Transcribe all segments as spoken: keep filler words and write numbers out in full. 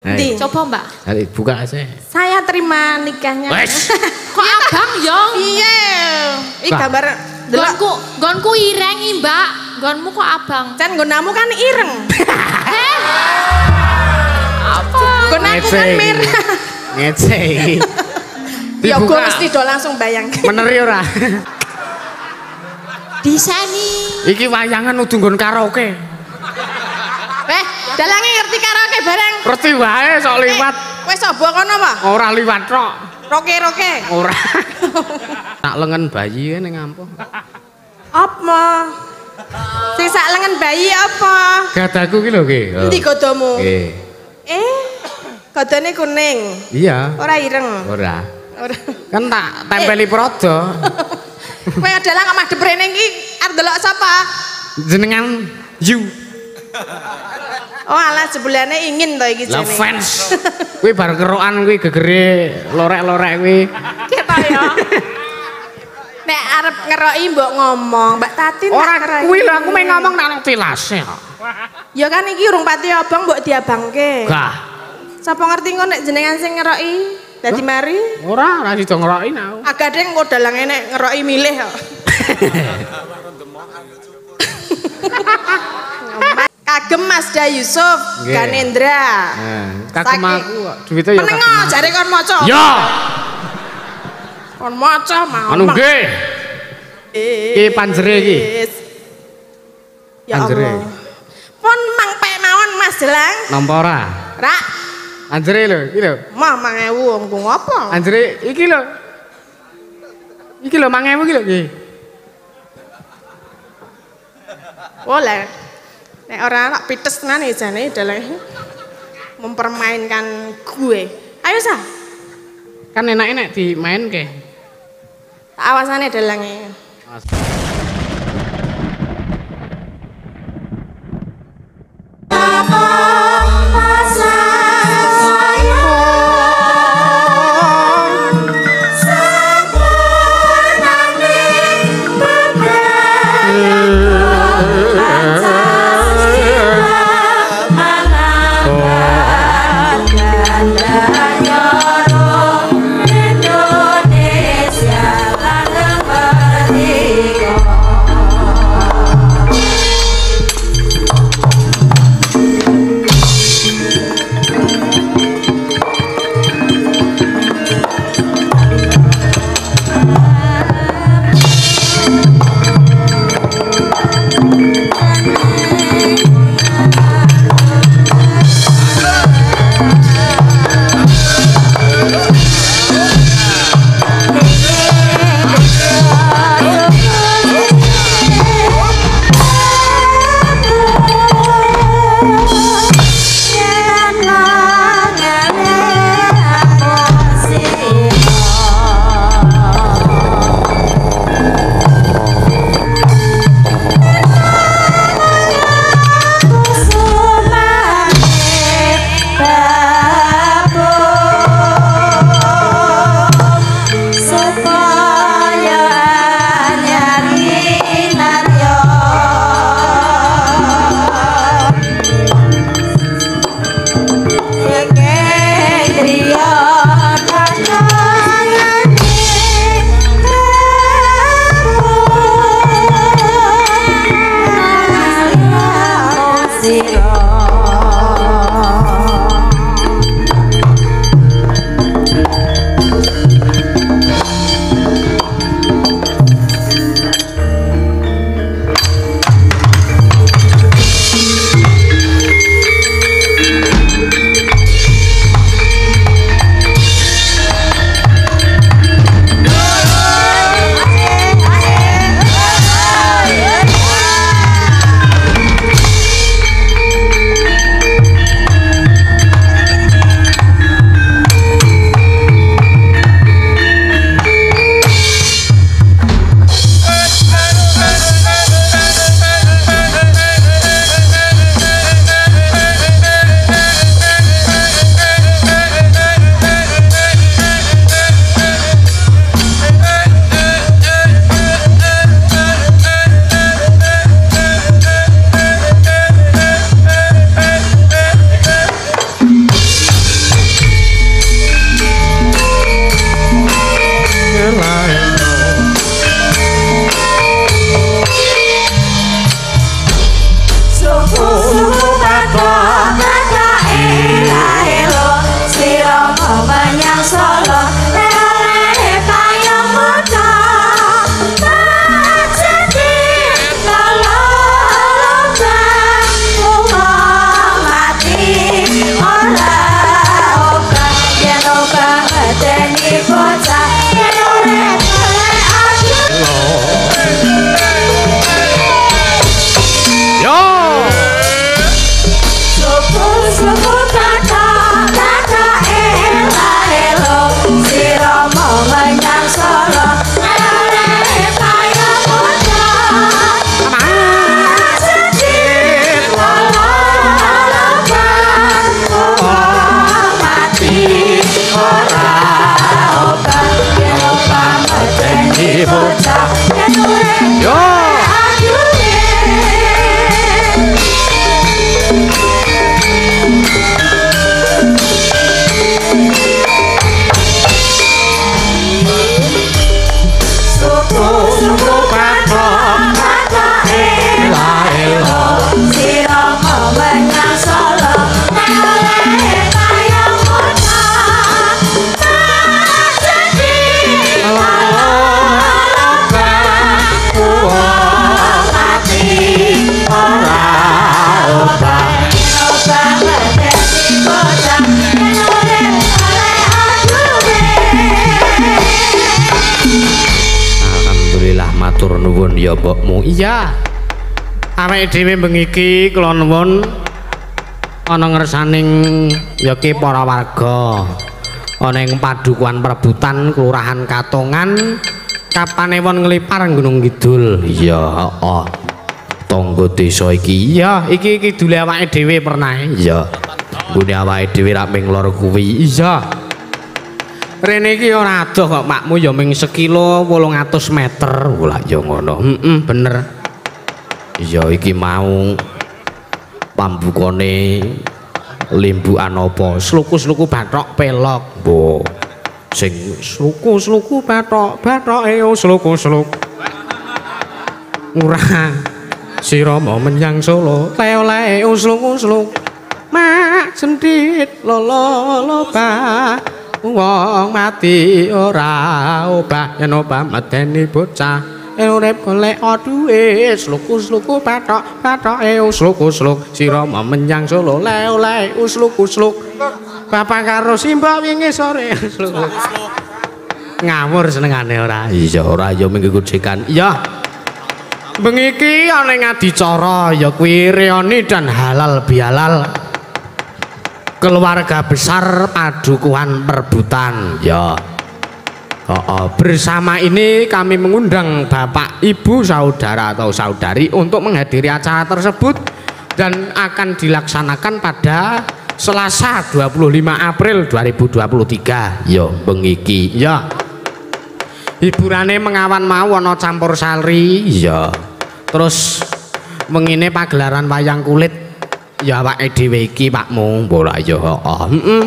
Nanti. Coba Mbak. Nanti buka aja. Saya terima nikahnya. Wes. Kok abang yo? Iya. Ini gambar. Gonku, gonku ireng Mbak. Gonmu kok abang? Kan gonamu kan ireng. Heh. Apa? Gonaku kan merah. Ngece. Ya gue mesti do langsung bayang. Bener ya ora? Diseni. Iki wayangan udah nggon karaoke. Eh, dalange ngerti karaoke bareng. Ngerti wae sok liwat. Wes coba kono apa? Ora liwat tok. Roke-roke. Ora. Tak lengan bayi ning ngampuh. Apa? Sing sak lengan bayi apa? Gadaku ki lho ki. Endi godomu? Nggih. Eh, godone kuning. Iya. Ora ireng. Ora. Ora. Kan tak tempeli prodo. Kowe adalah nggak madhep rene iki arep delok sapa? Jenengan you. Oh alah sebulane ingin to iki Lah jenenge. fans. Kuwi bar kerokan kuwi gegere lorek-lorek kuwi. Ketok ya. Nek arep ngeroki mbok ngomong, Mbak Tati tak Ora ngeroki. kuwi lho aku meh ngomong nak nang tilase kok. Ya kan iki urung pati abang mbok diabangke. Gah. Sapa ngerti kok nek jenengan sing ngeroki dadi mari? Ora, ora sida ngeroki aku. Agak deng kok dalange nek ngeroki milih kok. Kagem Mas Da Yusuf, Ganendra. Nah, kagem aku kok duwite ya menengo jare kon maca. Ya. Kon maca mau. Anu nggih. Iki panjere iki. Ya Allah. Pun mangpek mawon Mas Delang. Nampa ora? Rak. Anjere lho, iki lho. Mah lima ribu wong ngopo? Anjere iki lho. Iki lho lima ribu iki lho nggih. Boleh. Nek ora nak pites tenan ya jane dalah mempermainkan gue. Ayo sah. Kan enake nek dimainke. Awasane dalange. Indonesia lanang merdeka. nuwun ya mbokmu. Iya. Awake dhewe bengi iki kula nuwun ana ngersaning ya ki para warga. Ana ing padukuhan perebutan Kelurahan Katongan Kapanewon nglipar Gunung Kidul. Iya, heeh. Tangga desa iki. Iya, iki kidule awake dhewe pernah. Iya. Nggone awake dhewe rak ping lor kuwi. Iya. Rene iki ora adoh kok makmu ya ming sekilo wolung atus meter. Lah ya ngono. Heeh, bener. Iya iki mau pambukane limbukan apa? Sluku-sluku bathok pelok. Mbok. Sing sluku-sluku bathok, bathoke sluku-sluk. Ora. Sirama menyang Solo, le-ole usluk-usluk. Mak sendit lolo loba. Wong mati ora obah yen obah medeni bocah. Urip golek duwe sluku-sluku bathok bathoke usluk-usluk sirama menyang Solo le-ole usluk-usluk bapak karo simbok wingi sore usluk ngawur senengane ora iya ora ya minggu gojekan iya bengi iki ana ing adicara ya kuwi reoni dan halal bihalal keluarga besar padukuhan perebutan ya. Oh, oh. Bersama ini kami mengundang Bapak, Ibu, Saudara atau Saudari untuk menghadiri acara tersebut dan akan dilaksanakan pada Selasa dua puluh lima April dua ribu dua puluh tiga. Yo, bengiki. Ya. Hiburane mengawan mau ana campur sari. Ya. Terus mengine pagelaran wayang kulit. Ya awake dhewe iki Pakmu. Bola ya, heeh. Heeh.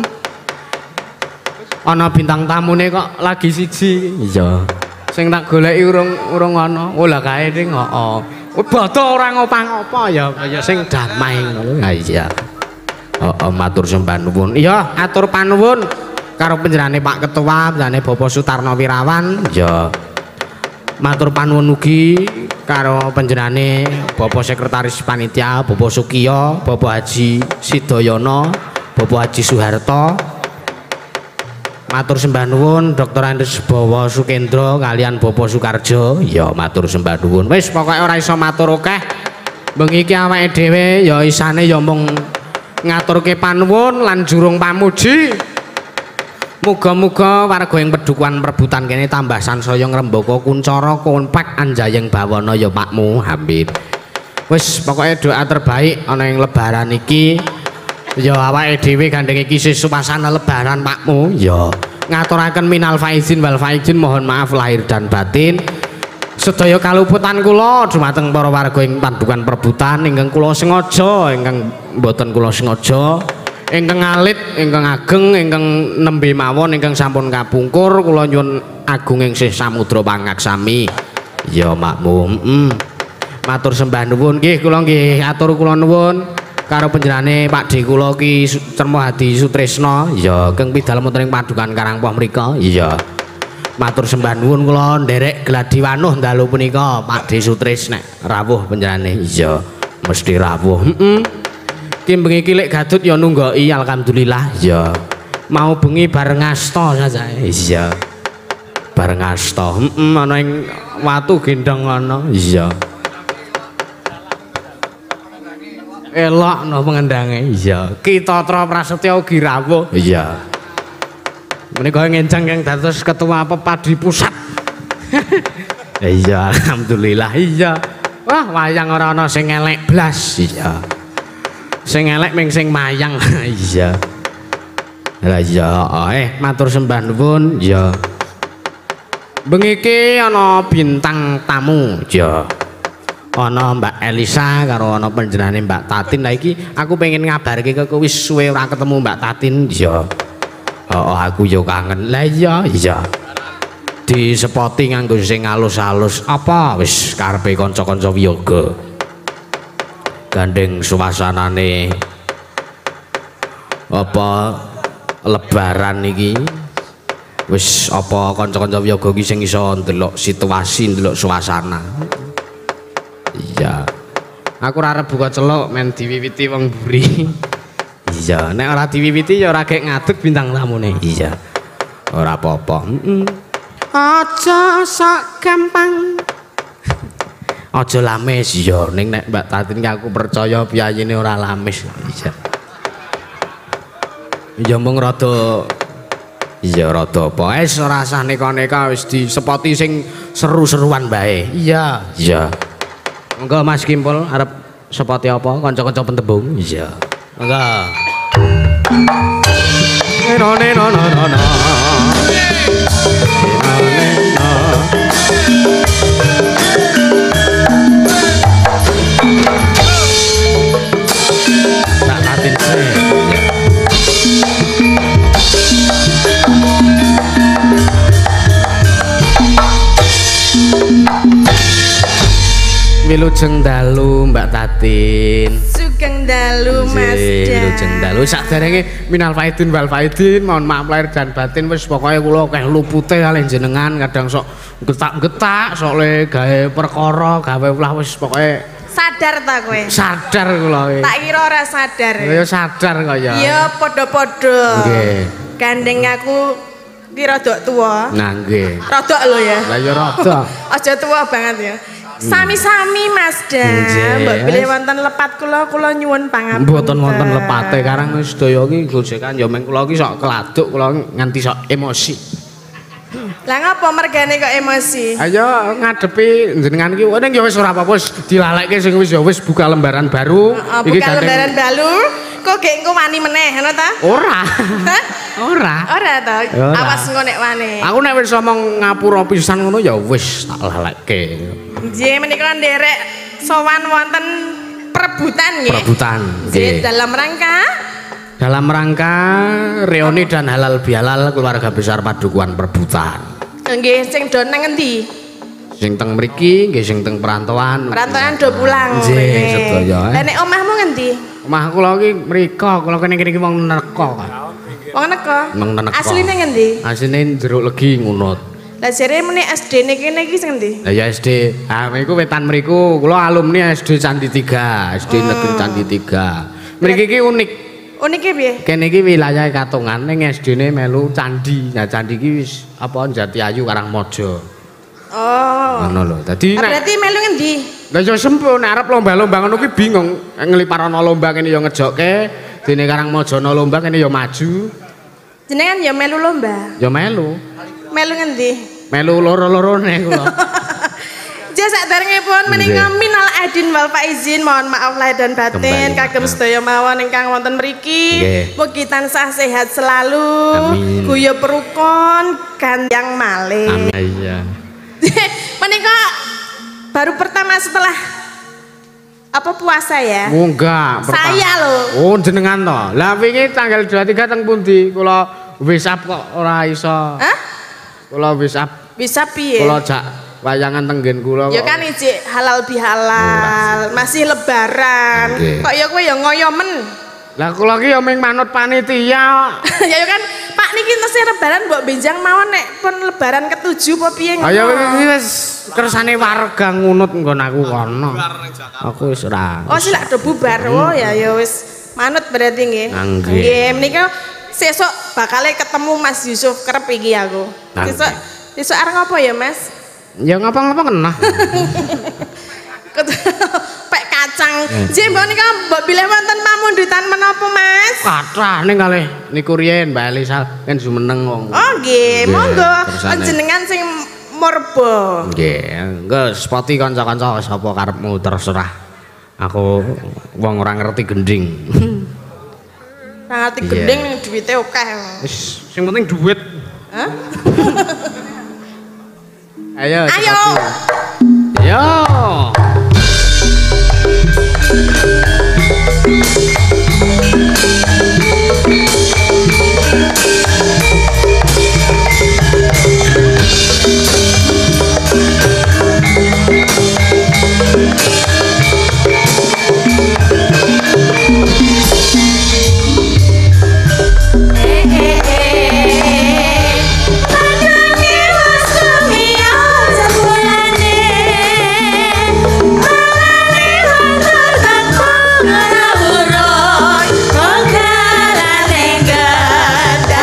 Ana bintang tamune kok lagi siji. Iya. Sing tak goleki urung urung ana. Oh lah kae ning heeh. Bodo ora ngopang-opo ya kaya sing damai ngono. Ha iya. Heeh matur sembah nuwun. Iya, atur panuwun karo panjenengane Pak Ketua, panjenengane Bapak Sutarno Wirawan. Iya. Matur panuwun ugi karo panjenengane Bapak Sekretaris Panitia, Bapak Sukiyo, Bapak Haji Sidayana, Bapak Haji Soeharto. Matur sembah nuwun Doktor Andres Bawa Sukendro kalian Bapak Sukarjo. Ya matur sembah nuwun. Wis pokoke ora iso matur akeh. Bengi iki awake dhewe ya isane ya mung ngaturke panuwun lan jurung pamuji. Muga-muga warga ing pedukuhan perebutan kene tambah sansaya ngrembaka kuncara kompak anjayeng bawana ya Pakmu. Amin. Wis pokoke doa terbaik ana ing lebaran iki. Ya awake dhewe gandeng iki suasana lebaran Pakmu. Ya ngaturaken minal faizin wal faizin mohon maaf lahir dan batin. Sedaya kaluputan kula dumateng para warga ing padukuhan perebutan ingkang kula sengaja ingkang mboten kula sengaja ingkang alit ingkang ageng ingkang nembe mawon ingkang sampun kapungkur kula nyuwun agunging sih samudra pangaksami. Ya makmum. Heeh. Matur sembah nuwun nggih kula nggih atur kula nuwun. Karo panjenengane Pak D kula ki Cermo Hadi Sutresna ya keng pidal wonten ing padukan Karangpoh mriku iya matur sembah nuwun kula nderek gladi wanuh dalu punika Pak D Sutres nek rawuh panjenengane iya mesti rawuh heeh ki bengi iki lek gadut ya nunggoki alhamdulillah ya mau bengi bareng asta saja iya bareng asta heeh ana ing watu gendong ana iya elok no pengendange iya kita Tra Prasetya ugi rawuh iya menika ngenjang yang dados ketua Pepadi Pusat iya alhamdulillah iya wah wayang ora ana sing elek blas iya sing elek ming sing mayang iya lah iya eh matur sembah nuwun iya bengi iki ana bintang tamu iya ana Mbak Elisa karo ana panjenengane Mbak Tatin. Lah iki aku pengen ngabarke ke kowe wis suwe ora ketemu Mbak Tatin. Ya. Heeh aku yo kangen. Lah iya iya. Disepoti nganggo sing alus-alus. Apa wis karepe kanca-kanca wiyaga. Gandeng suasanane apa lebaran iki. Wis apa kanca-kanca wiyaga iki sing iso ndelok situasi, ndelok suasana. Iya. Aku ora arep buka celuk men diwiwiti wong buri. Iya, nek ora diwiwiti ya ora gek ngadeg bintang tamune. Iya. Ora apa-apa. Heeh. Aja sak gampang Aja lamis ya ning nek Mbak Tatin ki aku percaya piyayine ora lamis. Iya. Ya mung rada iya rada apa wis ora usah neka-neka wis disepoti sing seru-seruan bae. Iya, iya. Monggo Mas Kimpul arep sepoti apa kanca-kanca pentembung? Iya. Monggo. No no no no no. Tak Tatin sih. Wilujeng dalu Mbak Tatin. Sugeng dalu Mas Dan. Wilujeng dalu sakderenge minal faidin wal faidin mohon maaf lahir dan batin wis pokoke kula akeh lupute kalih jenengan kadang sok getak-getak sok le gawe perkara gawe ulah wis pokoke sadar ta kowe? Sadar kula iki. Tak kira ora sadar. Ya sadar kaya. Ya padha-padha. Nggih. Gandeng aku ki rada tuwa. Nah nggih. Rada lho ya. Lah ya rada. Aja tuwa banget ya. Sami-sami Mas Dan. Mbok bilih wonten lepat kula kula nyuwun pangapunten. Mboten wonten lepate karang sedaya iki gojekan ya meng kula iki sok keladuk kula nganti sok emosi. Lah ngapa mergane kok emosi? Ayo ngadepi jenengan iki ning ya wis ora apa-apa wis dilalekke sing wis ya wis buka lembaran baru. Uh, uh, buka lembaran baru. Kok gek engko wani meneh ngono ta? Ora. Ora. Ora ta. Awas engko nek wani. Aku nek wis omong ngapura pisan ngono ya wis tak lalekke. Nggih menika nderek sowan wonten perebutan nggih. Perebutan. Nggih dalam rangka dalam rangka reuni dan halal bihalal keluarga besar Padukuhan Perebutan. Nggih sing do nang endi? Sing teng mriki nggih sing teng perantauan. Perantauan do pulang. Nggih sedaya. Lah nek omahmu ngendi? Omah kula iki mriko, kula kene iki wong neraka. Wong neraka. Wong neraka. Asline ngendi? Asline Jeruk Legi Ngunut. Lah jere meneh S D-ne kene iki sing endi? Lah ya S D. Ah mriku wetan mriku, kula alumni S D Candi tiga, S D Negeri Candi tiga. Mriki iki unik. Unike piye? Kene iki wilayah Katongan ning S D-ne melu candi. Nah candi iki wis apa Jatiayu Karangmojo. Oh. Ngono lho. Dadi nek berarti melu ngendi? Lah ya sempun nek arep lomba-lomba ngono ki bingung. Ngliparana lomba kene ya ngejokke, dene Karangmojo ana lomba kene ya maju. Jenengan ya melu lomba. Ya melu. Melu ngendi? Melu loro-lorone kula. Ja saderengipun menika minal aidin wal faizin mohon maaf lahir dan batin kagem sedaya mawon ingkang wonten mriki. Mugi tansah sehat selalu. Guyub rukun gandeng malih. Amin. Iya. Menika baru pertama setelah apa puasa ya? Oh, enggak, saya loh. Oh, jenengan to. Lah wingi tanggal dua puluh tiga teng pundi? Kula wis up kok ora iso. Hah? Kula wis up. Bisa piye? Kula jak wayangan tenggen kula. Ya kan ijik halal bihalal, masih lebaran. Okay. Kok ya kowe ya ngoyomen. Lah kula ki ya ming manut panitia. Ya kan Pak niki tesih lebaran mbok benjang mawon nek pun lebaran ketujuh apa piye ngono. Ayo wis kersane warga ngunut nggon aku kono. Aku wis ora. Oh silak do bubar. Oh ya ya wis manut berarti nggih. Nggih. Nggih menika sesuk bakal ketemu Mas Yusuf kerep iki aku. Sesuk sesuk arep ngopo ya Mas? Ya ngapa-ngapa kena. Pek kacang. Nggih mbok nika mbok bilih wonten pamundutan menapa Mas? Kathah ning kalih niku riyen Mbak Elisa kan jumeneng wong. Oh nggih, monggo panjenengan sing morbo. Nggih, engko spoti kanca-kanca sapa karepmu terserah. Aku wong ora ngerti gending. Ora ngerti gending ning duwite akeh. Wis sing penting duit. Hah? Ayo. Ayo. Yo. Ora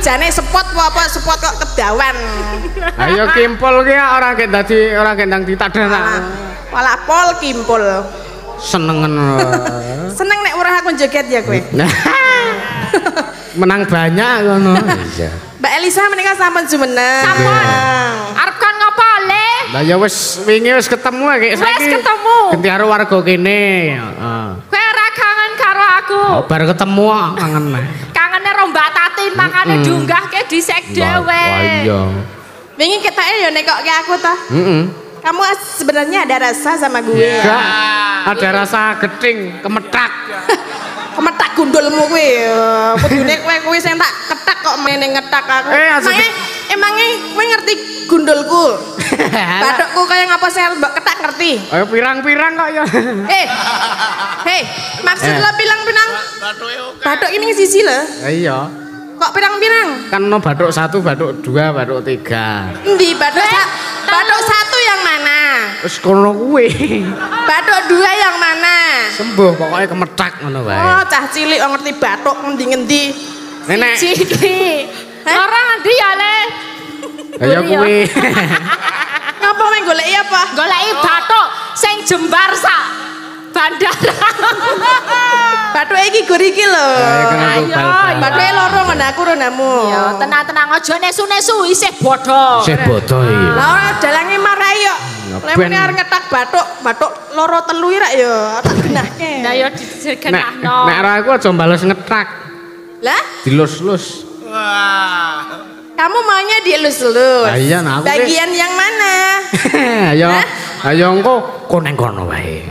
jane spot apa spot kok kedawan. Ayo kimpul ki ora ket dadi ora kendang ditadana. Malah pol kimpul. Senengen. Seneng nek ora aku joget ya kowe. Menang banyak ngono. Iya. Mbak Elisa menika sampun jumeneng. Sampun. Arep kon ngopo le? Lah ya wis wingi wis ketemu iki saiki. Wis ketemu. Ganti karo warga kene. Heeh. Kowe ora kangen karo aku. Oh, bar ketemu kangen. Kangene ro Mbak Tatin makane diunggahke dhisik dhewe. Wah iya. Wingi ketoke ya nekokke aku toh. Heeh. Kamu sebenarnya ada rasa sama gue. Enggak. Ada rasa geting, kemetak. Kemetak gundulmu kowe. Kudune kowe kuwi sing tak ketak kok meneng ngetak aku. Eh, emangnya emangnya kowe ngerti gundulku? Bathukku kaya ngapa sel mbok ketak ngerti? Ayo pirang-pirang kok ya. Eh. Hei, maksud Eh. lo pirang-pirang? Bathuk ini sisi lho. Iya. Kok pirang-pirang? Kan no bathuk satu, bathuk dua, bathuk tiga. Endi bathuk sa bathuk satu yang mana? Wis kono kuwi. Bathuk dua yang mana? Sembuh pokoknya kemetak ngono wae. Oh, cah cilik kok ngerti bathuk ngendi-ngendi. Nenek. Siji. Hah? Ora ngendi ya le? Ayo kuwi. Ngapa kowe goleki apa? Goleki bathuk sing jembar sak bandara. Bathuk iki gur iki lho. Ayo kena Ayo, bal-bal. Bathuke loro ngono aku ro namu. Ya, tenang-tenang aja nesu-nesu isih bodoh. Sih bodoh iki. Lah ora dalange marai yo. Ngeben. Lemune arep ngetak bathuk, bathuk loro telu ira yo tak genahke. Lah ya Nek digenahno. nek ora aku aja bales ngetak. Lah, Dilus-lus. kamu maunya dielus-elus. Lah iya, nah aku ki- Bagian yang mana? Ayo. Ayo engko koneng kono wae.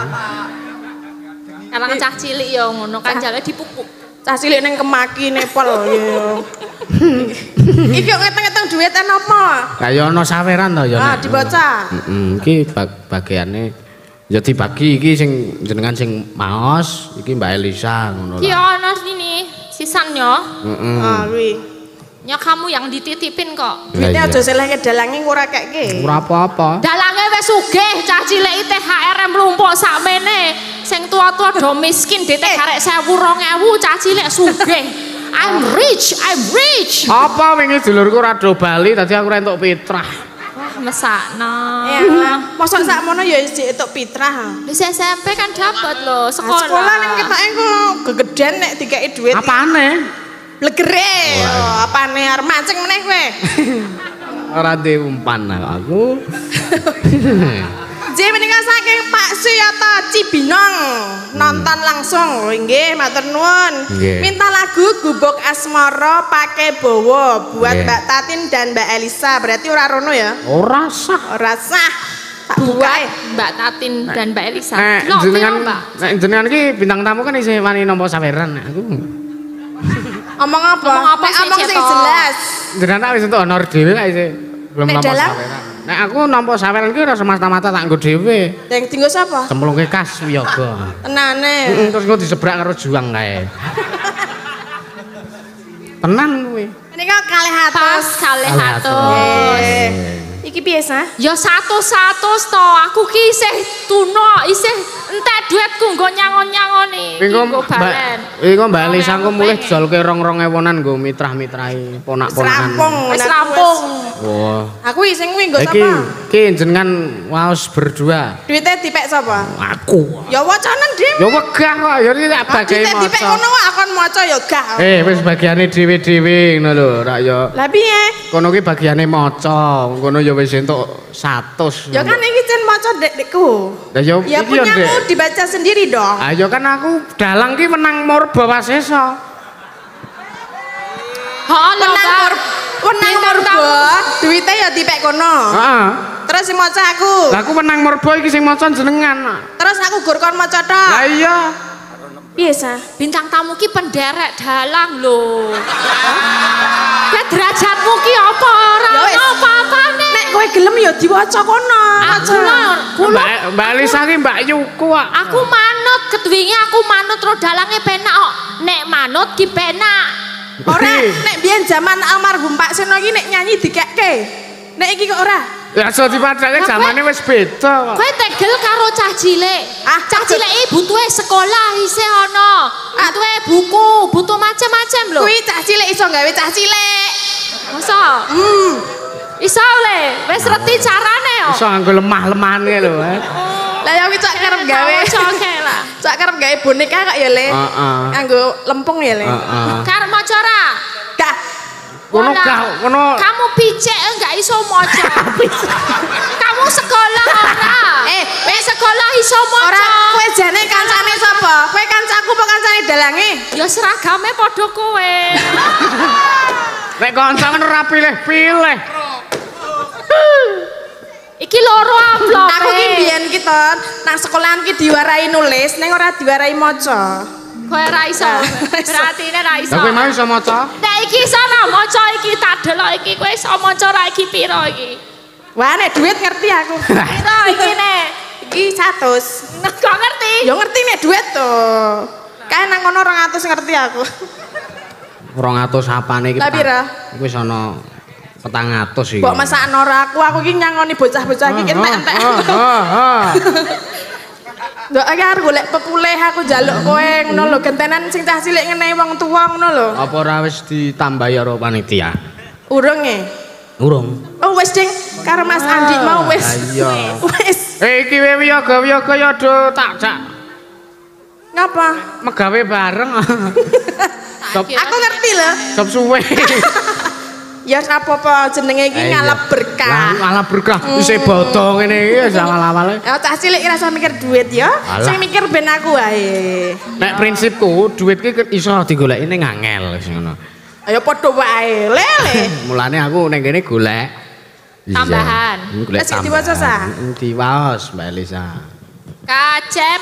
Karena cah cilik ya ngono kan jale dipupuk. Cah cilik ning Kemaki Nepal yo. Iki kok ngeteng-ngeteng duitan apa? Lah ya ana saweran to ya. Ah, Nek. dibaca. Heeh, iki bag bagiane ya dibagi iki sing jenengan sing maos, iki Mbak Elisa ngono Ki lah. ana sini sisan yo. Heeh. Ah, kuwi. Ya kamu yang dititipin kok. Duitnya Lah iya. aja seleh dalange ora keke. Ora apa-apa. Dalange wis sugih, cah cilik T H R mlumpuk sakmene. Sing tua-tua do miskin D T karek seribu dua ribu cah cilik sugih. I'm rich, I'm rich. Apa wingi dulurku rado Bali dadi aku ora entuk pitrah. Wah, mesakno. Ya, mosok sakmono ya isih entuk pitrah. Wis S M P kan dapat lho, Sekolah, sekolah. sekolah ning ketoke kok gegeden nek dikeki duit. Apane? Blegere. Oh, apane arep mancing meneh kowe? Ora ndek umpan aku. J menika saking Pak Suyoto Cibinong nonton langsung. Nggih, matur nuwun. Nggih. Minta lagu Gubuk Asmara Pake Bowo buat Nggih. Mbak Tatin dan Mbak Elisa. Berarti ora rono ya? Ora sah. Ora sah. Tak Buat bukae. Mbak Tatin dan Mbak Elisa. Nek Loh, jenengan piro, Mbak? nek jenengan iki bintang tamu kan isih wani nampa saweran nek aku. Omong apa? Ngomong apa Nek sih, omong sing Ceto? jelas. Jenengan tak wis entuk honor dhewe kok isih belum Nek nampa dalang? saweran. Nek aku nampa saweran iki ora semata-mata tak nggo dhewe. Yang tinggal siapa? Cemplungke kas wiyaga. Tenane. Heeh, terus engko disebrak karo juang kae. Tenan kuwi. Menika kalih Pas atus. kalih Kalih atus. Eh, Iki biasa. Ya satu-satu to, aku ki isih tuna, isih entek duitku nggo nyangon-nyangoni. Iki Iki kok nggo Mbak, balen. iki kok Mbak Elisa Rong ku ewu mulih pengen. dijolke rong rong ewonan nggo mitrah-mitrahi Wis ponak-ponakan. rampung. Wis Aku rampung. Wah. Aku iseng kuwi nggo Iki sapa? iki jenengan waos berdua. Duitnya dipek sapa? Aku. Ya wacanen Dim. Ya wegah kok, ya iki tak bagi Duitnya dipek maca. ngono kok akon maca ya gah. Eh, wis bagiane dhewe-dhewe ngono lho, rak ya. Lah piye? Kono ki bagiane maca, kono ya wis entuk seratus. Ya kan iki jen maca Dek-dekku. Lah ya Ya iki ya, Dek. punyamu dibaca sendiri dong. Ayo kan aku dalang ki menang Murba Wasesa. Oh, lho, Wenang Mbak. mur wenang Bintang murba, duitnya ya dipek kono. Heeh. Terus sing maca aku. Lah aku menang Murba iki sing maca jenengan. Terus aku gur kon maca tok. Lah iya. Biasa. Bintang tamu ki penderek dalang lho. Ke derajatmu ki apa ora Ya wis. ono apa-apane. Nek kowe gelem ya diwaca kono. Aku lho, kula Mbak Mbak Elisa ki Mbak Yuku kok. aku manut ketwingi aku manut ro dalange penak kok. Nek manut ki penak. Ora nek biyen zaman almarhum Pak Seno iki nek nyanyi dikekke. nek iki kok ora. Ya aja dipadake zamane wis beda kok. Kowe tegel karo cah cilik. Ah, cah cilik iki butuhe sekolah isih ana. Butuhe buku, butuh macam-macam lho. Kuwi cah cilik iso gawe cah cilik. Masa? Hmm. Iso le, wis reti carane yo. Iso nganggo lemah-lemane lho. Lah ya kuwi cak kerep gawe. Coke lah. Cak kerep gawe boneka kok ya le. Heeh. Nganggo lempung ya le. Heeh. Karep maca ora? Gak. Ngono gak ngono. Kamu picek enggak iso maca. Kamu sekolah ora? Eh, wis sekolah iso maca. Ora, kowe jane kancane sapa? Kowe kancaku apa kancane dalange? Ya seragame padha kowe. Nek kanca ngono ora pilih-pilih. Iki loro amplop. Aku ki mbiyen ki to, nang sekolahan ki diwarai nulis, ning ora diwarai maca. Kowe ora iso. Berarti nek ora iso. Lah kowe mau iso maca? Nek iki iso ora maca iki tak delok iki kowe iso maca ora iki piro iki? Wah, nek duit ngerti aku. Piro iki nek? Iki seratus. Kok ngerti? Ya ngerti nek duit to. Kae nang ngono dua ratus ngerti aku. rong atus apane iki? Lah pira? Iku wis ana petang atus iki. Mbok masakno ora aku, aku iki nyangoni bocah-bocah iki entek-entek. Ndok iki arep golek pepulih aku njaluk kowe ngono lho, gentenan sing cah cilik ngene wong tuwa ngono lho. Apa ora wis ditambahi karo panitia? Urung e. Urung. Oh wis ding karo Mas Andi mau wis. Iya. Wis. Eh iki we wiyaga-wiyaga ya do tak jak. Ngapa? Megawe bareng. Sob, Aku ngerti lho. sob suwe. Ya apa-apa jenenge iki ngalap berkah. Ngalap berkah. Isih bodho ngene iki wis awal-awale. Ya cah cilik ora iso mikir duit ya. Sing mikir ben aku wae. Nek prinsipku duit ki iso digoleki ning angel wis ngono. Ayo padha wae. Lele. Mulane aku ning kene golek Tambahan. Golek Wis diwaca sa? Diwaos Mbak Elisa. Kacem.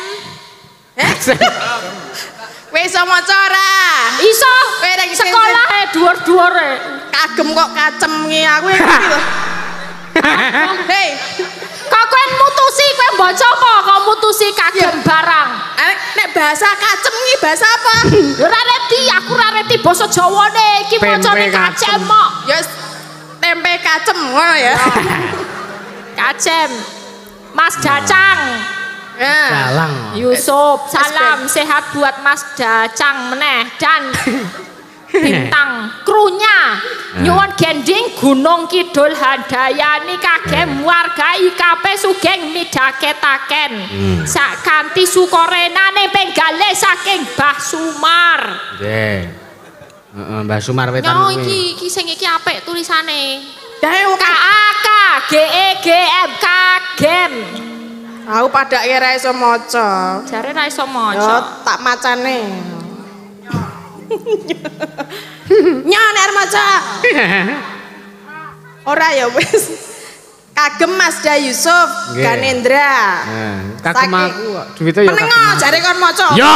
Kowe iso maca ora? Iso. Kowe nek Sekolah e dhuwur-dhuwure. kagem kok kacemengi aku ngerti lho. Hei, Kok kowe mutusi kowe mbaca apa? Kok mutusi kagem barang. nek nek bahasa kacemengi bahasa apa? Ora ngerti, aku ora ngerti basa Jawane. Iki macane kacem kok. Ya wis, tempe kacem ngono ya. Kacem. Mas Dacang. Ya. Dalang. Yusuf, salam sehat buat Mas Dacang meneh dan bintang krunya nyuwun gending Gunung Kidul Handayani kagem warga I K P sugeng midhaketaken sak kanthi sukorenane penggale saking Mbah Sumar. Nggih. Heeh, Mbah Sumar wetan Yo kuwi. iki iki sing iki apik tulisane. Dae K A K G E G M kagem. aku padake ra iso maca. Jare ra iso Yo maca. tak macane. Nyan arep maca. Ora ya wis. Kagem Masda Yusuf Nggih. Ganendra. Heeh, kagem Saking- aku kok duwite ya Menengo kagem aku. jare kon maca. Ya.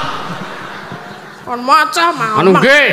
Kon maca mau. Anu nggih.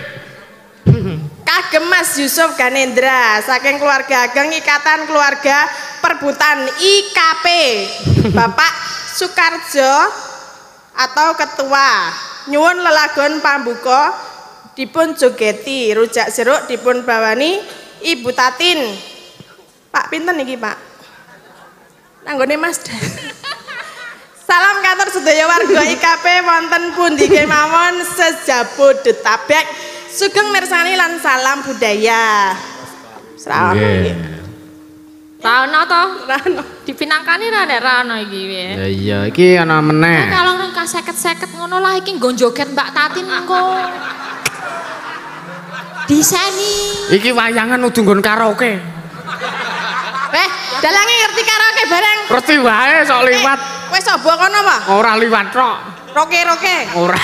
Kagem Mas Yusuf Ganendra saking keluarga ageng Ikatan Keluarga Perbutan I K P. Bapak Sukarjo atau ketua nyuwun lelagon pambuka dipun jogeti rujak jeruk dipun bawani Ibu Tatin. Pak pinten iki, Pak? Nanggone Mas. Salam kantor sedaya warga I K P wonten pundi kemawon sejabodetabek. Sugeng mirsani lan salam budaya. Serawan iki. Ra ono to? Ra ono. Dipinangkani ra nek ra ono iki piye. Ya iya, iki ana meneh. Kalau nang seket-seket ngono lah iki nggo joget Mbak Tatin engko. Diseni. Iki wayangan udu nggon karaoke. Weh, dalange ngerti karaoke bareng. Ngerti wae sok liwat. Eh, wis obo kono apa? Ora liwat tok. Roke-roke. Ora.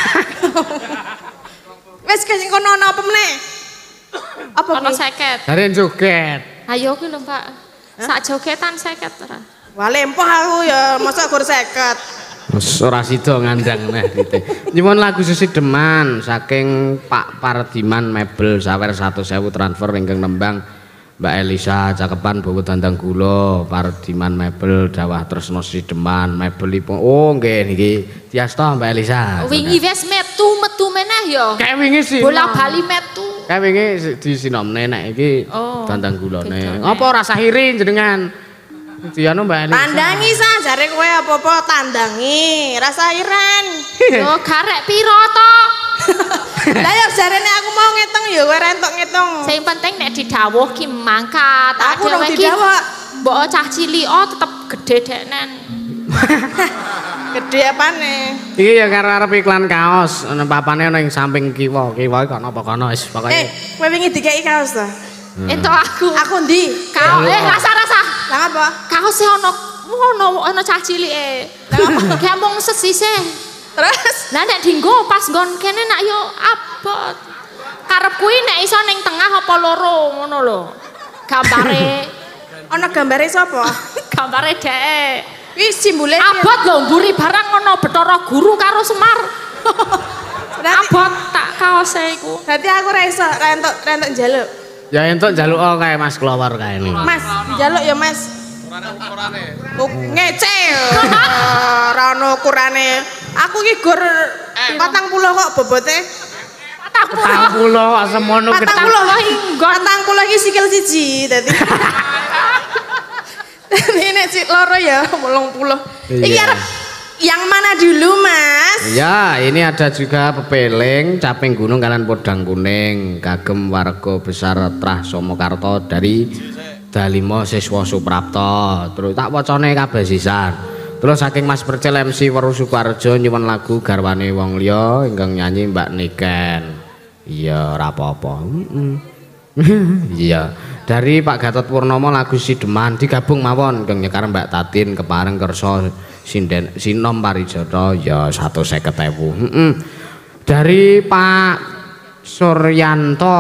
Wis kesing kono ana apa meneh? Apa Ono kuwi? seket. Jare joget. Ayo ki lho, Mbak. Sak jogetan seket ora. Wah lempoh aku ya, masa gur seket. Wes ora sida ngandang neh dite. Nyuwun lagu Sesideman saking Pak Pardiman Mebel sawer seratus ribu transfer ingkang nembang Mbak Elisa cakepan bawa dandang gula Pardiman Mebel dawah tresno Sesideman mebelipun. Oh nggih niki diasta Mbak Elisa. Wingi wis metu metu meneh ya. Kayak wingi sih. Bola bali metu. Kae wingi disinomne nek iki Oh, dandang gulane. bedone. Apa rasa iri jenengan? Dianu Mbak Elisa. Tandangi sa jare kowe apa-apa tandangi, rasa iren. Yo garek piro to? Lah ya jarene aku mau ngitung ya kowe rentok ngitung. Sing penting nek didhawuh ki mangkat. Aku dong didhawuh. Mbok cah cilik oh tetep gede deknen. Gede apane? Iki ya karo arep iklan kaos, ana papane ana ing samping kiwa. Kiwa kono apa kono wis pokoke. Eh, kowe wingi dikeki kaos ta? Itu aku. Aku ndi? Kaos eh rasa-rasa. Lah apa? Kaos e ono ono ono cah cilike. Kayak mung sesise. Terus Lah nek dienggo pas nggon kene nak yo abot. Karep kuwi nek iso ning tengah apa loro ngono lho. Gambare ana gambare sapa? gambare dhek. Wis simbole Abot lho mburi barang ngono Bathara Guru karo Semar. Abot tak kaose iku. Dadi aku ora iso rentok rentok njaluk. Ya entuk njaluk kae Mas Klowor kae niku. Mas, njaluk ya Mas. Ukurane. Ngece. Ora ono ukurane. Aku iki gur patang puluh kok bobote. Patang puluh semono Patang puluh Patang puluh iki sikil siji dadi. Ini nek sik loro ya wolong puluh. Iki arep yang mana dulu Mas? Ya, ini ada juga pepeling caping gunung kalian podang kuning kagem warga besar Trah Somokarto dari Dalimo Siswa Suprapto. Terus tak wacane kabeh sisan. Terus saking Mas Percel M C Weru Sukoharjo nyuwun lagu garwane wong liya ingkang nyanyi Mbak Niken. Iya, ora apa-apa. Iya. Dari Pak Gatot Purnomo lagu Sideman digabung mawon kang nyekar Mbak Tatin kepareng kersa sinden sinom Parijata ya seratus seket ribu. Heeh. Dari Pak Suryanto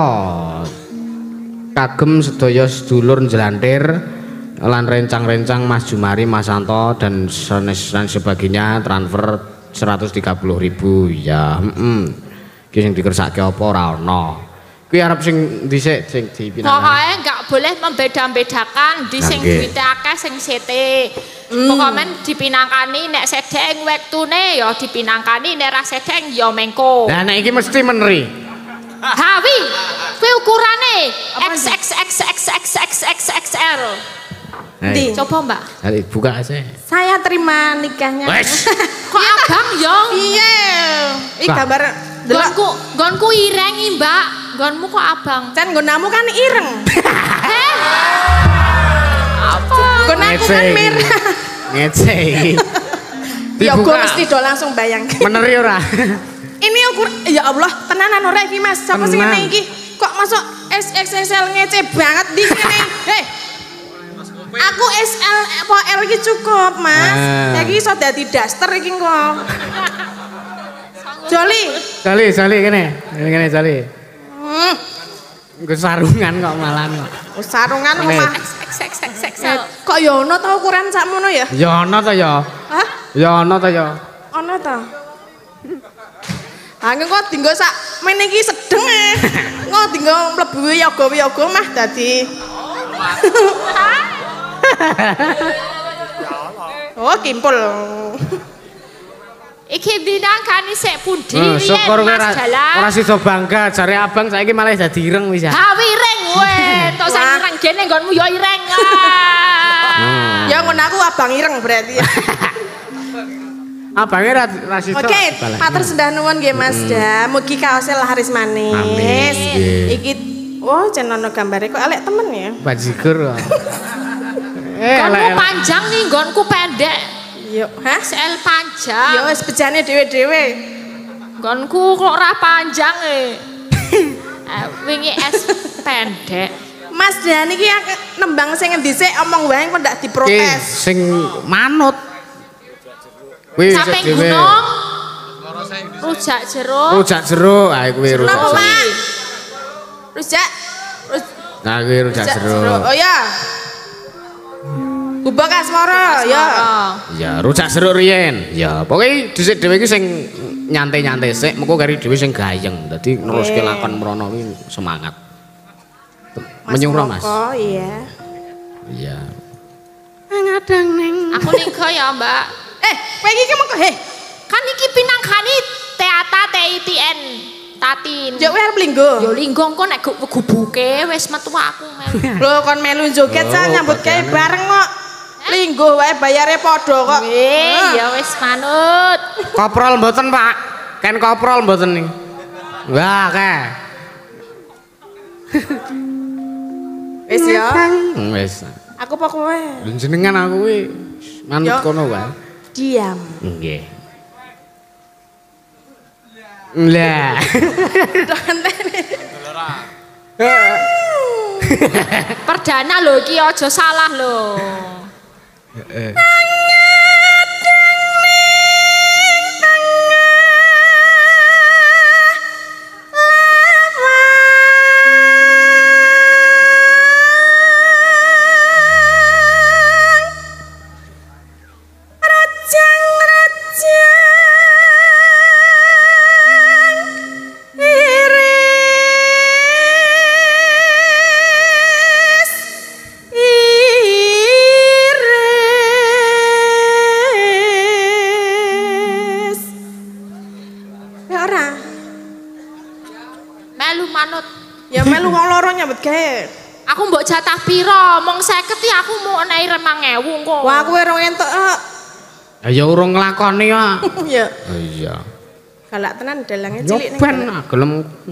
kagem sedaya sedulur njlantir lan rencang-rencang Mas Jumari Mas Santo dan dan sebagainya transfer seratus tiga puluh ribu ya. Heeh. Ki sing dikersake apa ora ana. Kuwi arep sing dhisik sing dipinangan. Pokoke enggak boleh membeda-bedakan di sing duwite akeh sing sithik. Pokoke dipinangkani nek sedhek wektune ya dipinangkani nek ra sedhek ya mengko. Lah nek iki mesti meneri. Hawi, kuwi ukurane X X X X X X X X L. Ndi? Coba Mbak. Hari buka sih. Saya terima nikahnya. Wes. Kok abang yo? Iya. Iki gambar delok. Gonku, gonku irengi Mbak. Gonmu kok abang? Can nggonamu kan ireng. Heh. Apa? Nggonaku kan merah. Ngece iki. Ya gue mesti do langsung bayang. Meneri ora? Ini ukur ya Allah, tenanan ora iki Mas. Sapa sing ngene iki? Kok masuk S X X L ngece banget di sini. Hei. Aku S L apa L iki cukup, Mas. Ah. Iki iso dadi daster iki kok. Joli. Jali, jali kene. Kene jali. Hmm. Nggo sarungan kok malan kok. Oh, sarungan Kene. omah. X X X X X L. Kok ya ono ta ukuran sakmono ya? Ya ana ta ya? Hah? Ya ana ta ya? Ono ta? Angge kok dinggo sak mene iki sedeng e. Kok dinggo mlebu yoga-yoga mah dadi. Oh, kimpul. Iki dinangkani sik pundi Oh, riyen syukur kowe Mas ora Dalan. ora sida bangga jare abang saiki malah dadi ireng wis ya. Ha wireng kowe, tok sing ireng gene nggonmu ya ireng. Ah. Ya ngono aku abang ireng berarti. Abange ra ra sida. Oke, matur sendah nuwun nggih Mas Da. Mugi kaosé laris manis. Amin, nggih. Iki oh jan ono gambare kok elek temen ya. Bajigur kok. Eh, Nggonmu elek-elek. panjang nih, nggonku pendek. Yo, hah? X L panjang. Ya wis bejane dhewe-dhewe. Nggonku kok ora panjang e. Eh, wingi S pendek. Mas Da niki ak- nembang sing ngendi sik omong wae kok ndak Ki diprotes. sing manut. Kuwi Caping dhewe. gunung. Rujak jeruk. Rujak jeruk, ah kuwi rujak Napa, jeruk. Mak? Rujak. Ruj- Nah kuwi rujak jeruk. Oh ya. Bubak asmara ya. Ya, rujak jeruk riyen. Ya, pokoke dhisik dhewe iki sing nyantai-nyantai sik, mengko kari dhewe sing gayeng. Dadi neruske lakon mrono kuwi semangat. Menyuruh Mas. Oh iya. Iya. Ngadang neng. Aku nika ya, Mbak. Eh, kowe iki mengko he. Kan iki pinangkani teata T I T N. Tatin. Yo arep linggo. Yo linggo engko nek gubuke wis metu aku melu. Lho kon melu joget sa nyambut gawe bareng kok. Linggo wae bayare padha kok. Eh, ya wis manut. Koprol mboten, Pak. Ken koprol mboten nih. Wah, kae. Wis ya. Wis. Aku apa kowe? Jenengan aku kuwi manut kono wae. Diam. Nggih. Lah. Perdana lho iki aja salah lho. Heeh. Aku mbok jatah piro, mong seket iki aku mau enehi remang ewu kok. Wah, kowe ora entuk kok. Ha ya urung nglakoni kok. Iya. Iya. Galak tenan dalange cilik ning. Ben gelem.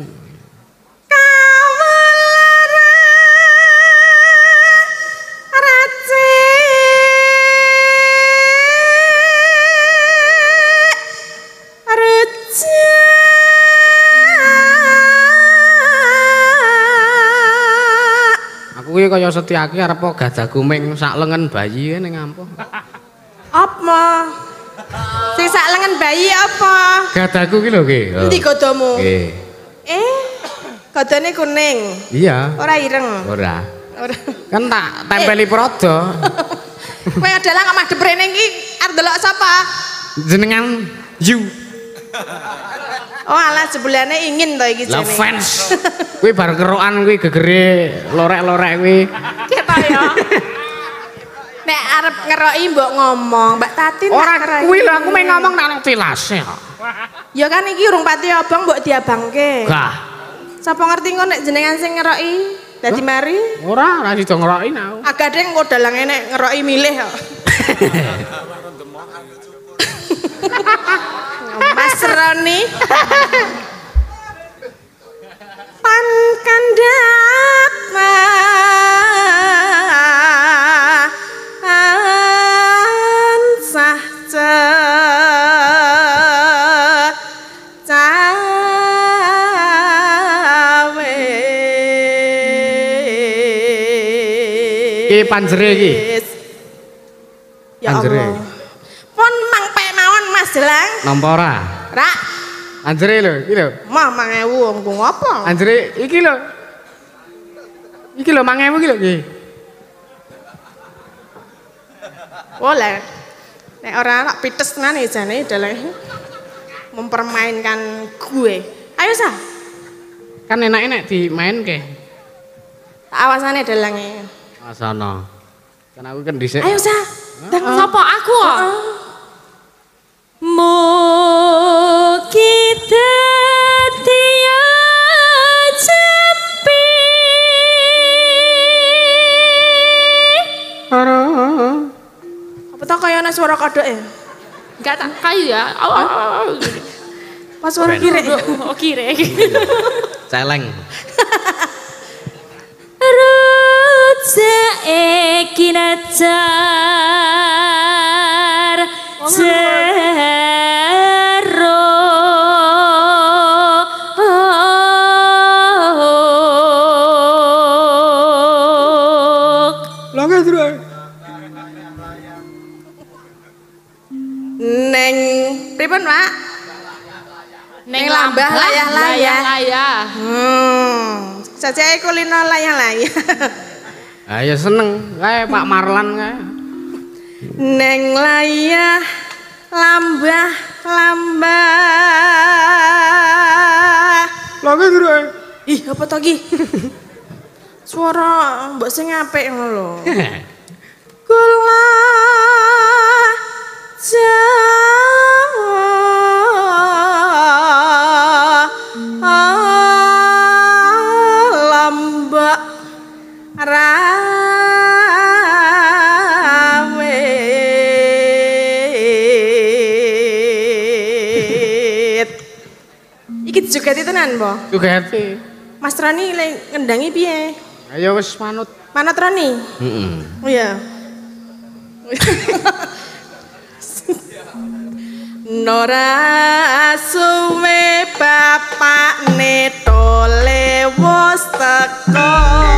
Kuwi kaya Setyaki arep gadah kuming sak lengen bayi ning ampuh. Apa? Sing sak lengen bayi apa? Gadahku ki lho ki. Endi godomu? Nggih. Eh, godone kuning. Iya. Ora ireng. Ora. Ora. Kan tak tempeli prodo. Kowe adalah ngomah deprene iki arep delok sapa? Jenengan you. Oh alah jebulane ingin to iki jenenge. Lah fans. Kuwi bar kerokan kuwi gegere lorek-lorek kuwi. Ketok ya. Nek arep ngeroki mbok ngomong, Mbak Tatin. Ora kuwi lho aku meh ngomong nang tilase kok. Ya kan iki urung pati abang mbok diabangke. Gah. Sapa ngerti kok nek jenengan sing ngeroki dadi mari? Ora, ora sida ngeroki aku. Agadeng kok dalange nek ngeroki milih kok. Mas Roni pan kandak ansah cawe iki panjere iki ya Allah pon mangpe mawon Mas Jelang nampa ora Rak anjere lho iki lho mah mang ewu wong ngopo anjere iki lho iki lho mang ewu iki lho iki boleh nek ora tak pites tenan iki jane dalah mempermainkan gue ayo sa kan enake nek dimainke awasane dalange asana kan aku kan dhisik ayo sa sapa aku kok Mugi dadi cepi apa to kaya ana swara kodhok ya enggak tak kayu ya pas swara kire oh kire celeng Ruja ekinacar Zero Langga terus neng pripun Pak neng lambah layah-layah hmm sajae kulino layah-layah ayo seneng kae Pak Marlan kae neng layah lambah lambah Langga terus ih apa to iki suara mbok sing apik ngono lho kula jawa Dijugeti tenan, Po? Jugeti. Mas Roni le ngendangi piye? Ayo wis manut. Manut Roni? Heeh. Oh iya. Nora suwe bapakne tole wis teko.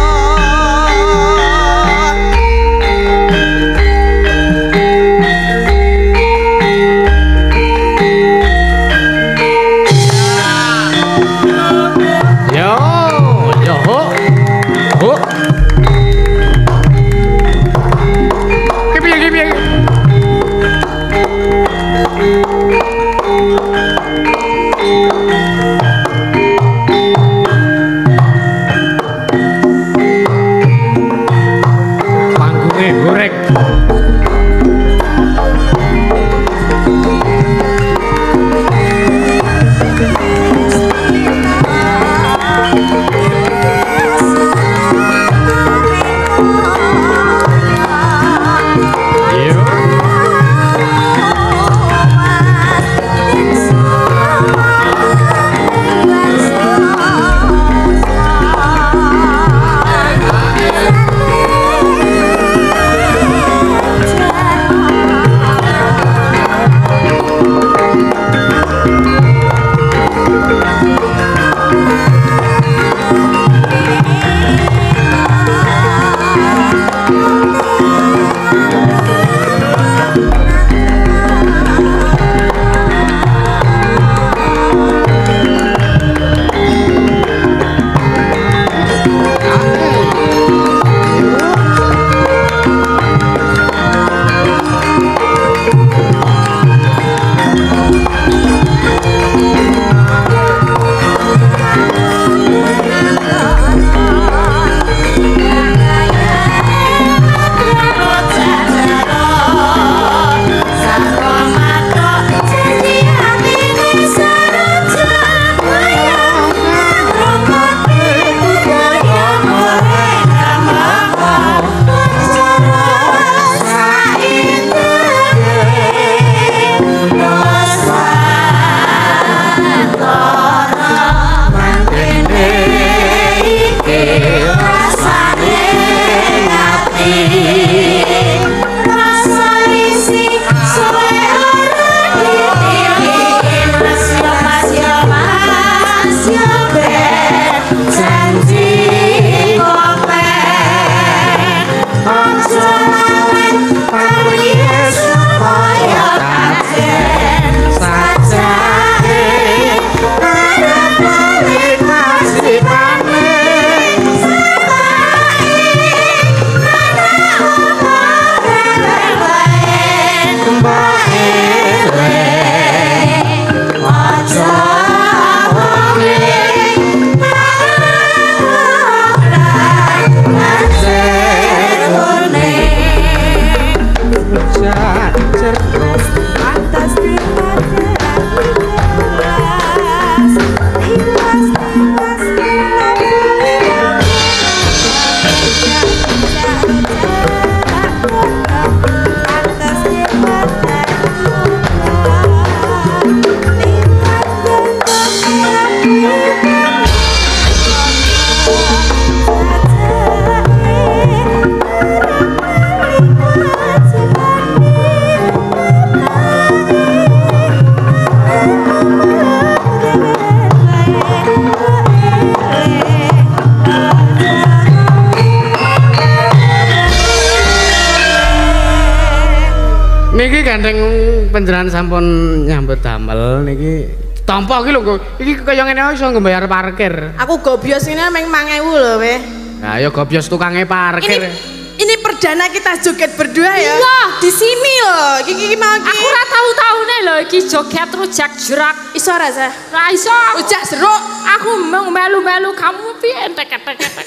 gandeng panjenengan sampun nyambut damel niki tampa iki lho iki kaya ngene iso mbayar parkir. Aku gobios ini meng lima ribu lho weh. Nah ya gobios tukange parkir. Ini, ini perdana kita joget berdua ya. Iya, di sini loh. Iki iki mau iki. Aku ora tau-taune lho iki joget rujak jerak. Iso ora sah? Ra iso. Rujak jeruk. Aku mung melu-melu kamu piye entek-entek.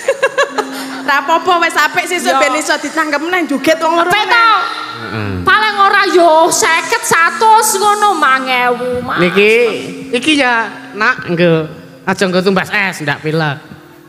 Ra apa-apa wis apik sesuk ben iso ditangkep nang joget wong loro. Apik to? Paling ora yo seket seratus ngono lima ribu. Niki iki ya nak nggo aja nggo tumbas es ndak pilek.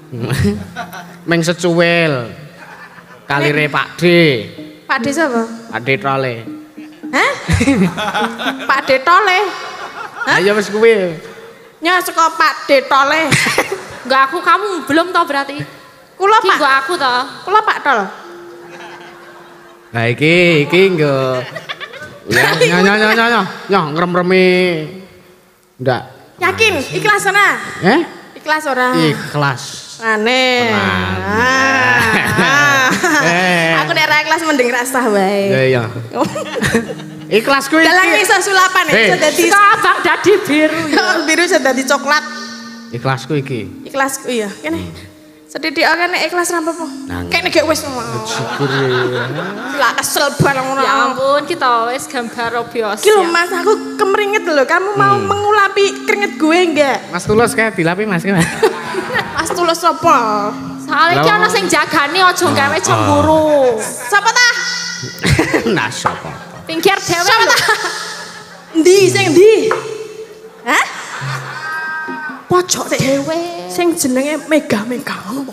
Meng secuwil. Kalire Pak D. Pak D sapa? Pak D Tole. Hah? Pak D Tole. Hah? Ya wis kuwi. Nya saka Pak Detole. Enggak aku kamu belum tau berarti. Kula Iki Pak. nggo aku to. Kula Pak Tol. Lah iki iki nggo. Ya nyo nyo nyo nyo nyo ngrem-remi. Ndak. Yakin ikhlas ora? Eh? Ikhlas ora? Ikhlas. Aneh. Ah. Aku nek ra ikhlas mending ra sah wae. Ya iya. Ikhlas kuwi. Dalang iso sulapan iso dadi abang dadi biru. Biru iso dadi coklat. Ikhlasku iki. Ikhlasku iya, kene. Sedidik ora nek ikhlas ra apa-apa. Kene gek wis. Syukur ya. Lah kesel barang ora. Ya ampun, kita wis gambar biasa. Iki lho Mas, aku kemeringet lho. Kamu mau Hmm. mengulapi keringet gue enggak? Mas Tulus kayak dilapi Mas. Mas Tulus sapa? Soale iki ana sing jagani aja gawe cemburu. Sapa ta? Nah sapa? Pinggir dhewe Sapa lho. ta? Ndi sing ndi? Hah? Pojok dhewe. Sing jenenge Mega-Mega ngono.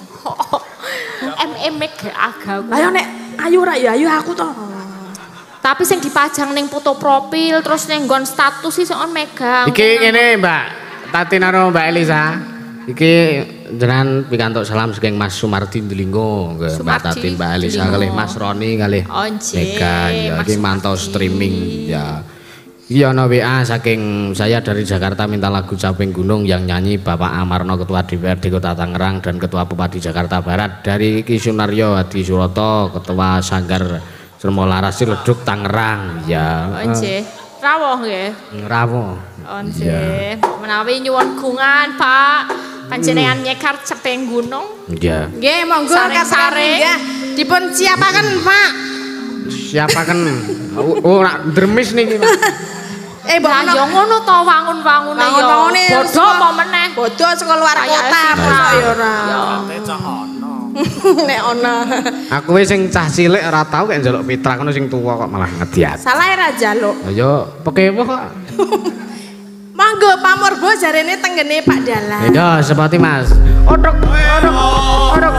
M M Mega aga. Ayo nek ayu ra ya ayu aku to. Tapi sing dipajang ning foto profil terus ning nggon status sih soal Mega. Iki ngene Mbak Tatin karo Mbak Elisa. Iki jenengan pikantuk salam saking Mas Sumardi Ndlinggo, Mbak Sumardi Tatin, Mbak Elisa Ndlinggo. kalih Mas Roni kalih Oh, nggih, Mega ya Mas iki mantau Sumardi. streaming ya. Iki ana W A saking saya dari Jakarta minta lagu Caping Gunung yang nyanyi Bapak Amarno Ketua D P R D Kota Tangerang dan Ketua Bupati Jakarta Barat dari Ki Sunaryo Hadi Suroto Ketua Sanggar Sermolaras Ciledug Tangerang ya. Oh nggih. Rawuh nggih. Rawo. Oh nggih. Menawi nyuwun gungan, Pak. Panjenengan nyekar Caping Gunung. Ya. Nggih, monggo Saring-saring. nggih. Dipun siapaken, Pak. Siapa kan oh nak dermis niki Pak. Eh, mbok Lah ono. ya ngono to wangun-wangune ya. Wangun-wangune Bodoh apa meneh? Bodoh saka luar Kayak kota, Evita. mosok ya ora. Ya. Nek ono. Aku wis sing cah cilik ora tau kek njaluk pitra kono sing tuwa kok malah ngediat. Salah ra jaluk. Ayo pekewo kok. Monggo pamurbo jarene tenggene Pak Dalan. Ya seperti Mas. Odok odok odok.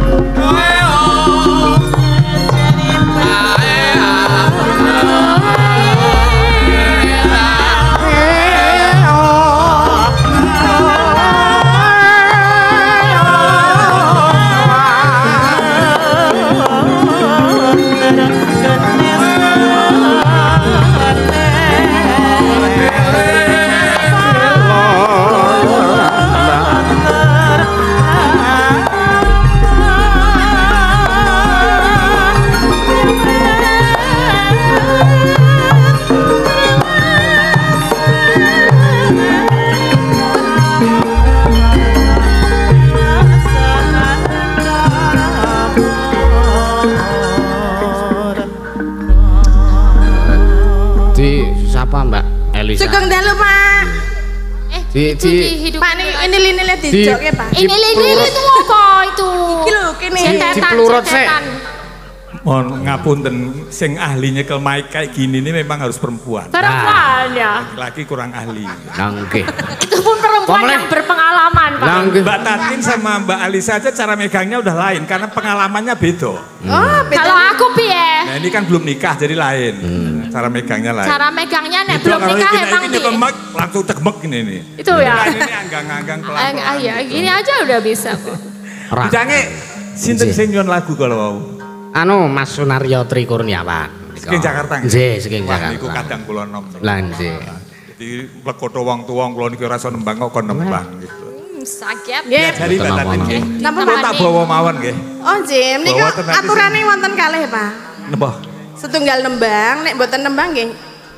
Di siapa Mbak Elisa? Sugeng dalu, Pak. Eh, Di- itu di- dihidup. Pak ini ini linile dijokke, Pak. Ini ini itu apa itu? Iki lho kene. Cetetan, Di pelurut, Sek. cetetan. Mohon ngapunten, sing ahli nyekel mic kayak gini ini memang harus perempuan. Perempuan ya. Laki kurang ahli. Nangke. Itu pun perempuan Komplek. yang berpengalaman, Pak. Nangke. Mbak Tatin sama Mbak Alisa aja cara megangnya udah lain karena pengalamannya beda. Oh, beda. Kalau aku piye? Nah ini kan belum nikah jadi lain. Cara megangnya lain. Cara megangnya nek Beda belum kalau nikah ini- emang ini nyekel piye? mic langsung tegmek ini nih. Itu ya. Nah, ini anggang-anggang Ah, pelan-pelan. ah, ya, gini aja udah bisa kok. Rak. Jange, sinten sing nyuwun lagu kalau mau. Anu Mas Sunaryo Tri Kurniawan. Saking Jakarta. Nggih, saking Wah, niku Jakarta. kadang kula nom. Lah nggih. Jadi lekoto wong tuwa kula niki ora iso nembang kok kon nembang gitu. Hmm, sakit. Nggih. Jadi Mbak Betul, Tatin Mama. nggih. Napa, Kula tak Pak? bawa mawon nggih. Oh, Jim, niku Bawa tenan aturane wonten kalih, Pak. Nembah. Setunggal nembang, nek mboten nembang nggih.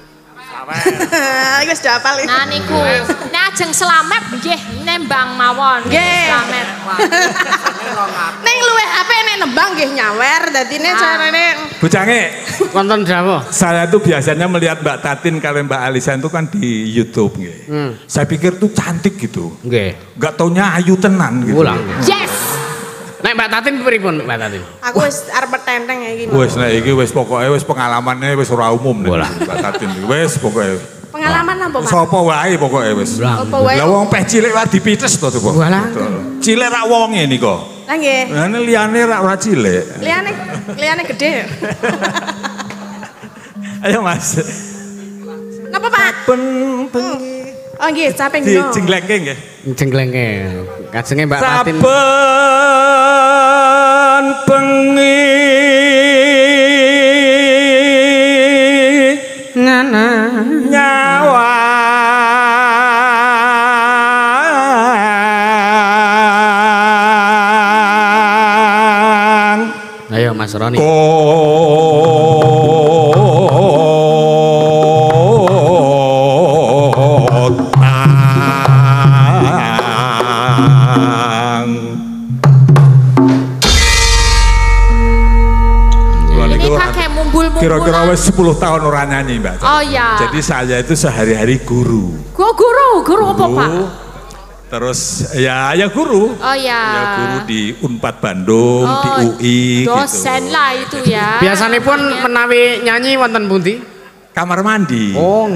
Iki wis hafal iki. Nah niku, nek ajeng selamet nggih nembang mawon. Nggih. Selamet. Ning luwih ape nek nembang nggih nyawer, dadine carane Bocange, Wonten dawuh. saya tuh biasanya melihat Mbak Tatin kalau Mbak Alisa itu kan di YouTube nggih. Hmm. Saya pikir tuh cantik gitu. Nggih. Enggak taunya ayu tenan gitu. Ulang. Yes. Nek Mbak Tatin pripun Mbak Tatin? aku wis arep tenteng iki. Wes nek iki wis pokoke wis pengalamannya wis ora umum nih. Bola. Mbak Tatin iki. Wis pokoke. Pengalaman apa, Pak? Sapa wae pokoke wis. Apa wae? Lah wong peh cilik wae dipites to tuh. Walah. Cilik rak wonge nika. Lah nggih. Lah nek liyane rak ora cilik. Liyane liyane gede. Ayo Mas. Napa, Pak? Ben bengi Oh nggih, caping Di no. jenglengke nggih. Jenglenge. Kajenge Mbak Patin. Saben bengi ngana nyawa ayo Mas Roni. Kira-kira wes sepuluh tahun orang nyanyi Mbak. Oh ya. Jadi saya itu sehari-hari guru. Gua guru, guru apa Pak? Terus ya ya guru. Oh ya. Ya guru di Unpad Bandung, oh, di U I dosen gitu. lah itu ya. Biasanya pun menawi nyanyi wonten pundi? Kamar mandi. Oh.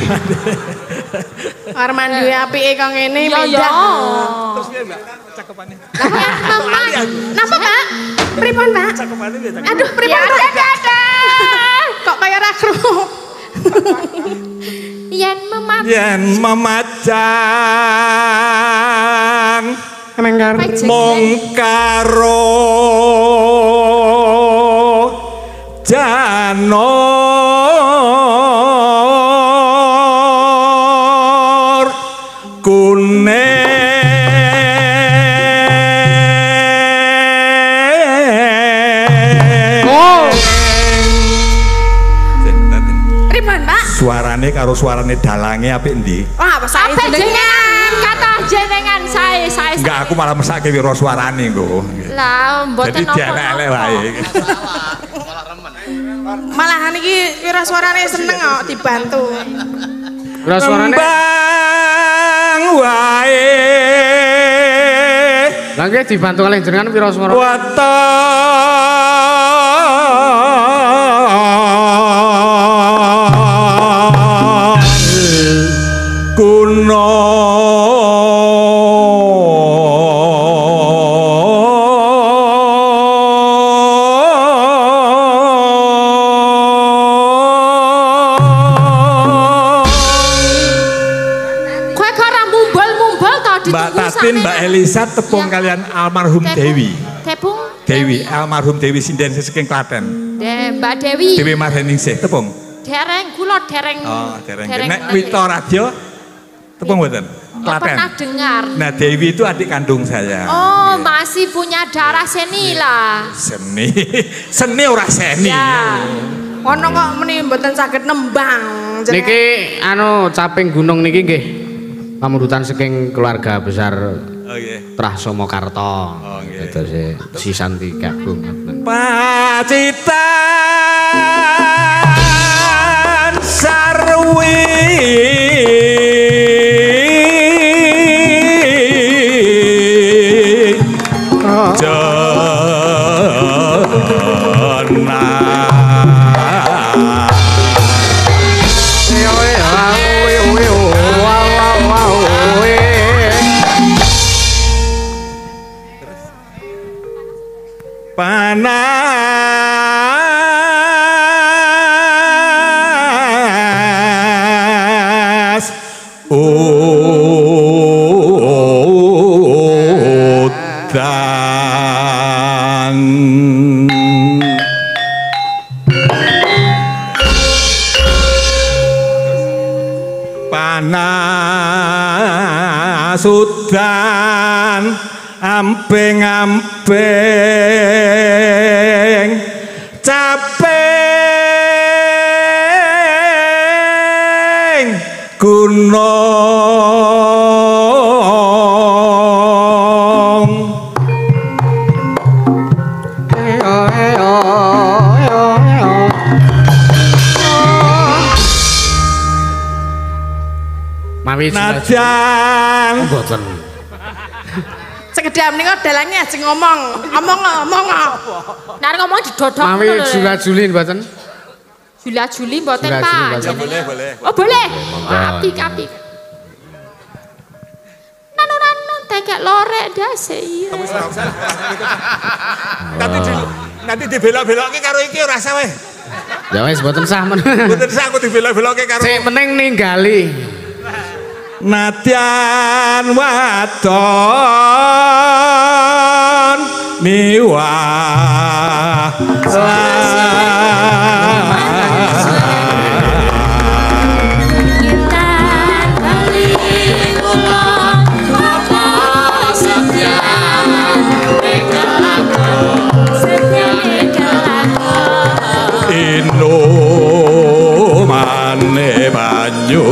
Kamar mandi apike kok ngene mendah. Terus piye Mbak? Cakepannya. Mama. Napa Pak? Pripun Pak? Cakepannya piye? Aduh, pripun Pak? Kok kaya ra krungu. Yen memat. Yen memacan. Emanggar mung karo janor kuning. Suarane karo suarane dalange apik endi? Wah, apa sae jenengan? Kata jenengan sae sae. Enggak, aku malah mesake wiro suarane nggo. Lah, mboten napa. Jadi elek-elek wae. Malahan iki wiro suarane seneng kok dibantu. Wiro suarane bang wae. Lah nggih dibantu kalih jenengan wiro suara. Kuno kowe karo mumbul-mumbul to ditunggu Mbak Tatin, Mbak Elisa tepung ya. Kalian almarhum Tepung. Dewi. Tepung Dewi, almarhum Dewi Sinden saking Klaten. De, Mbak Dewi. Dewi Marheningsih tepung. Dereng kula dereng. Oh, dereng. Nek Wito Radio tepung mboten? Klaten. Pernah dengar. Nah, Dewi itu adik kandung saya. Oh, ya. Masih punya darah seni lah. Seni. Seni ora seni. Ya. Ono kok meni mboten saged nembang. Niki anu caping gunung niki nggih pamundutan saking keluarga besar Oh nggih. Trah Somokarto. Oh nggih. Terus si Santi Kagung. Pacitan sarwi panas udan panas udan amping-amping caping gunung najan mboten sekedap nika dalange aja ngomong. Omong ngomong. Nek ngomong didodok Mawi Jula-juli mboten? Jula-juli mboten Jula-juli Pak. mboten. boleh boleh Oh boleh. Apik apik. Nanu nanu tekek lorek dase iya. nanti di, nanti dibelok-belokke karo iki ora usah weh. Ya wis mboten sah men. Mboten sah aku dibelok-belokke karo Sik penting ninggali. Nadyan wadon miwah Ino mane banyu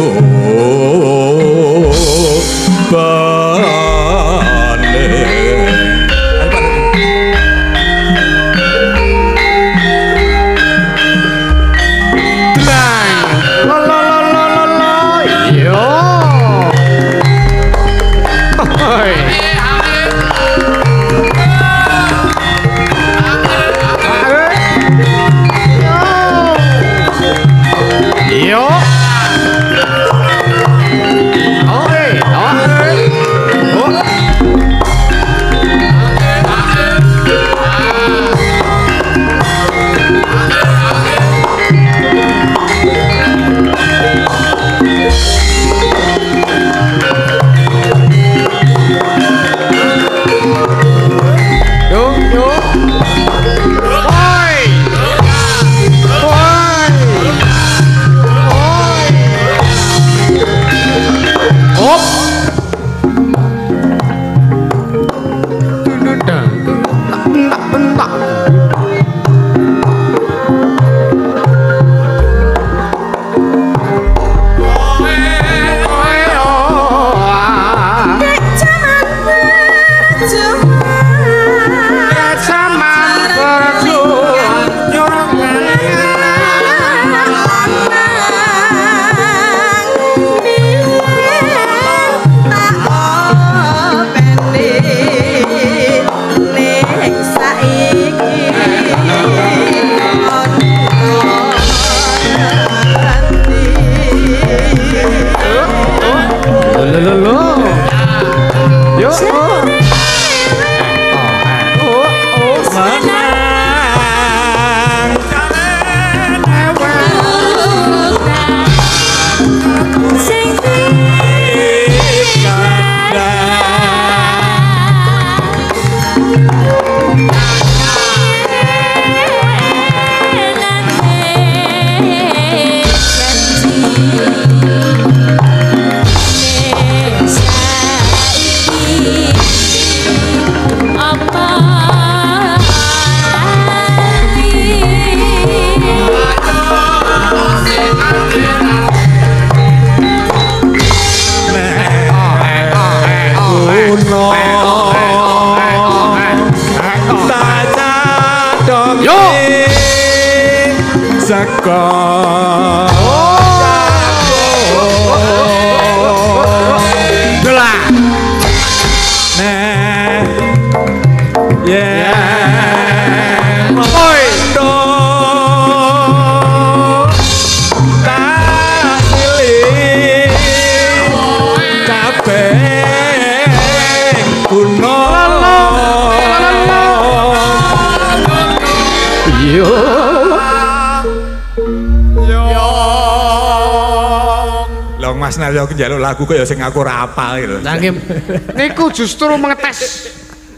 Mas Naryo njaluk lagu kok ya sing aku ora apal gitu. Saking niku justru mengetes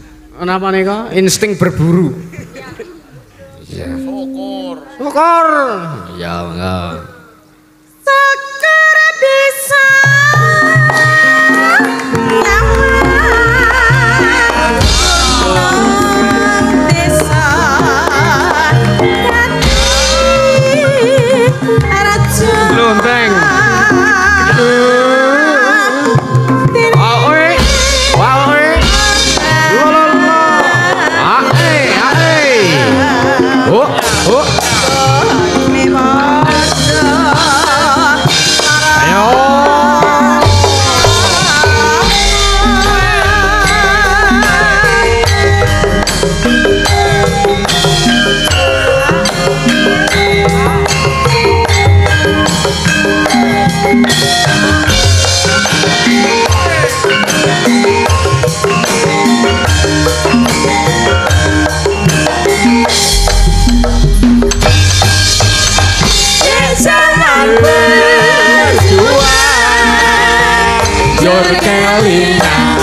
napa nika insting berburu. Iya. Syukur. Syukur. Ya enggak. Syukur bisa Lonteng. Ayo banjur kelingan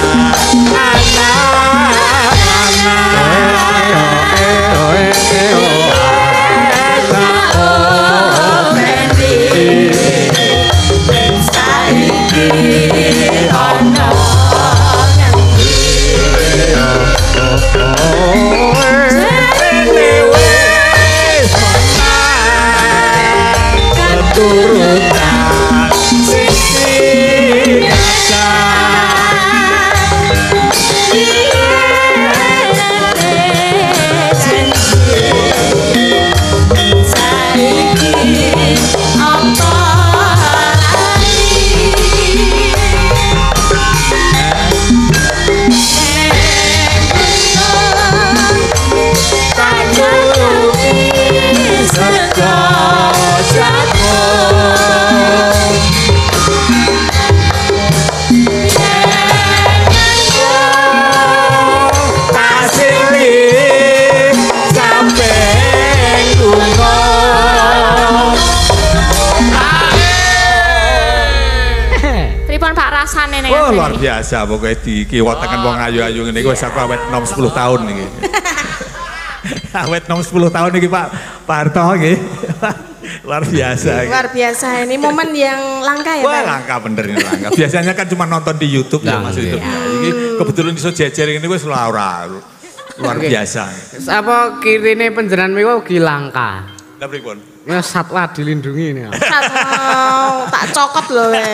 Oh, luar biasa pokoknya dikiwatakan wong ayu-ayu ngene iki wis aku awet enam sepuluh tahun niki. Awet enam sepuluh tahun niki Pak Pak Harto nggih. Luar biasa. Luar biasa ini momen yang langka ya Pak. Wah, langka bener ini langka. Biasanya kan cuma nonton di YouTube ya Mas itu. Iki kebetulan iso jejer ngene wis ora luar biasa. Apa kirine panjenengan niku ugi langka? Lha pripun? Ya satwa dilindungi ini. Satwa tak cokot lho we.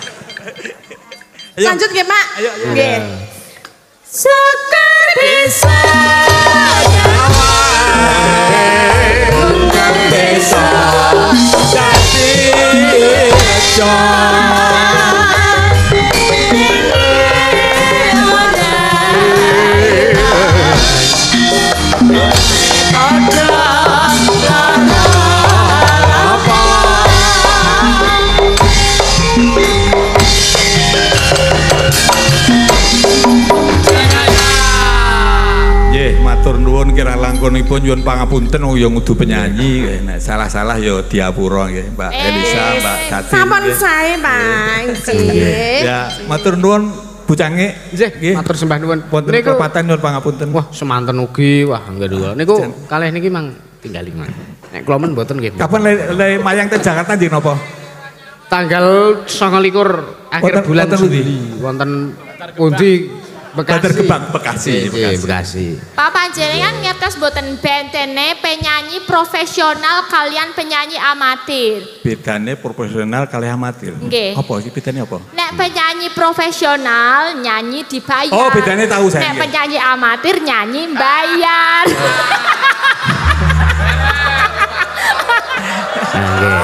Lanjut nggih, Pak. Ayo, nggih. Suka bisa undang desa dadi rejo matur nuwun kirang langkunipun nyuwun pangapunten ya ngudu penyanyi nek salah-salah ya diapura nggih Mbak Elisa Mbak Tati sampun sae Pak nggih ya matur nuwun Bu Cange nggih matur sembah nuwun wonten kepatan nyuwun pangapunten wah semanten ugi wah nggih dua niku kalih niki mang tinggal lima nek kula men mboten nggih kapan le mayang teng Jakarta nggih napa tanggal sanga likur akhir bulan Juli wonten pundi Bekasi. Gebang Bekasi, Bekasi. Bekasi. Pak panjenengan ngertos boten bentene penyanyi profesional kalian penyanyi amatir. Bedane profesional kali amatir. Nggih. Apa iki bedane apa? Nek penyanyi profesional nyanyi dibayar. Oh, bedane tahu saya. Nek penyanyi amatir nyanyi bayar. Nggih.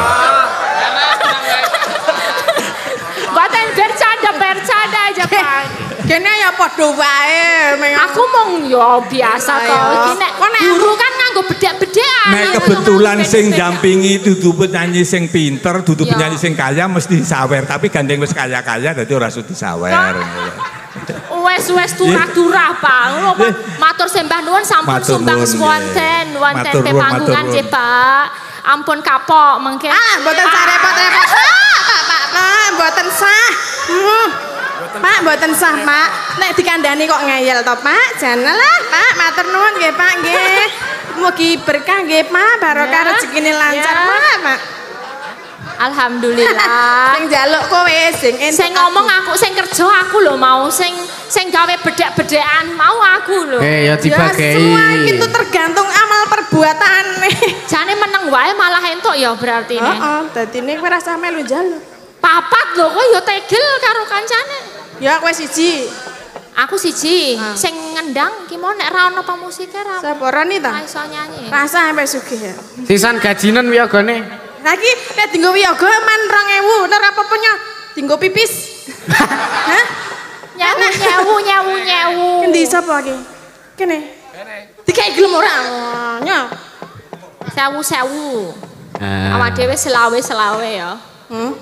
Boten bercanda bercanda aja Pak. Kene ya padha wae. Aku mong yo biasa to. Iki nek guru kan nganggo bedhek-bedhekan. Nek kebetulan sing dampingi dudu penyanyi sing pinter, dudu penyanyi sing kaya mesti sawer, tapi gandeng wis kaya-kaya dadi ora usah disawer. Wes-wes turah-turah, Pak. Ngono Pak. Matur sembah nuwun sampun sumbang wonten wonten pepanggungan nggih, Pak. Ampun kapok mengke. Ah, mboten sah repot-repot. Pak, Pak, Pak, mboten sah. Hmm. Pak, mboten sah, Pak. Nek dikandani kok ngeyel to, Pak? Janalah, Pak. Matur nuwun nggih, Pak, nggih. Mugi berkah nggih, Pak. Barokah rezekine lancar, Pak, Pak. Alhamdulillah. Sing njaluk kowe sing entuk. Sing ngomong aku, sing kerja aku lho mau, sing sing gawe bedhek-bedhekan mau aku lho. Eh ya dibagei. Ya semua itu tergantung amal perbuatan. Jane meneng wae malah entuk ya berarti ne. Heeh, dadine kowe rasa melu njaluk. Papat lho kowe ya tegel karo kancane. Ya kowe siji. Aku siji, ah. Sing ngendang ki mau nek ra ono pemusike ra. Saborani ta? Ra iso nyanyi. Rasa sampe sugih ya. Sisan gajinen wiyagane. Lagi nek dinggo wiyaga man rong ewu, nek apa-apa nya dinggo pipis. Hah? Nyewu nyewu nyewu nyewu. Kendi sapa iki? Kene. Kene. Dikai gelem ora? Nya. Sewu-sewu. Ah. Awak dhewe selawe-selawe ya. Hmm.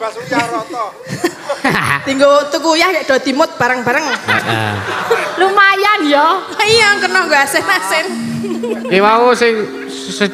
Tinggo tuku ya do dimut bareng-bareng. Heeh. Lumayan ya. Iya kena nggo asin-asin. Ki wau sing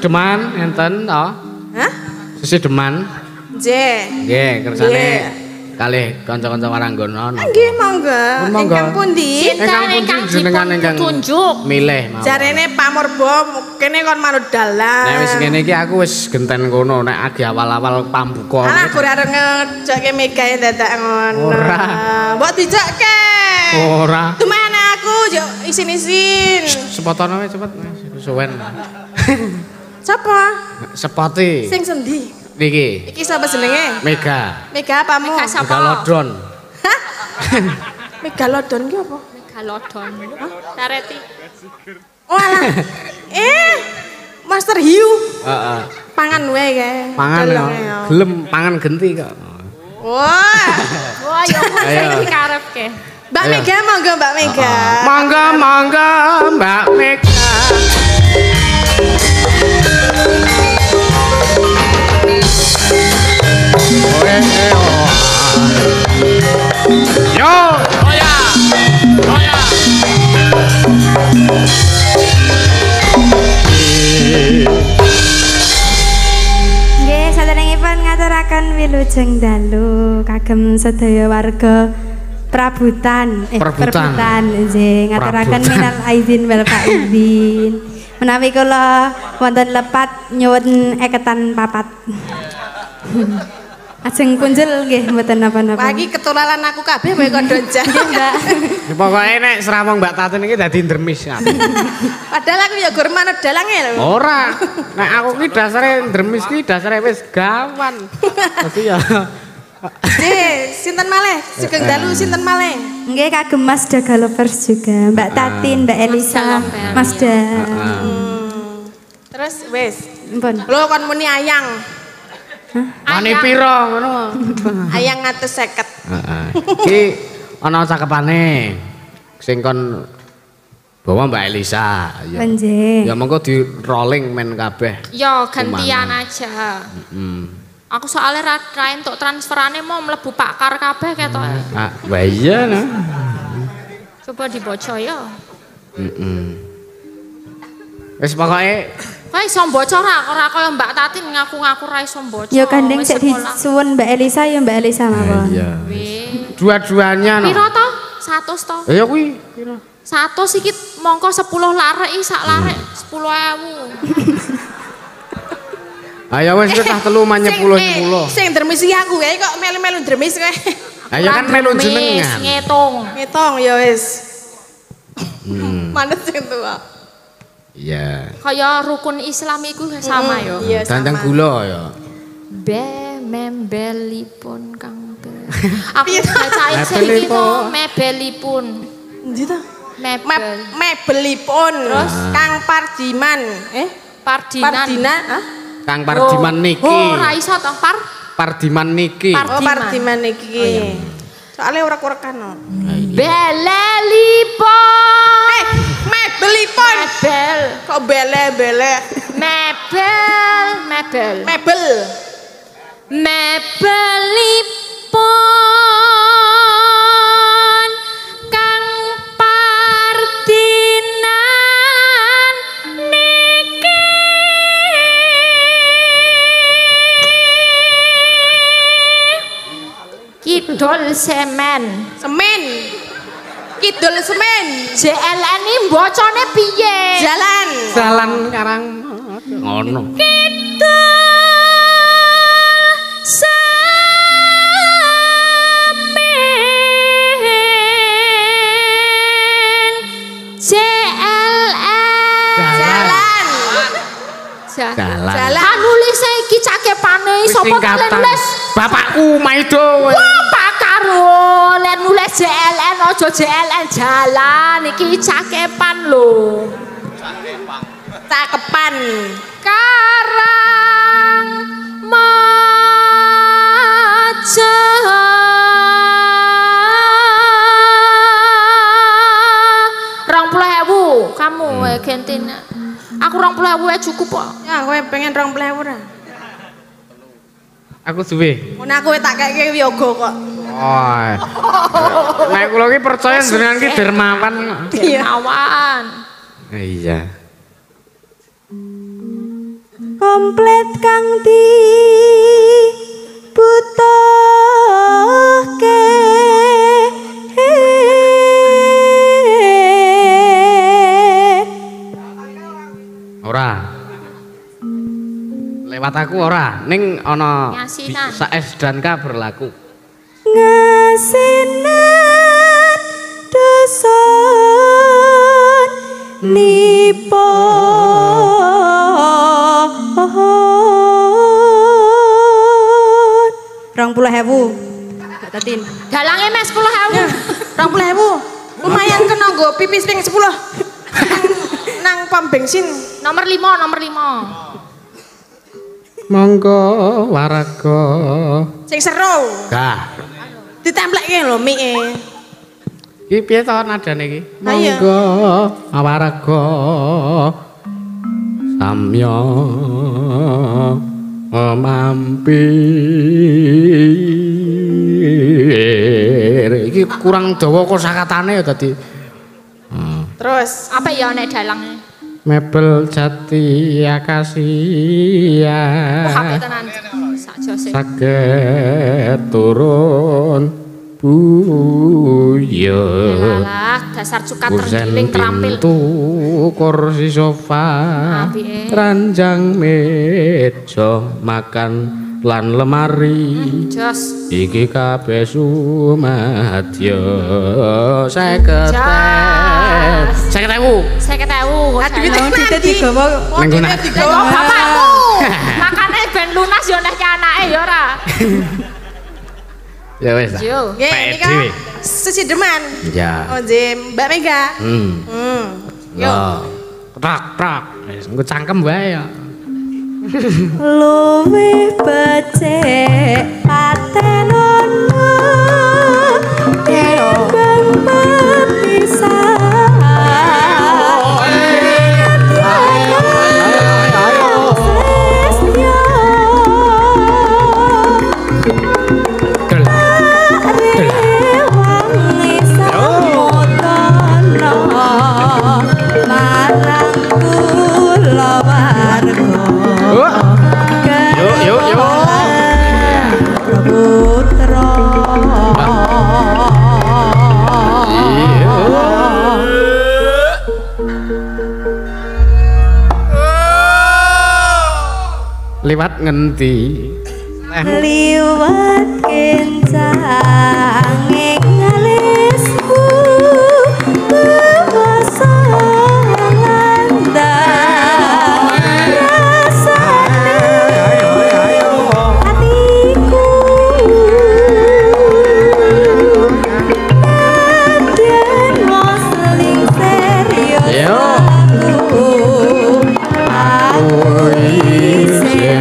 sesedeman enten to. Hah? Sesedeman. Nggih. Nggih, kersane kalih kanca-kanca waranggono. Nggih, monggo. Ingkang pundi? Ingkang pundi jenengan ingkang tunjuk milih mawon. Jarene Pak Murbo kene kon manut dalan. Nek wis ngene iki aku wis genten kono nek agi awal-awal pambuka. Alah ora arep ngejokke megae dadak ngono. Ora. Mbok dijokke. Ora. Tumane aku yo isin-isin. Sepotono wae cepet suwen. Sapa? Sepoti. Sing sendi? Niki. Iki sapa jenenge? Mega. Mega apamu? Mega sapa? Megalodon. Hah? Megalodon ki apa? Megalodon. Tareti. Oh alah. Eh, Master Hiu. Heeh. Pangan wae kae. Pangan ya. Gelem pangan genti kok. Wah. Wah, yo sing dikarepke. Mbak Mega monggo Mbak Mega. Monggo monggo Mbak Mega. Yo, oya, oya. Nggih, saderengipun ngaturaken wilujeng dalu kagem sedaya warga Prabutan, eh Prabutan. nggih ngaturaken minal aidin wal faizin. Menawi kula wonten lepat nyuwun eketan papat. Ajeng punjul nggih mboten napa-napa. Wah iki ketularan aku kabeh wae kok donjan. Mbak. Pokoke nek serawong Mbak Tatin iki dadi ndremis. Padahal aku ya gur manut dalange lho. Ora. Nek aku ki dasare ndremis ki dasare wis gawan. Dadi ya Nggih, sinten malih? Sugeng dalu sinten malih? Nggih kagem Mas Daga Lovers juga, Mbak Tatin, Mbak Elisa, Mas Da. Terus wis. Ampun. Lho kon muni ayang. Wani pira ngono. Ayang ngatus seket. Heeh. Iki ana cakepane. Sing kon bawa Mbak Elisa. Ya. Nggih. Ya monggo di rolling men kabeh. Yo gantian aja. Heeh. Aku soalnya ra entuk transferane mau mlebu pakar kabeh ketok. Ah, wah iya no. Coba dibaca ya. Heeh. Wis pokoke Kowe iso mbaca ra ora kaya Mbak Tatin ngaku-ngaku ra iso mbaca. Ya gandeng Wis cek sekolah. disuwun Mbak Elisa ya Mbak Elisa mawon. iya. Wih. Dua-duanya no. Piro to? seratus to? Ya kuwi piro? seratus iki mongko sepuluh larek iki sak larek sepuluh ribu. Ayo wis tah telu manye puluh sepuluh. Sing dermis iki aku kae kok melu-melu dermis kowe. Ayo kan melu jenengan. Ngitung. Ngitung ya wis. Hmm. Manut sing tuwa. Iya. Kaya rukun Islam iku sama ya. Iya Dandang gula ya. Be membelipun Kang Be. Aku bacain sing iki to mebelipun. Endi to? Mebel. Mebelipun. Terus Kang Pardiman, eh? Pardinan. Pardinan, ah? Kang Pardiman niki. Oh, ora iso to, Par. Pardiman niki. Par- Oh, Pardiman. Pardiman iki. Soale urek-urekan no. Belelipun. Eh, mebelipun. Mebel. Kok bele-bele? Mebel, mebel. Mebel. Mebelipun Kang Pardinan niki. Kidul semen. Semen. Kidul semen. J L N iki mbacane piye? Jalan. Jalan karang ngono. J L N Jalan. Jalan. Jalan. Kan nulis iki cakepane Wis sapa kalian singkatan. nulis? Bapakku Maido. Wah, Pak Karo, len nulis J L N aja J L N jalan iki cakepan lho. Cakepan. Karang Maja rong puluh ewu kamu hmm. Gentin aku rong puluh ewu cukup kok Ya, kowe pengen rong puluh ewu ra? Aku suwe. Ngono aku tak keke wiyaga kok. Oh. Nek kula ki percaya jenengan ki dermawan. dermawan. Iya. Komplit kang di buta Ora. Lewat aku ora, ning ana saes dan ka berlaku. Ngasinan dosan nipo rong puluh hewu Tatin dalangnya mes sepuluh hewu rong puluh hewu lumayan kena nggo pipis ping sepuluh nang pom bensin nomor lima nomor lima monggo waraga sing seru gah ditemplekke lho mie iki piye to nadane iki monggo waraga samya mampir iki kurang dawa kosakatane ya dadi terus apa ya nek dalangnya mebel jati akasia oh H P tenan sak jose saged turun buyut yalah dasar cuka tergiling terampil kursi sofa ranjang meja makan lan lemari jos iki kabeh sumadya seket seket ewu seket ewu duwite digawa ning digawa bapakmu makane ben lunas yo nek anake yo ora ya wis lah yo nggih nika sesideman ya oh nggih Mbak Mega hmm hmm yo tak tak wis engko cangkem wae ya luwih becik patenono timbang pepisah liwat ngendi liwat kencang ing alisku kuwasa landang rasane hatiku dan mosling serius aku aku isi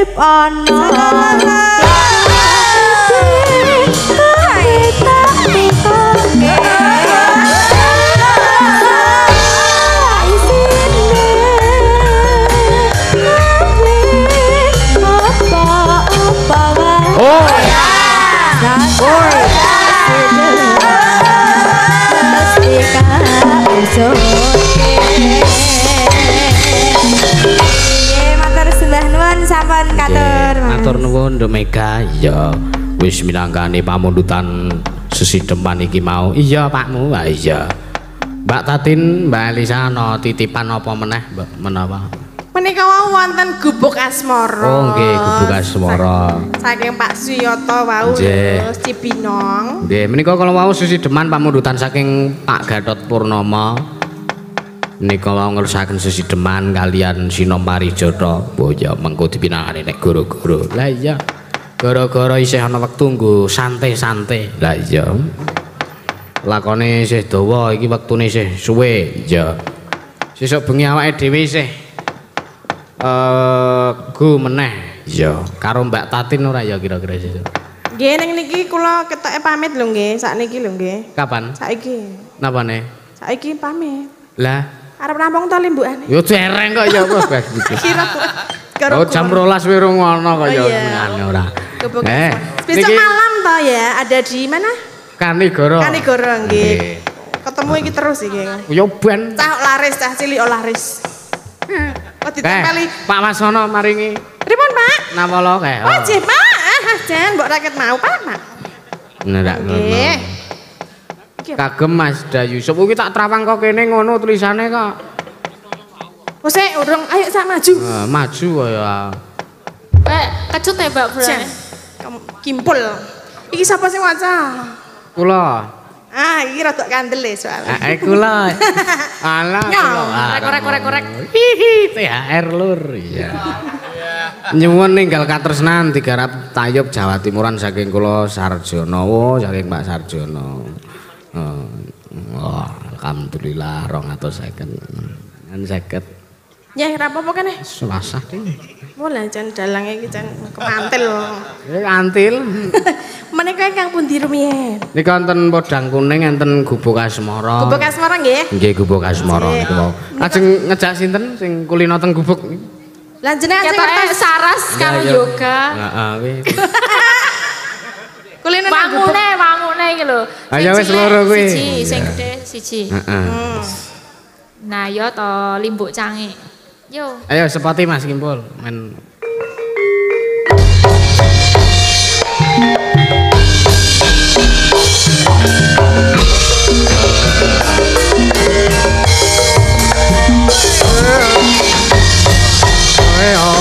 urip ana matur nuwun Nduk Mega. Iya wis minangkane pamundutan sesideman iki mau. Iya Pakmu. Ha iya. Mbak Tatin, Mbak Elisa ana titipan apa meneh Mbak menawa? Menika wau wonten gubuk asmara. Oh nggih, gubuk asmara. Saking Pak Suyoto wau Cibinong. Nggih, menika kala wau sesideman pamundutan saking Pak Gatot Purnomo. Nika wau ngerusaken sesideman kalian Sinomari Jata. Oh ya mengko dipinangane nek goro-goro. Lah iya. Gara-gara isih ana wektu nggo santai-santai. Lah iya. Lakone isih dawa iki wektune isih suwe. Iya. Sesuk bengi awake dhewe isih eh go meneh. Iya. Karo Mbak Tatin ora ya kira-kira sesuk. Nggih ning niki kula ketoke pamit lho nggih, sakniki lho nggih. Kapan? Saiki. Napane? Saiki pamit. Lah arep rampung to limbukane. Yo dereng kok ya wis iki. Kira Oh jam rolas wis ngono kok ya ngene ora. Eh, besok malam to ya ada di mana? Kanigoro. Kanigoro nggih. Ketemu iki terus iki. Yo ben. Cah laris, cah cilik laris. Kok ditempeli Pak Wasono maringi. Pripun, Pak? Napa lo kae? Oh, nggih, Pak. Ah, jan mbok raket mau, Pak, Pak. Ndak ngono. Nggih. Kagem Mas Dayu. Sop iki tak trawang kok kene ngono tulisane kok. Oh, sik urung ayo sak maju. Nah, maju kaya. Eh, kecut ya Mbak Bulan. Kimpul. Iki sapa sing waca? Kula. Ah, iki rada kandel e soalnya. Eh, kula. Alah. Korek korek korek. Hihi, T H R lur. Iya. Nyuwun ninggal katresnan digarap Tayub Jawa Timuran saking kula Sarjono, saking Pak Sarjono. Oh, alhamdulillah rong atus seket. Kan seket. Ya, ora apa-apa kene. Selasah iki. Mulai jan dalang iki jan kemantil. Ya kantil. Menika ingkang pundi rumiyin? Nika wonten Podang Kuning enten Gubuk Asmara. Gubuk Asmara nggih? Nggih Gubuk Asmara niku mau. Lajeng ngejak sinten sing kulino teng gubuk? Lah jenengan sing Ketoke Saras karo yoga. Heeh kuwi. Kulino wangune, wangune iki lho. Ayo wis loro kuwi. Siji, sing gedhe siji. Heeh. Nah, yo to limbuk cange. Yo. Ayo sepati Mas Kimpul men. Ayo.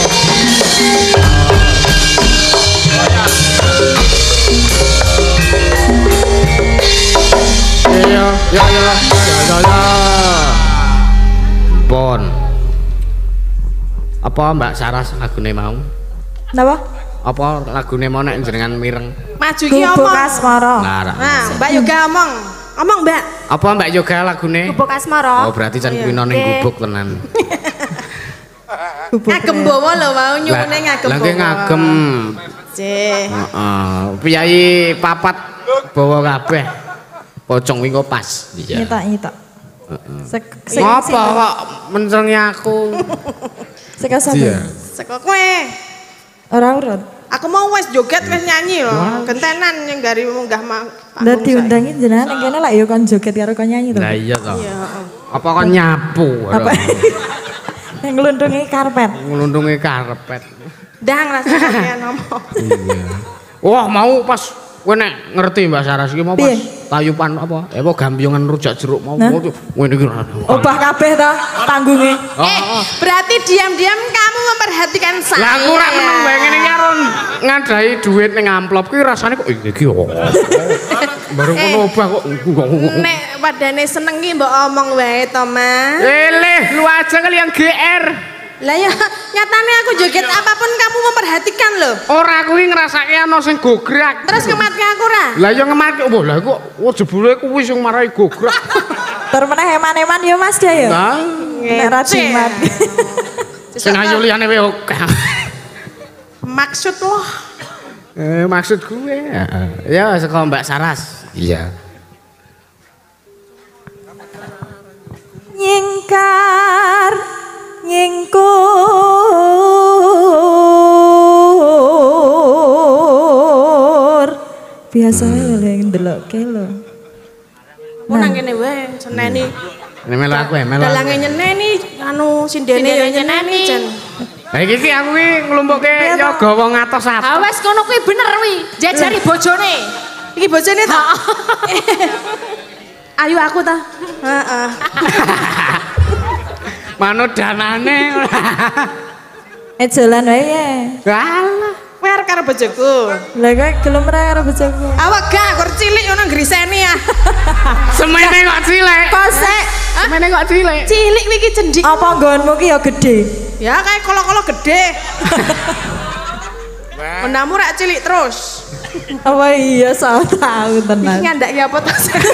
Ya ya ya ya ya. Bon. Apa Mbak Saras lagune mau? Napa? Apa lagune mau nek jenengan mireng? Maju ki omong. Gubuk Asmara. Nah, Mbak Yoga omong. Omong, Mbak. Apa Mbak Yoga lagune? Gubuk Asmara. Oh, berarti can kuwi ning gubuk tenan. Ngagem bawa lho mau nyuwune ngagem bawa. Lah ngagem. Nggih. Heeh. Piyai papat bawa kabeh. Pocong wingi pas. Iya. Nyetok-nyetok. Heeh. Apa kok mencengi aku? Seka sapa? Saka kowe. Ora urut. Aku mau wis joget wis nyanyi lho. Gentenan yang gari munggah mah. Lah diundangi jenengan ning kene lak ya kon joget karo kon nyanyi to. Lah iya to. Apa kon nyapu? Apa? Yang nglundungi karpet. Nglundungi karpet. Ndang rasane ngomong. Iya. Wah, mau pas kowe nek ngerti Mbak Saras iki mau pas tayupan apa? Eh apa gambiongan rujak jeruk mau ngene iki. Obah kabeh ta tanggunge. Eh, berarti diam-diam kamu memperhatikan saya. Lah aku ora meneng bae ngene iki karo ngadahi dhuwit ning amplop ki rasane kok iki kok. Baru ngono obah kok. Nek padane seneng ki mbok omong wae to, Mas. Eleh, lu aja kalian G R. Lah ya nyatane aku joget apapun kamu memperhatikan loh. Ora kuwi ngrasake ana sing gograk. Terus ngematke aku ora? Lah ya ngematke. Wah, lah kok oh jebule kuwi sing marai gograk. Tur meneh eman-eman ya Mas dia ya. Lah, nek ra jimat. sing ayu liyane wae oke. maksud lo. Eh, maksud gue. Ya, saka Mbak Saras. Iya. Nyingkar nyingkur biasa lho ndelokke lho. Ku nang kene wae seneni. Ini melu aku ya, melu. Dalange nyeneni anu sindene ya nyeneni jan. Lah iki ki aku ki nglumpuke ya gawa ngatos apa. Ha wis ngono kuwi bener kuwi. Jejari bojone. Iki bojone ta? Ayo aku ta. Heeh. Manut danane. Eh jalan wae ya. Alah. Kowe arep karo bojoku. Lah kowe gelem ra karo bojoku. Awak gak kok cilik ngono ngriseni ya. Semene kok cilik. Kosek. Semene kok cilik. Cilik kuwi iki cendik. Apa nggonmu ki ya gede? Ya kayak kolo-kolo gede. Menamu rak cilik terus. Apa iya salah tahu tenan. Iki ngandak ya apa to?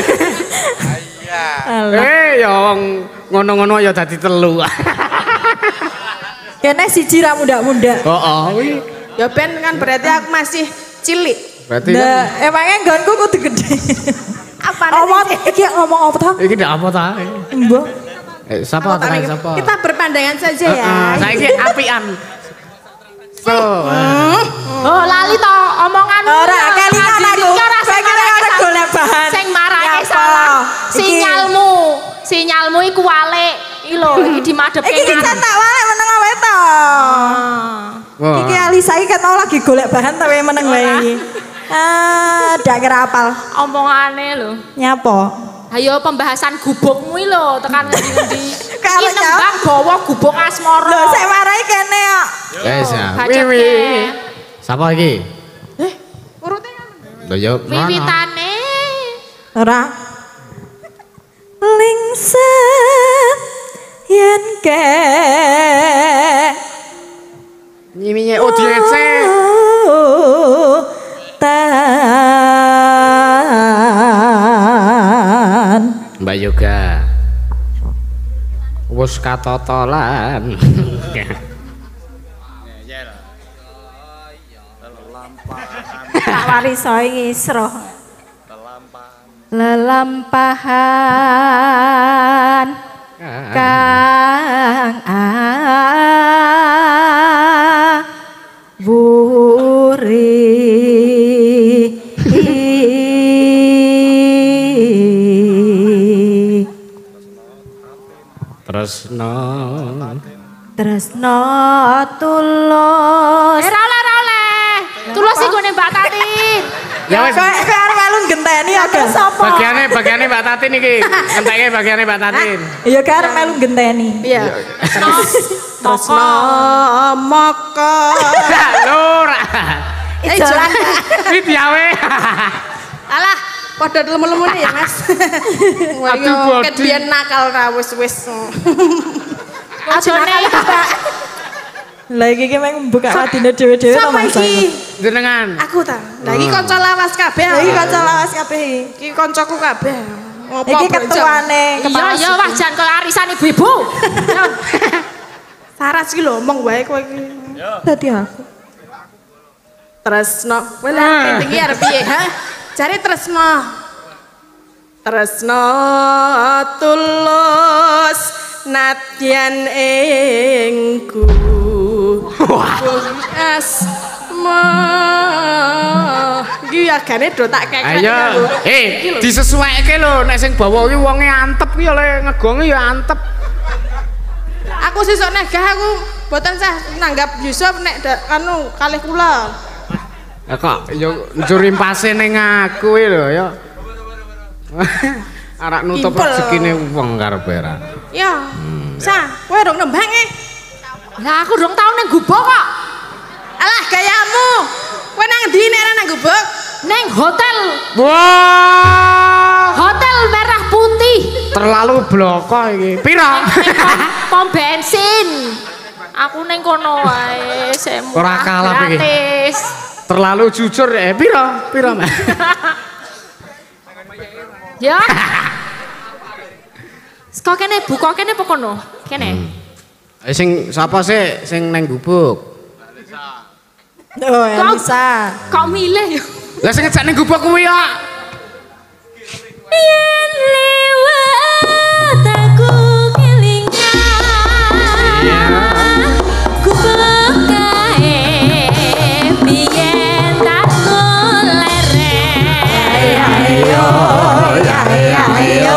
Eh ya wong ngono-ngono ya dadi telu. Kene siji ra muda-muda. Heeh kuwi. Ya ben kan berarti aku masih cilik. Berarti Nah, emangnya nggonku kudu gede. Apa Omong iki ngomong apa ta? iki ndak apa ta? Mbok. Eh sapa ta sapa? Kita berpandangan saja ya. Heeh, saiki apian. So, Oh lali to omonganmu. Ora kelingan aku. Saiki ora golek bahan. Sing marake Nyapa? salah. Iki- Sinyalmu. Sinyalmu iku walik. Iki lho, iki dimadhepke. Iki kan tak wae meneng wae to. wah. Iki Alisa iki ketau lagi golek bahan tapi meneng wae iki. Ah, dak kira apal. Omongane lho. Nyapa? Ayo pembahasan gubukmu iki lho, tekan ngendi-ngendi. Karo Iki nembang gawa gubuk asmara. Lho sik marai kene kok. Wes ya. Bacotke. Wiwi. Sapa iki? Eh, urute kan. Lho yo. Wiwitane. Ora. Lingsen yen ke Nyiminya O D C. Tan Mbak Yoga. Wes katotolan. tak wariso ngisro lelampahan kang awuri Tresno. tresno tulus Eh ra oleh ra oleh. Tulus iku ning Mbak Tatin. Ya wes. kowe kowe arep melu genteni ya Gan Bagiane bagiane Mbak Tatin iki. Enteke bagiane Mbak Tatin. ya kowe arep melu genteni Iya. Tresno moko. Lur. Eh jalan. Iki diawe. Alah, padha lemu-lemu nih ya, Mas. Wah, Aduh, body. ket biyen nakal ra wis-wis. Ojone lah iki ki meng buka atine dhewe-dhewe to Sapa Mas iki? Jenengan. Aku ta. Lah iki kanca lawas kabeh. Lah iki kanca lawas kabeh Iki kancaku kabeh. Ngopo iki Bro, Jam? ketuane Iya kepala iya wah jan kaya arisan ibu-ibu. Saras iki lho omong wae kowe iki. dadi aku Tresno. Kowe lah penting iki arep piye, ha? Jare tresno. Tresno tulus nadyan engku. Asma. Iki agane do tak kekrek. Ayo, eh disesuaikke lho nek sing bawa iki wonge antep ki oleh ngegonge ya antep. Aku sesuk negah aku boten sah nanggap Yusuf nek da- anu kalih kula. Ya kok yo njuri pase ning aku iki lho ya. Arak nutup Impel. rezekine wong karepe ra. Ya. Sah, kowe rong nembang e. Lah aku dong tau ning gubuk kok. Alah gayamu. Kowe nang ndi nek nang gubuk? Ning hotel, Wah! hotel merah putih. Terlalu bloko iki. Pira? Ning pom, pom bensin. Aku ning kono wae semu. Ora kalap iki. Gratis. Terlalu jujur eh pira? Pira, Mas? Ya. Kok kene buka kene apa kono? Kene. Eh sing sapa sih sing neng gubuk? Oh, Elisa. Kok milih ya? Lah sing ngejak ning gubuk kuwi kok. Yen lewat aku kelingan gubuk kae biyen tak lereng ayo ya ya ayo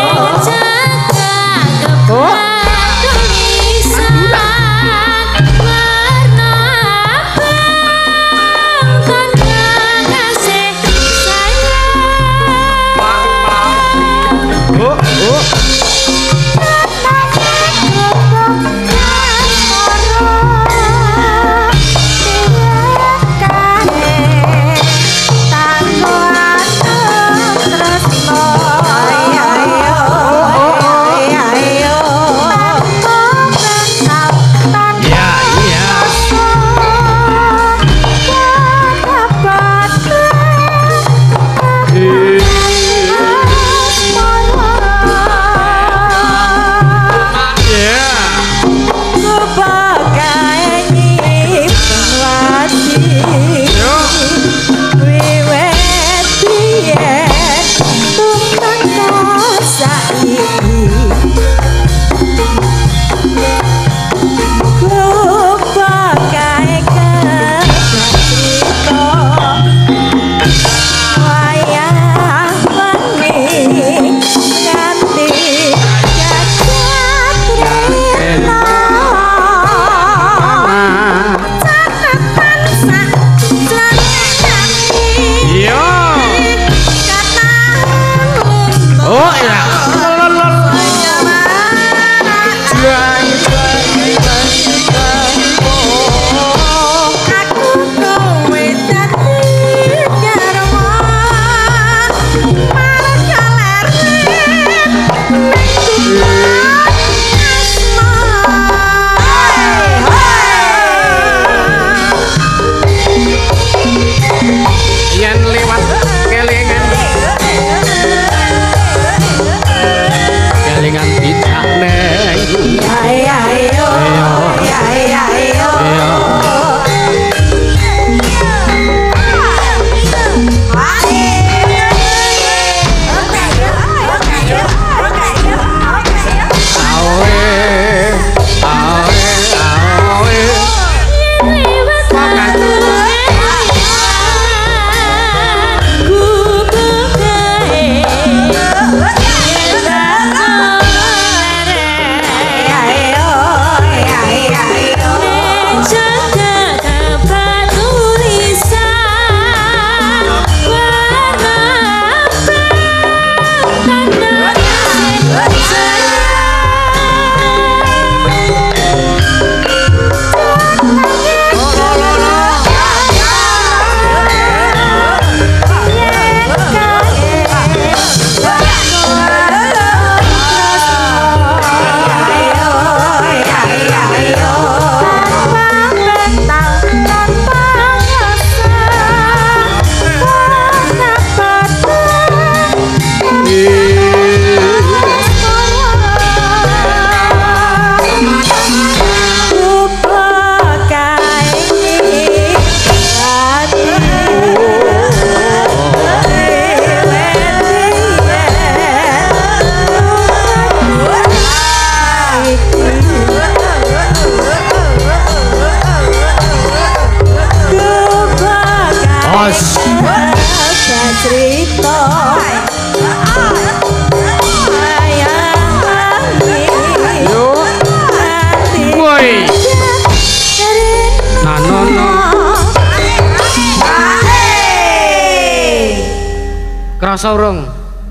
Krasa urung?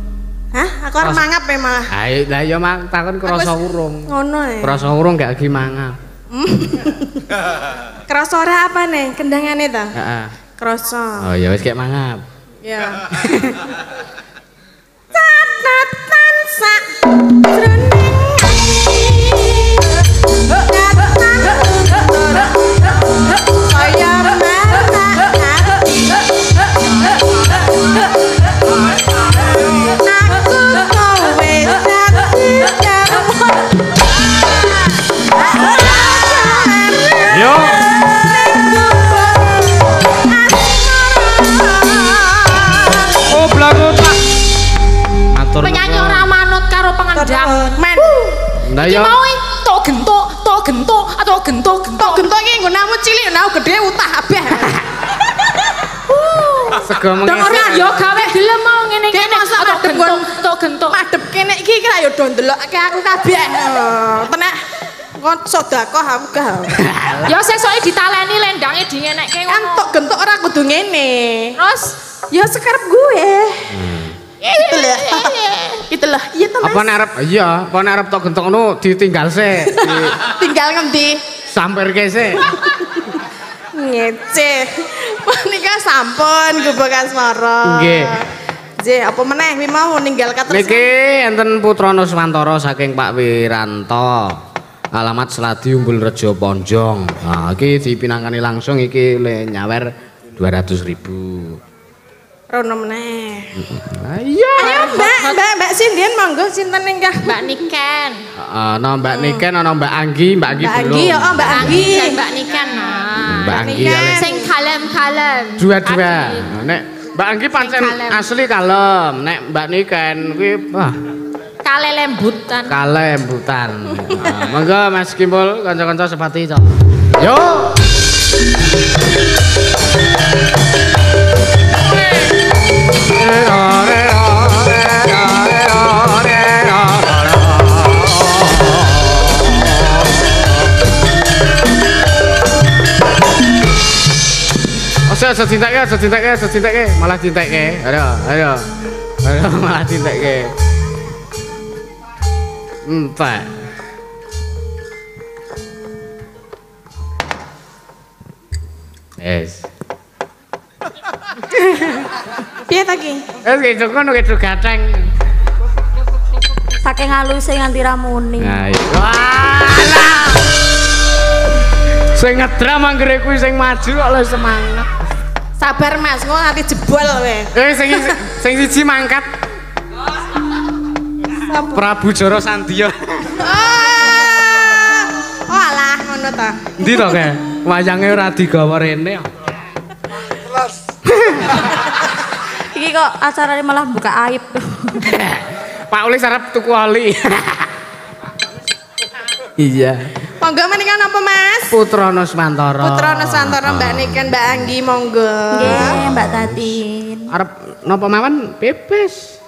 Hah? Aku arep mangap ya malah. Ayo, lah ya mak takon krasa urung. Ngono ya. Krasa urung gak lagi mangap. Krasa ora apa nih kendangane ta? Heeh. Krasa. Oh ya wis kayak mangap. Ya. Catatan sak jroning Yo. Lah Iki ya. mau tok gentuk, tok gentuk, atau gentuk, gentuk. Gentuk iki nggo namu cilik namu gede utah kabeh. Sego Dong ora mengesek. yo gawe gelem mau ngene-ngene. masa Tok madhep gentuk, kon- tok gentuk. Madhep kene iki kira yo do ndelokake aku kabeh. Tenek kon sedekah aku gak. Ya sesoke ditaleni lendange dingenekke Kan ngono. tok gentuk ora kudu ngene. Terus Ya sekarep gue. Itu lah. Itu lah. Iya to, Mas. Apa nek arep iya, apa nek arep tok gentok ngono ditinggal sik. Di- Tinggal ngendi? Sampirke sik. Ngece. Menika sampun gubuk asmara. Nggih. Nggih, apa meneh wi mau ninggal katerus. Niki enten Putra Nuswantara saking Pak Wiranto. Alamat Sladi Umbul Rejo Ponjong. Nah, iki dipinangkani langsung iki le nyawer dua ratus ribu. Rono meneh. Lah iya. Ayo Mbak, Mbak, Mbak Sindian monggo sinten ingkah? Mbak Niken. Ana Mbak Niken, ana Mbak Anggi, Mbak Anggi Mbak belum. Anggi ya, oh Mbak Anggi. Dan Mbak Niken. Nah. Mbak Anggi Niken. kali. Sing kalem-kalem. Dua-dua. Nek Mbak Anggi pancen kalem. asli kalem, nek Mbak Niken kuwi wah Kale lembutan. kalem butan. Nah, monggo Mas Kimpul kanca-kanca sepati cok. Yo. Ojo ojo cintakke, ojo cintakke, ojo cintakke, malah cintakke. Ayo, ayo. Ayo malah cintakke. Empat. Yes. Piye ta ki? Wis kecuk ngono kecuk gatheng. Saking haluse nganti ramuni. Nah, iya. Walah. Sing ngedram anggere kuwi sing maju kok lho semangat. Sabar Mas, kok nganti jebol kowe. Eh sing sing siji mangkat. Prabu Jara Sandya. Ah. Oh alah ngono ta. Endi to kae? Wayange ora digawa rene. Iki kok acarane malah buka aib. Pak Uli sarep tuku oli. Iya. Monggo menika napa Mas? Putra Nuswantara. Putra Nuswantara Mbak Niken, Mbak Anggi monggo. Nggih, Mbak Tatin. Arep napa mawon bebas.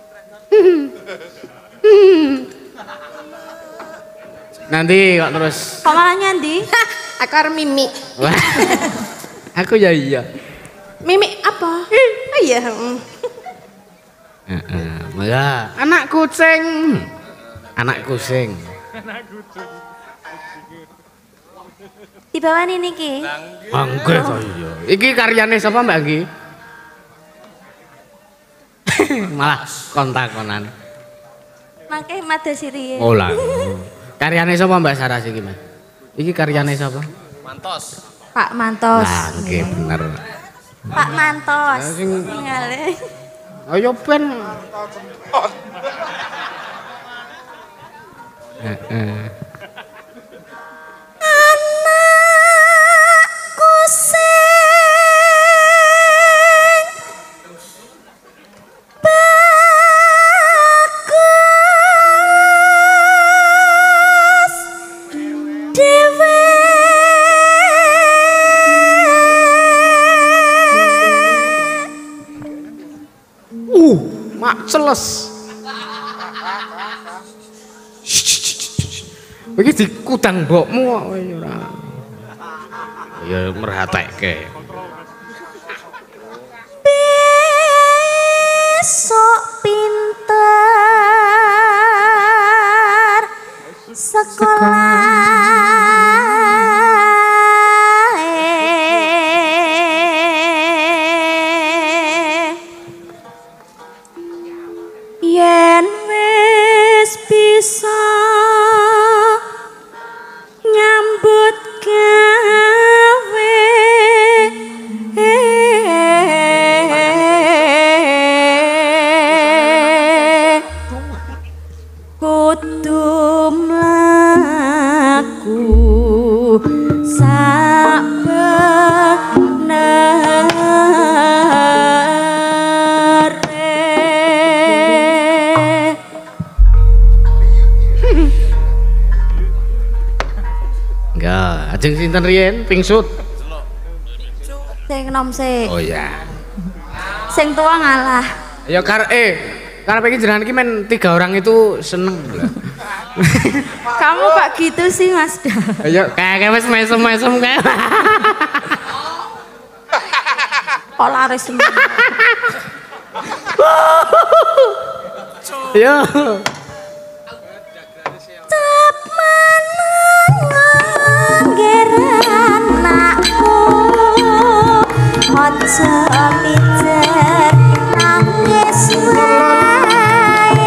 Nanti kok terus. Kok malah nyandi? Aku arep mimi. Wah. Aku ya iya. Mimi apa? Oh iya, heeh. Heeh. Ya, anak kucing. Anak kucing. Dibawani niki. Angge to iya. Iki karyane sapa Mbak Anggi? Malah kontak-konan. Mangke mada siriye. Oh lah. Karyane sapa Mbak Saras iki, Mas? Iki karyane sapa? Pak Mantos. Nah, nggih bener. Pak Mantos. Nah, sing- Ngale. Ayo ben. Heeh. Anakku sing bagus dewe Uh, mak celes. Iki dikudang mbokmu kok kowe ora. Ya merhatekke. besok pinter sekolah yen wis bisa nyambut gawe kudu mlaku sabenere sinten riyen pingsut? Sing nom sik. Oh ya. Sing tua ngalah. Ya kar eh karep iki jenengan iki men tiga orang itu seneng lho. Kamu kok gitu sih Mas Dal? Ayo kayak wis mesem-mesem kae. Kok laris semua. Yo. Cep menang geran anakku. Ojo mijer nangis wae.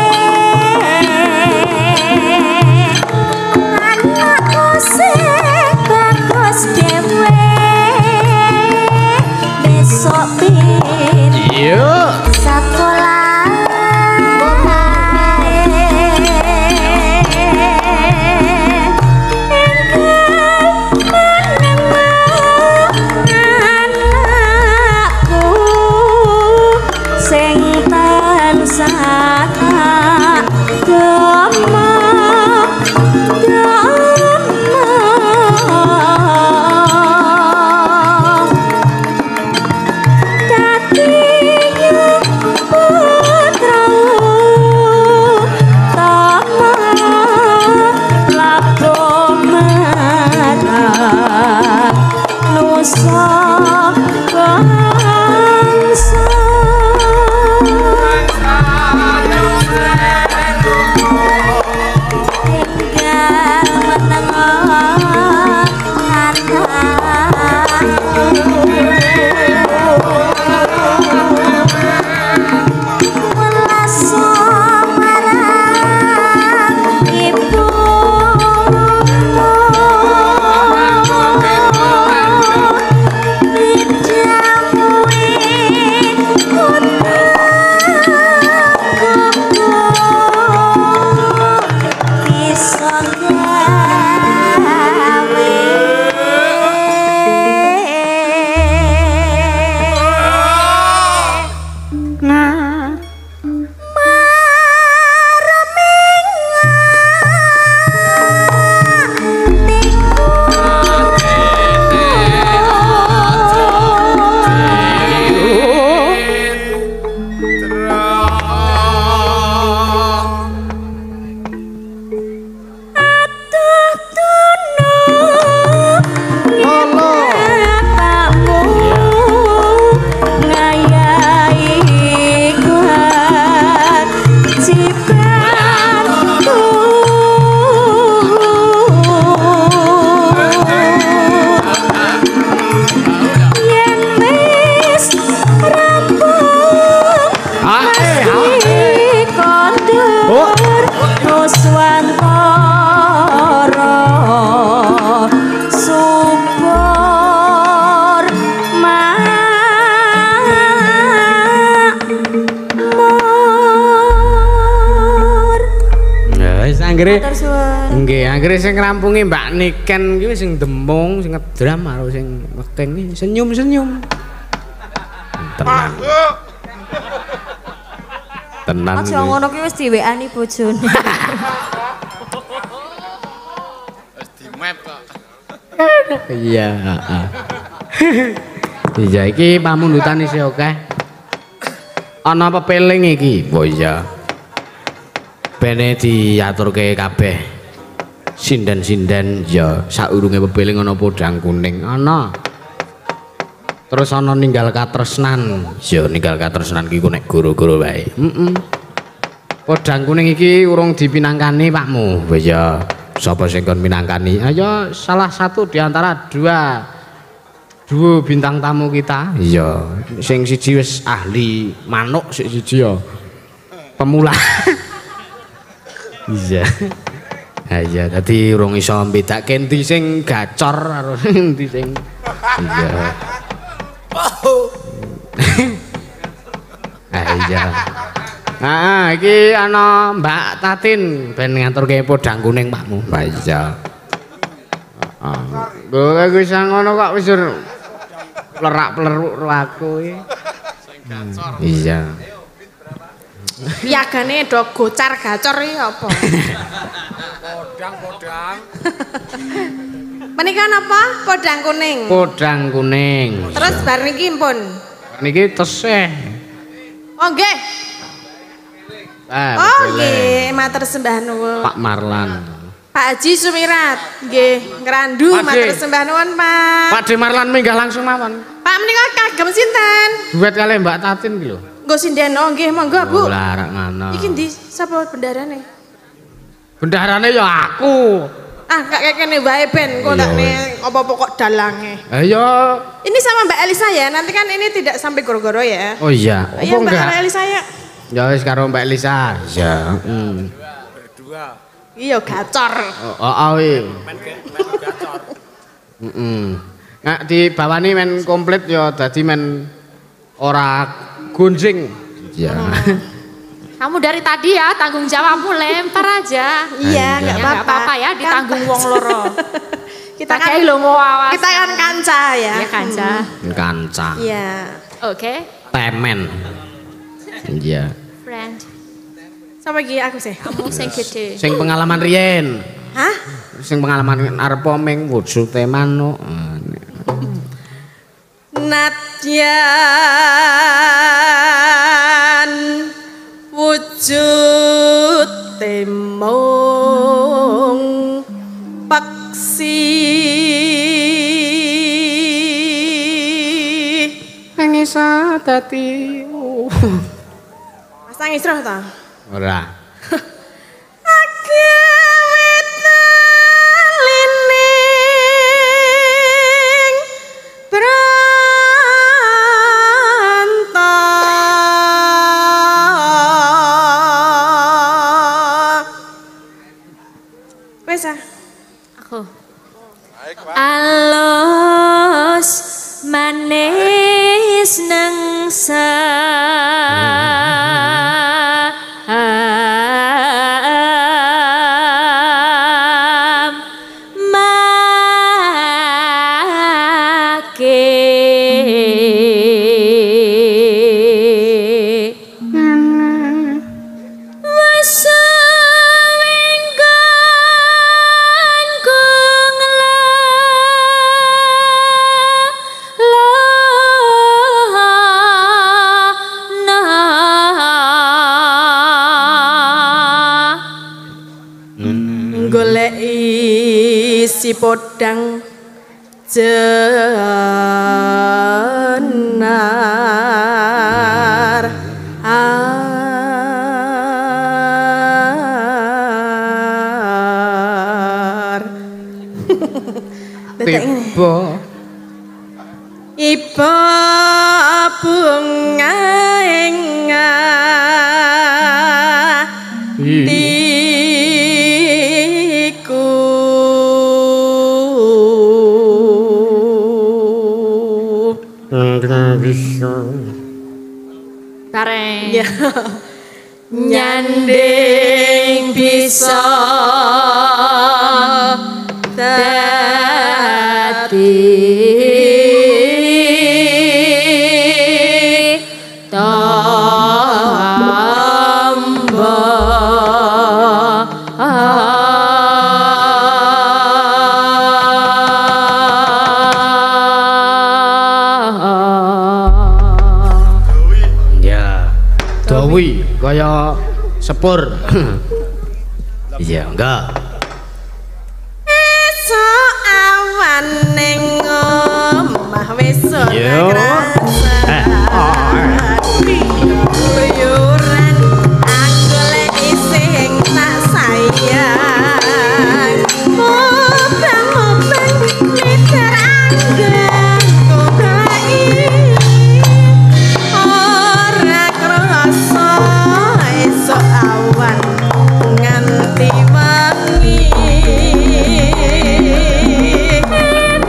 Anakku sing bagus dhewe. Besok pin. Yo. Sekolah. Nggih, anggere sing ngrampungi Mbak Niken iki sing demung, sing ngedram karo sing meking iki senyum-senyum. Tenang. Tenang. Aja ngono ki wis diwekani bojone. Wis di map kok. Iya, heeh. Iya iki pamundutan isih akeh. Ana pepeling iki. Oh iya. Bene diaturke kabeh sinden-sinden ya saurunge pepeling ana podang kuning ana terus ana ninggal katresnan ya ninggal katresnan ki nek goro-goro wae heeh podang kuning iki urung dipinangkani Pakmu ya sapa sing kon minangkani ayo salah satu di antara dua dua bintang tamu kita iya sing siji wis ahli manuk sing siji ya pemula. Iya. Ha iya dadi urung iso mbedake endi sing gacor karo endi sing iya. Ah iya. Ah iki ana Mbak Tatin ben ngaturke podang kuning Pakmu. Ha iya. Heeh. Lho wis ngono kok wis lerak-pleruk aku iki. Sing gacor. Iya. Piagane do gocar gacor iki apa? Podang-podang. Menika napa? Podang kuning. Podang kuning. Terus bar niki pun. Niki tesih. Oh nggih. Ah, oh nggih, matur sembah nuwun. Pak Marlan. Pak Haji Sumirat, nggih, ngrandu matur sembah nuwun, Pak. Pak De Marlan minggah langsung mawon. Pak menika kagem sinten? Duet kali Mbak Tatin ki lho. Nggo sinden, oh nggih, monggo, Bu. Oh, larak ngono. Iki ndi sapa bendarane? Bendarane ya aku. Ah, gak kene wae ben kok tak ning apa pokok dalange. Ayo. Ini sama Mbak Elisa ya. Nanti kan ini tidak sampai goro-goro ya. Oh iya. Apa iya, enggak? Mbak Elisa ya. Ya wis karo Mbak Elisa. Ya. Hmm. Dua. Iya gacor. Oh, oh, oh iya. Men gacor. Heeh. Nek dibawani men komplit ya dadi men ora gunjing. Ya. Kamu dari tadi ya tanggung jawabmu lempar aja. Iya, enggak ya, apa-apa ya ditanggung wong loro. Kita kan lo mau awas. Kita kan kanca ya. Iya kanca. Kanca. Iya. Oke. Temen. Iya. Friend. Sama iki aku sih. Kamu sing gede. Sing pengalaman riyen. Hah? Sing pengalaman arep ming wujude manuk. Nadyan wujud temong paksi nangisa dadi Mas nangis roh ta? ora. Aku alos manis nangsa si podang jenar ar tiba iba bunga engah bareng ya. Nyanding bisa dadi kaya sepur. Iya enggak. Esok awan ning omah wis ora krasa. Luyuran aku lek sing tak sayang. Obang-obang meter anggen kobai. Ora krasa esok awan nganti wengi.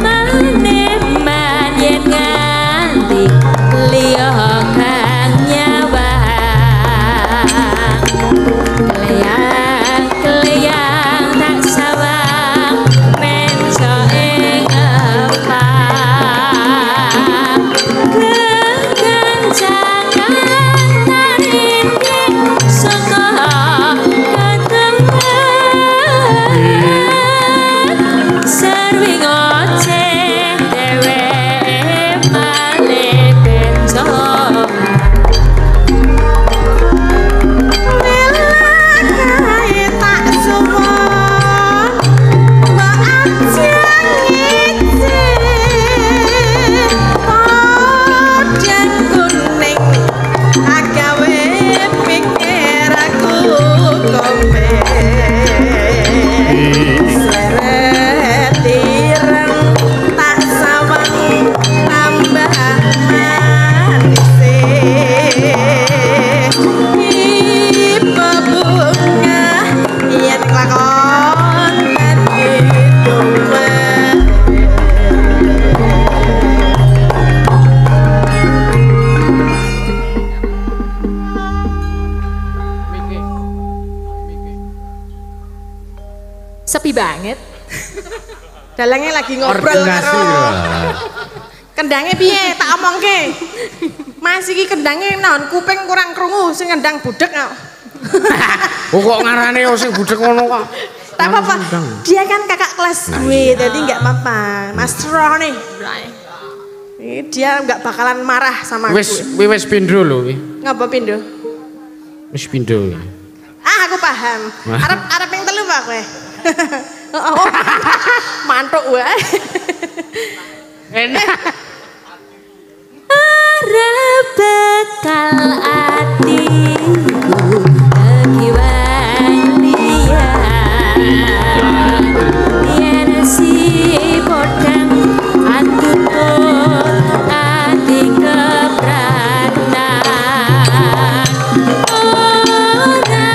Sepi banget. Dalangnya lagi ngobrol karo. Kendangnya piye tak omongke. Mas iki kendangnya naon kuping kurang krungu sing kendang budek kok. Oh kok ngarane sing budek ngono kok. Tak apa-apa. Dia kan kakak kelas gue, jadi enggak apa-apa. Mas Roh nih. Ini dia enggak bakalan marah sama gue. Wis wis pindho lho iki. Ngapa pindho? Wis pindho. Ah aku paham. Arep arep ping telu Pak kowe. Oh, mantuk wae. Enak. Arep bekal atiku lagi waliya. Yen si podang antutut ati kepranan. Ora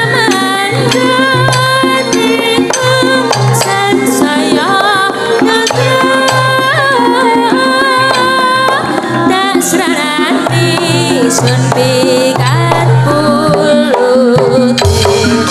mandhaniku sansaya ngadra. Tak serani sun pikat puluh.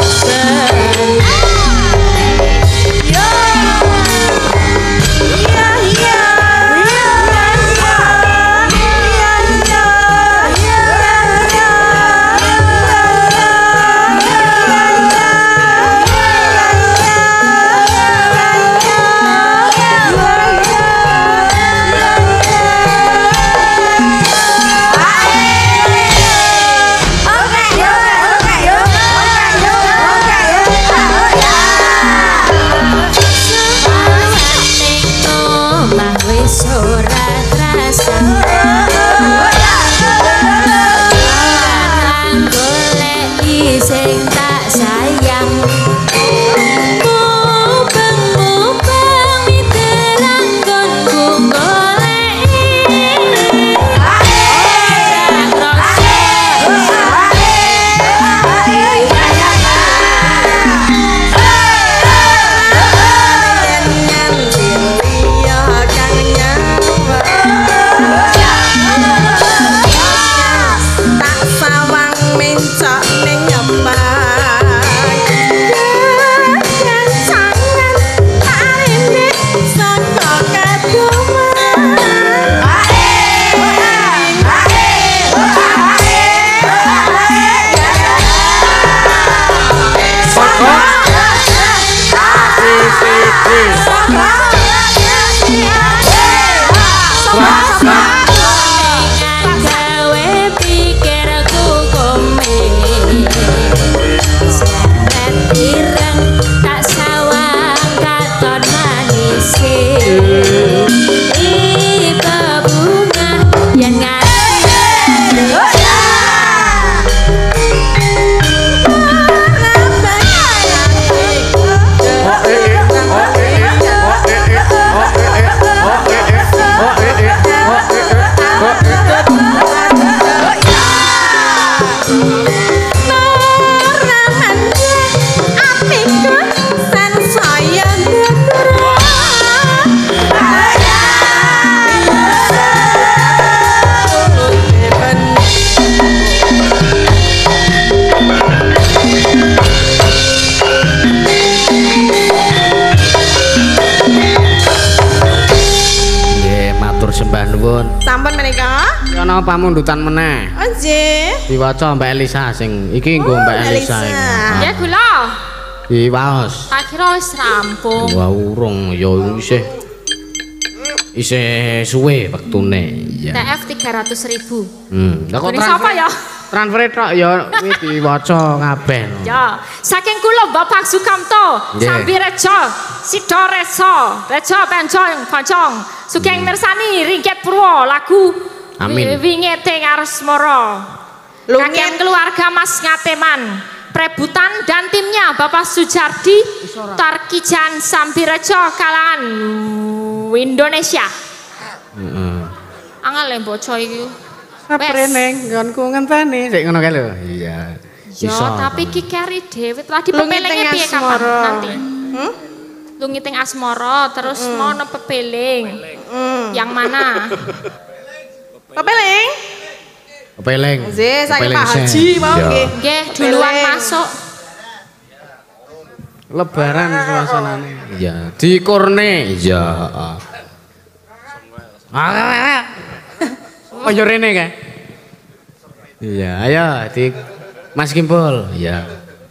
Sampun menika? Ana pamundutan meneh. Oh nggih. Diwaca Mbak Elisa sing iki nggo Mbak Elisa. Ya kula. Diwaos. Tak kira wis rampung. Wah urung ya isih isih suwe wektune. Iya. T F tiga ratus ribu. Hmm. Lah kok sapa ya? Transfer tok ya kuwi diwaca kabeh. Ya, saking kula Bapak Sukamto, Sambirejo, Sidorejo, Rejo Pencong, Pancong, sugeng mirsani Ringket Purwo lagu Amin. Wingete Ngaresmara. Kakek keluarga Mas Ngateman, Prebutan dan timnya Bapak Sujardi, Tarkijan Sambirejo kalangan Indonesia. Heeh. Angel bocah iki. Saprene nggonku ngenteni sik ngono kae lho. Iya. Ya, tapi ki keri dhewe tadi pepelenge piye kapan nanti? Hmm? Lungiting Asmara terus mm. mau pepeling. Mm. Yang mana? Pepeling? Pepeling. Nggih, saya Pak Haji mau nggih. Nggih, duluan masuk. Lebaran suasanane. Iya, dikurne. Iya, heeh. Ah. Ayo rene kae. Iya, ayo di Mas Kimpul. Iya.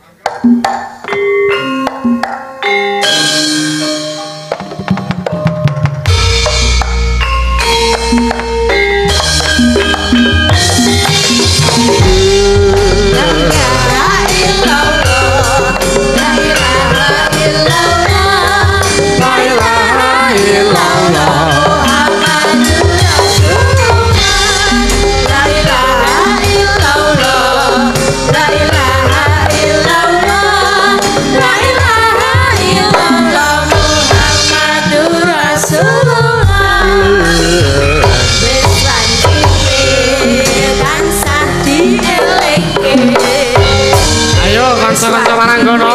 Kanca-kanca Maranggono.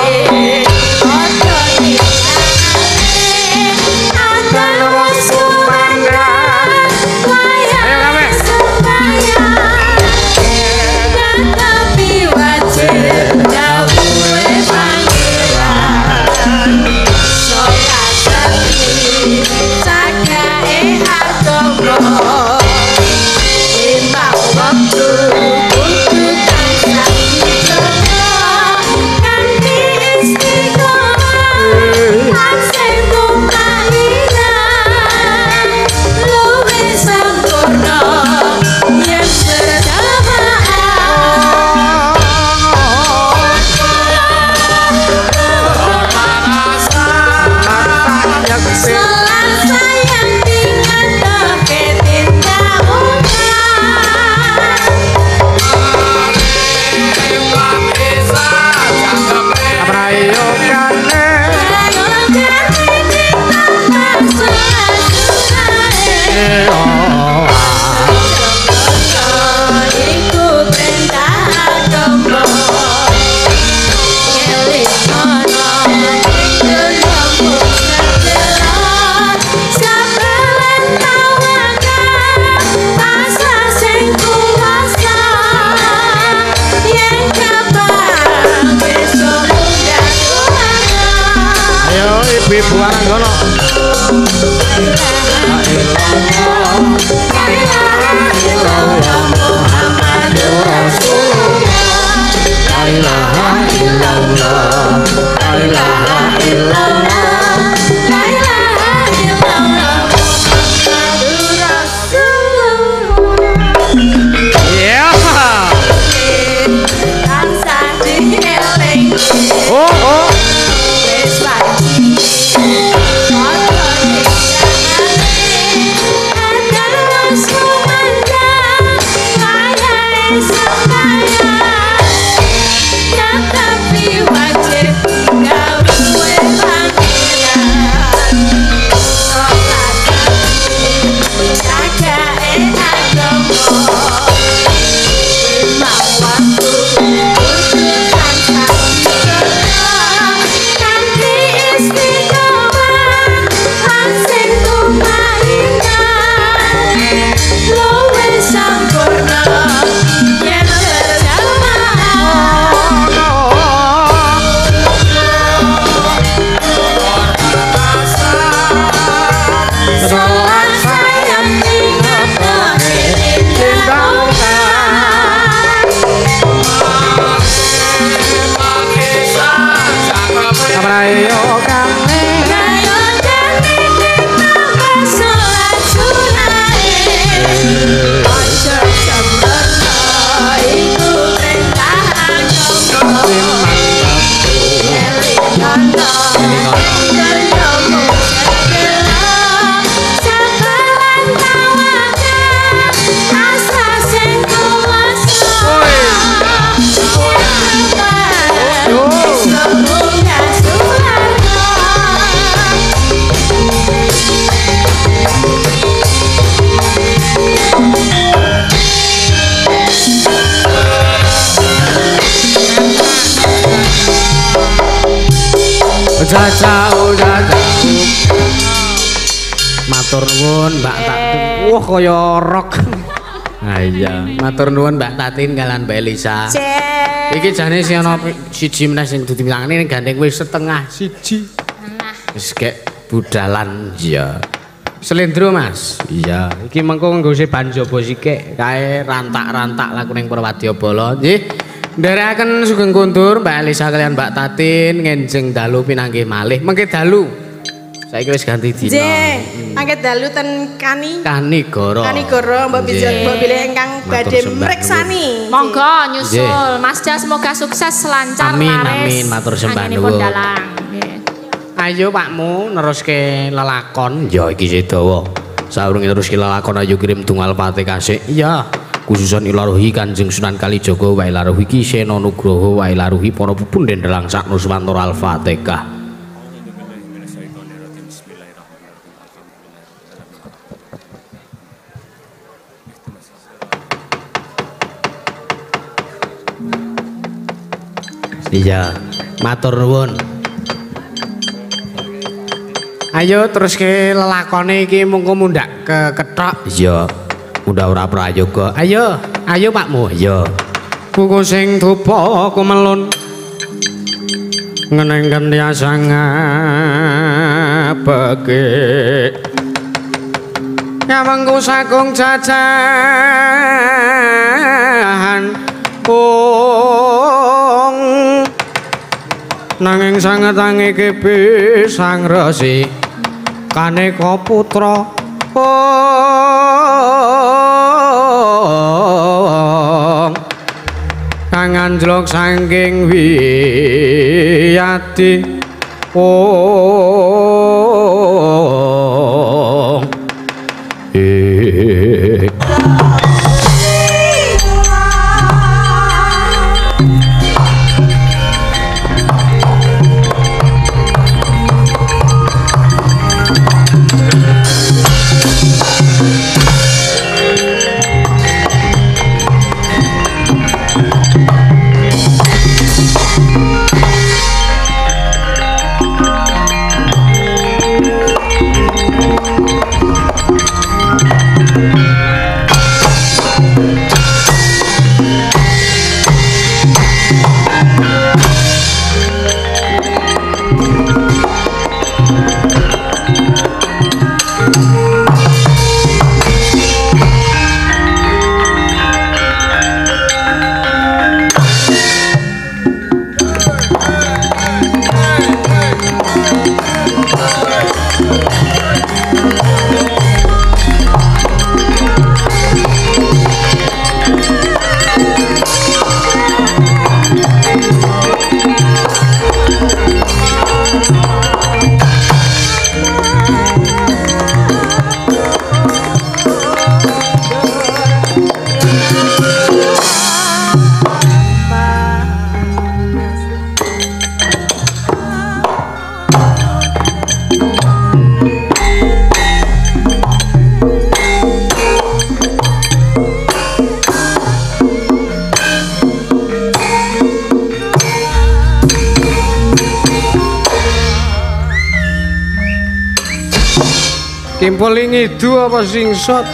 Ibu Maranggono. Oh oh. Jajau jajau. Matur nuwun Mbak Tatin. Wah kaya rock. Ah iya, matur nuwun Mbak Tatin kalan Mbak Elisa. Iki jane si ana siji meneh sing dudu pitangane ning gandeng wis setengah siji. Wis gek budalan ya. Slendro Mas. Iya, iki mengko nggo se banjaba sikik kae rantak-rantak laku ning Purwadyabala. Nggih. Nderekaken sugeng kundur Mbak Elisa kalian Mbak Tatin ngenjeng dalu pinanggih malih. Mengke dalu. Saiki wis ganti dina. Nggih, angket dalu ten Kani. Kanigara. Kanigara mbok bisa mbok bilih ingkang badhe mreksani. Monggo nyusul Mas Ja semoga sukses lancar amin, laris. Amin, matur sembah nuwun. Ayo Pakmu neruske lelakon. Ya iki sih dawa. Saurunge neruske lelakon ayo kirim tunggal pate kasih. Iya. Khususan ilaruhi Kanjeng Sunan Kalijaga wa ilaruhi Ki Sena Nugroho wa ilaruhi para pupunden delang sakno Sumantor Al-Fatihah. Iya, matur nuwun. Ayo terus ke lelakone iki mungko mundak ke kethok. Iya. Udah ora prayoga. Ayo, ayo Pakmu. Iya. Kuku sing dupa kumelun. Ngenengken tiasang ngabeke. Nyawengku sakung jajahan. Ong nanging sangetange kepi sang resi kaneka putra ong kang anjlok saking wiyadi ong eh Kimpoling itu apa singsot?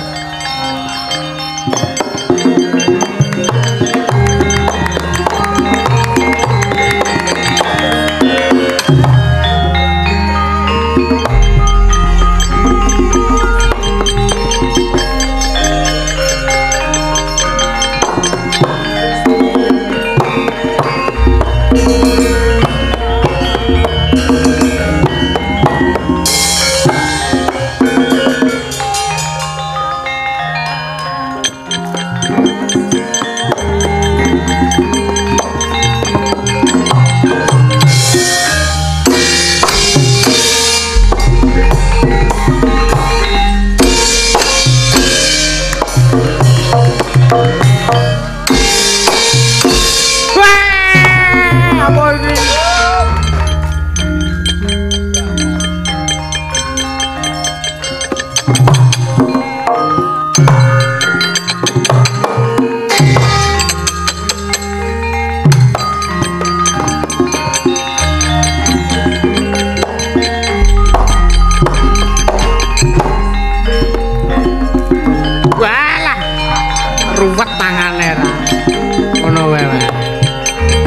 ruwet tangane ra ngono wae.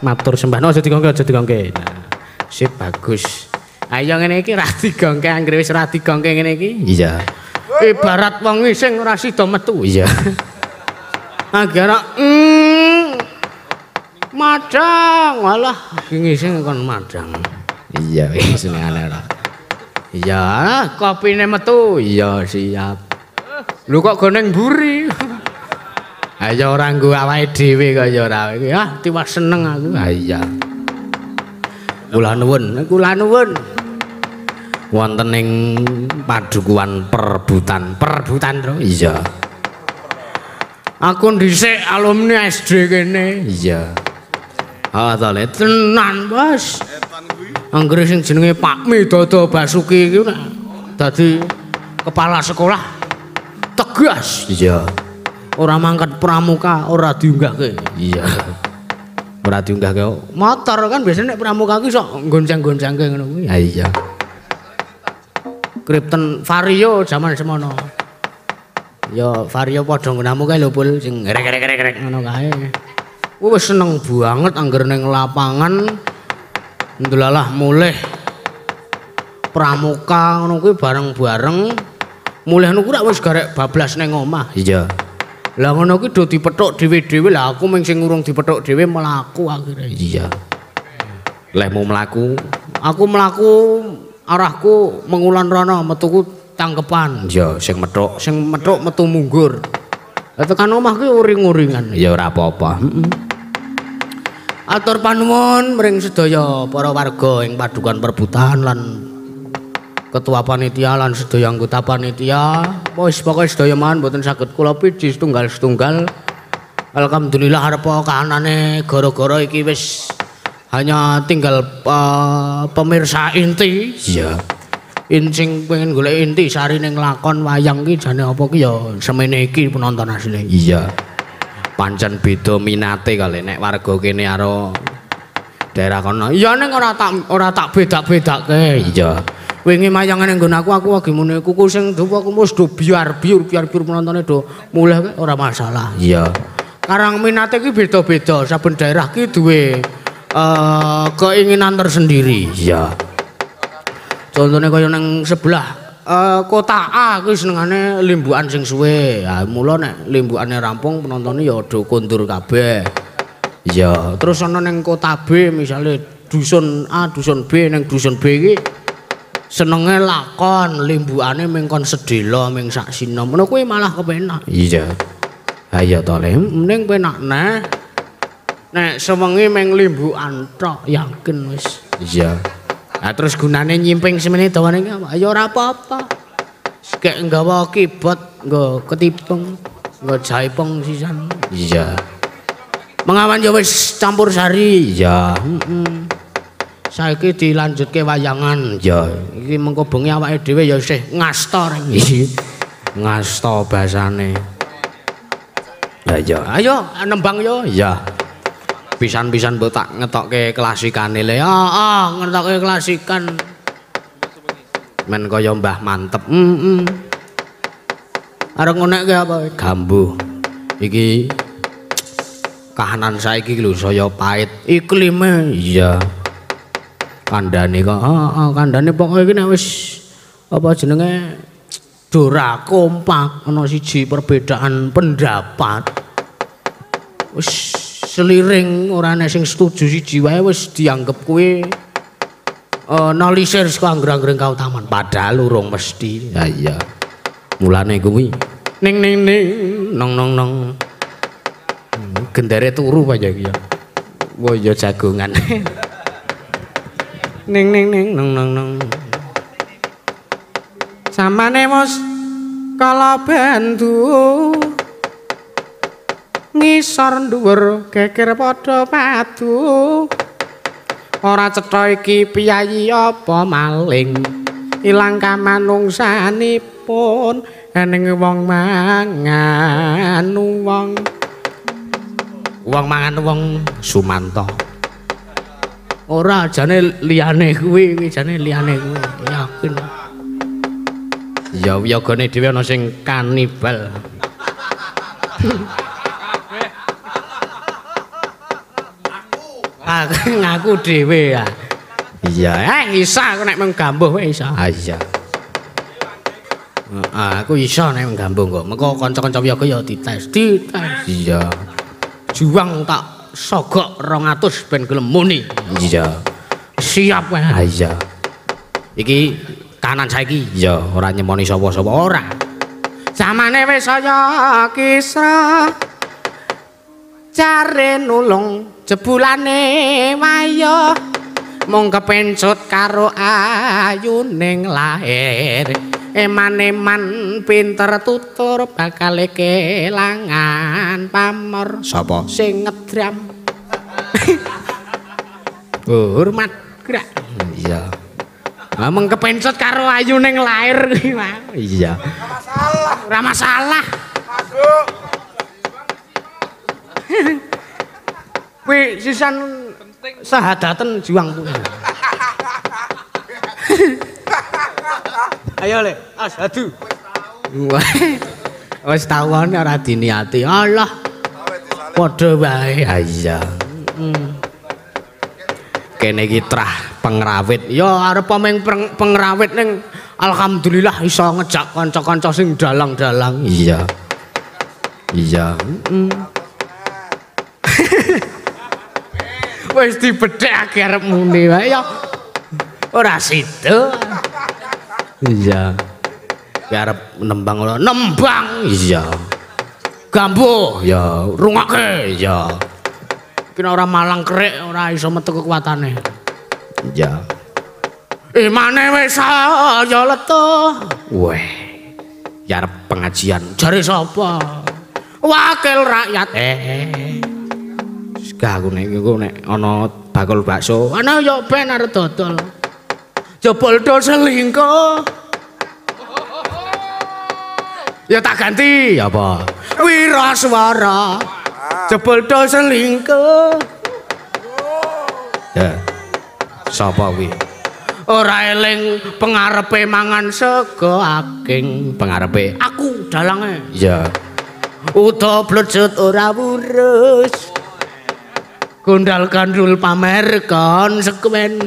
matur sembah. No, aja digongke, aja digongke. Nah, sip bagus. Ayo ngene iki ra digongke anggere wis ra digongke ngene iki. Iya. Ibarat wong sing ora sida metu. Iya. Agar mm, madang, walah ngising kon madang. Iya wis ngene ora. Iya, kopine metu. Iya, siap. Lho kok goneng mburi. Ayo ora nggo awake dhewe kok ya ora. Ah, tiwas seneng aku. Ha iya. Kula nuwun, kula nuwun. Wonten ing padukuhan perebutan, perebutan to? Iya. Aku dhisik alumni S D kene. Iya. Ah, to le tenan, Bos. Anggere sing jenenge Pak Midodo Basuki iki dadi kepala sekolah tegas. Iya. Ora mangkat pramuka, ora diunggahke. Iya. Ora diunggahke. Motor kan biasanya nek pramuka ki sok goncang-goncangke ngono kuwi. Ha iya. Kripten Vario zaman semono. Ya Vario padha nggunamu kae lho Pul sing grek-grek-grek ngono kae. Wis seneng banget angger ning lapangan ndelalah mulih pramuka ngono kuwi bareng-bareng. Mulih niku rak wis garek bablas ning omah. Iya. Lah ngono kuwi do dipethuk dhewe-dhewe lah aku mung sing urung dipethuk dhewe mlaku akhire. Iya. Lehmu mlaku, aku mlaku arahku mengulan rono metuku tangkepan. Ya sing methuk, sing methuk metu munggur. Lah tekan omah kuwi uring-uringan. Ya ora apa-apa. Heeh. Atur panuwun mring sedaya para warga ing padukan perebutan lan ketua panitia lan sedaya anggota panitia. Wis pokoke sedaya mawon mboten saged kula pidhi setunggal-setunggal. Alhamdulillah arepa kahanane gara-gara iki wis hanya tinggal uh, pemirsa inti. Iya. In sing pengen golek inti sarine nglakon wayang ki jane apa ki ya semene iki penonton asline. Iya. Pancen beda minate kali nek warga kene karo daerah kono. Iya ning ora tak ora tak bedak-bedake. Iya. Wingi mayangane nggon aku aku lagi muni kuku sing dawa aku wis do biar biur biar biur penontone do mulih ora masalah. Iya. Karang minate ki beda-beda, saben daerah ki duwe uh, keinginan tersendiri. Iya. Contohnya kaya nang sebelah uh, kota A kuwi senengane limbukan sing suwe. Ha mula nek limbukane rampung penontone ya do kondur kabeh. Iya, terus ana ning kota B misale dusun A, dusun B, ning dusun B iki senenge lakon limbukane ming kon sedela ming sak sinom. Ngono kuwi malah kepenak. Iya. Ha iya to Le, mending penak neh. Nek sewengi ming limbukan tok yakin wis. Iya. Nah, terus gunane nyimping semene dawane apa? Ya ora apa-apa. Kek nggawa kibot, nggo ketipeng, nggo jaipeng sisan. Iya. Mengawan ya wis campur sari. Iya, heeh. Saiki dilanjutke wayangan. Ya, iki mengko bengi awake dhewe ya isih ngasta reng iki. Ngasta basane. Ya ya, ayo nembang yo. Ya. Pisan-pisan mbok tak ngetokke klasikane le. Ah, ah, ngetokke klasikan. Men kaya Mbah Mantep. Heeh. Arep ngonekke apa? Gambuh. Iki kahanan saiki lho saya pait. Iklime iya. Kandhane kok heeh, kandhane pokoke iki nek wis apa jenenge dora kompak ana siji perbedaan pendapat. Wis seliring ora ana sing setuju siji wae wis dianggep kuwi uh, nalisir saka angger-angger kautaman padahal urung mesti. Ha iya. Mulane kuwi ning ning ning nong nong nong. Hmm, gendere turu aja iki ya. Wo ya jagongan. Ning ning ning nong nong nong. Samane mos kala bantu ngisor dhuwur geger padha padu ora cetha iki piyayi apa maling ilang kamanungsanipun ening wong mangan wong wong mangan wong Sumanto ora jane liyane kuwi jane liyane kuwi yakin ya wiyagane dhewe ana sing kanibal. ngaku dhewe ya. Iya, eh iso aku nek menggambuh wae iso. Ah iya. Heeh, aku iso nek menggambuh kok. Mengko kanca-kanca wiyaga ya dites, dites. Iya. Juang tak sogok rong atus ben gelem muni. Iya. Siap wae. Ah iya. Iki kanan saiki iya, ora nyemoni sapa-sapa ora. Zamane wis saya kisra. Jare nulung jebulane wayo. Mung kepencut karo ayu ning lahir eman-eman pinter tutur bakal kelangan pamor sapa sing ngedram hormat gerak iya mung kepencut karo ayu ning lahir iya ora masalah masuk kuwi sisan sahadaten juang punya. Ayo le, asyhadu. Wis tawon ora diniati. Allah. Padha wae. Ha iya. Kene iki trah pengrawit. Ya arep pemeng pengrawit ning alhamdulillah iso ngejak kanca-kanca sing dalang-dalang. Iya. Iya. Heeh. Wis dibedhek arep muni wae ya. Ora sida. Iya. Arep nembang ora nembang. Iya. Gambuh ya, rungokke ya. Kena ora malang kerik ora iso metu kekuatane. Iya. Imane wis saya letuh. Weh. Ya arep pengajian. Jare sapa? Wakil rakyat. Eh. Gak aku nek iku nek ana bakul bakso, ana ya ben arep dodol. Jebul do selingkuh. Ya tak ganti apa? Wiraswara. Jebul do selingkuh. Ya. Sapa kuwi? Ora eling pengarepe mangan sego aking, pengarepe aku dalange. Ya. Uda blejet ora wurus. Gondal gandul pamer konsekuen.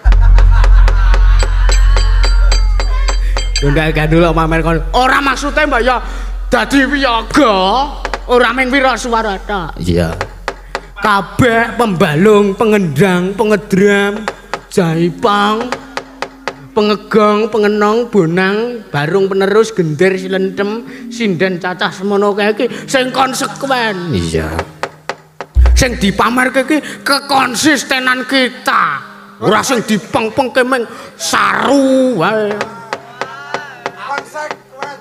Gondal gandul pamer kon. Ora maksude mbak ya dadi wiyaga, ora mung wiraswara tok. Iya. Kabeh pembalung, pengendang, pengedram, jaipang, pengegong, pengenong, bonang, barung penerus, gender, silentem, sinden cacah semono kae iki sing konsekuen. Iya. Sing dipamerke iki kekonsistenan kita. Ora sing dipeng-pengke meng saru wae. Konsekuen.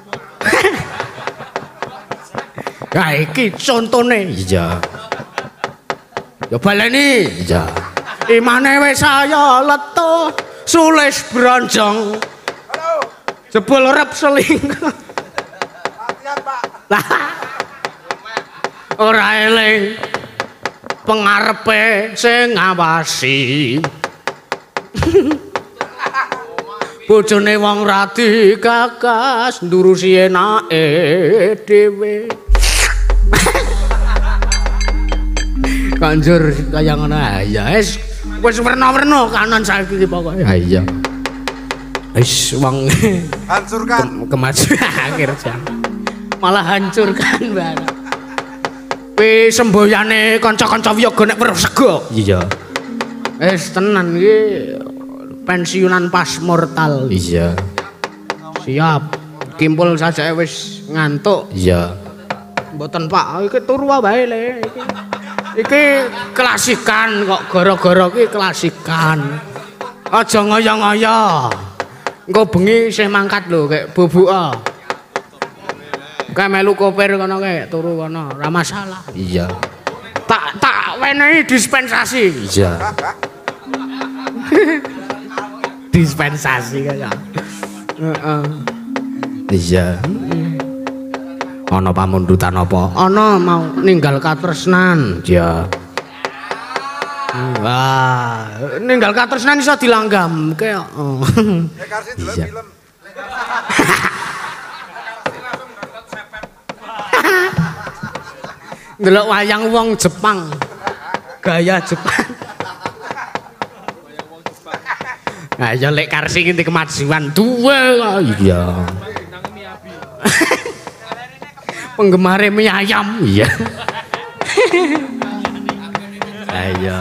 Ya iki contone. Iya. Ya baleni. Iya. Imane wis saya letuh, sulis bronjong. Halo. Jebul rep selingkuh. Latihan, Pak. Lah. Ora eling pengarepe sing ngawasi. Bojone wong radi gagas ndurusi enake dhewe. Kanjur kaya ngono ya wis wis werna-werna kanan saiki iki pokoke. Ha iya. Wis wong hancurkan kemajuan akhir jam. Malah hancurkan banget. Pi semboyane kanca-kanca wiyaga nek weruh sego. Iya. Wis tenan iki pensiunan pas mortal. Iya. Siap. Kimpul saja wis ngantuk. Iya. Mboten Pak, iki turu wae le iki. Iki klasikan kok gara-gara iki klasikan. Aja ngoyo-ngoyo. Engko bengi isih mangkat lho kek bubuk. Kae melu koper kono kae turu kono, ora masalah. Iya. Tak tak wenehi dispensasi. Iya. Dispensasi kaya. Heeh. Iya. Ana pamundutan apa? Ana mau ninggal katresnan. Iya. Wah, ninggal katresnan iso dilanggamke kok. Nek arep delok film. Delok wayang wong Jepang. Gaya Jepang. Ayo lek Karsi iki kemajuan duwe kok. Iya. Penggemar mie ayam, iya. Ayo.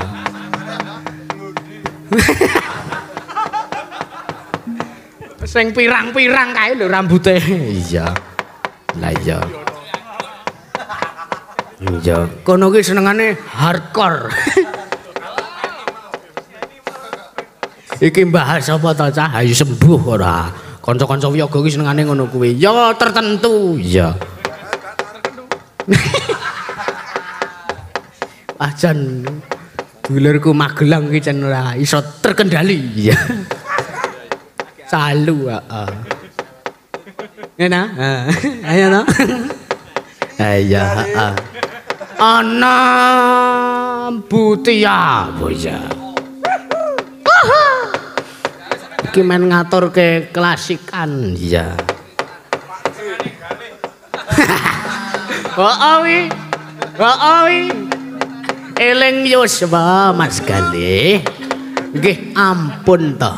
Sing pirang-pirang kae lho rambute. Iya. Lah iya. Iya, kono ki senengane hardcore. Iki bahas apa to cah? Ayo sembuh ora. Kanca-kanca wiyaga ki senengane ngono kuwi. Ya tertentu, iya. Ajan dulurku Magelang ki jan ora iso terkendali, iya. Salu, heeh. Ngene, heeh. Ayo to. Ayo, heeh. Ana Butia, boya. Iki men ngaturke klasikan, iya. Heeh wi. Heeh wi. Eling Yuswa Mas Galih. Nggih ampun to.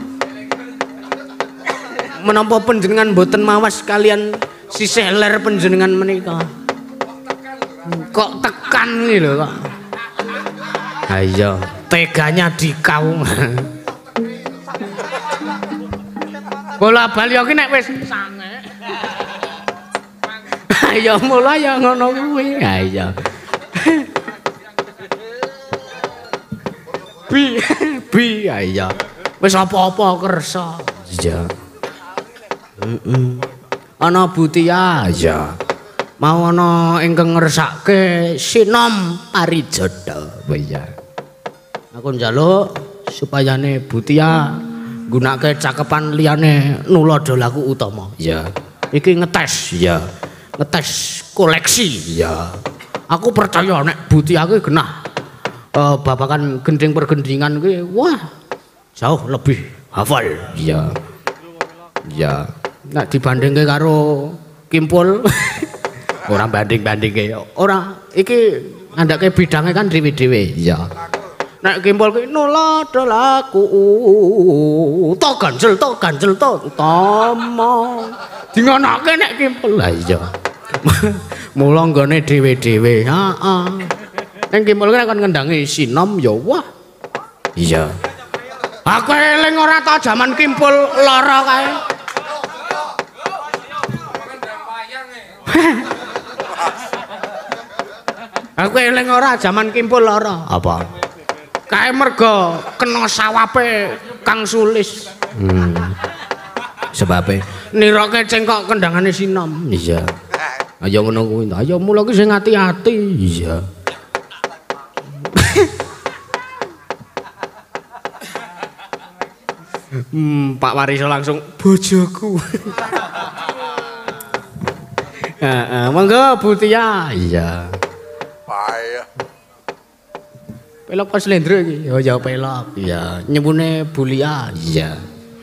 Menapa panjenengan boten mawas kalian sisih ler panjenengan menika? Kok tekan iki lho kok. Ayo, teganya dikau. Bola bali iki nek wis sange. Ayo mulai ya ngono kuwi. Ayo. Bi, bi ayo. Wis apa-apa kersa. Iya. Heeh. Ana Butia ya. Mau ana ingkang ngersake sinom Parijata. Iya. Aku njaluk supayane Butia gunake cakepan liyane Nulodo Laku Utama. Ya. Iki ngetes ya. Ngetes koleksi ya. Aku percaya nek Butia ki genah uh, babakan gending pergendingan ki wah jauh lebih hafal ya. Ya. Nek dibandingke karo Kimpul ora banding-bandingke. Ora iki ngandake bidange kan dhewe-dhewe. Ya. Nek Kimpul ki Nulodo Laku to ganjel to ganjel to utama. Dingonake nek Kimpul. Lah iya. Mula nggone dhewe-dhewe. Heeh. Ning Kimpul ki kan ngendangi sinom ya wah. Iya. Aku eling ora ta jaman Kimpul lara kae. Aku eling ora jaman Kimpul lara. Apa? Kae merga kena sawape Kang Sulis. Hmm. Sebabe nirake cengkok kendangane sinom. Iya. Ayo ngono kuwi. Ayo mula ki sing ati-ati. Iya. Hmm, Pak Wariso langsung bojoku. Heeh, monggo Butia. Iya. Payah. Pelok pas Lendro iki. Oh ya pelok. Iya, nyebune Bulia. Iya.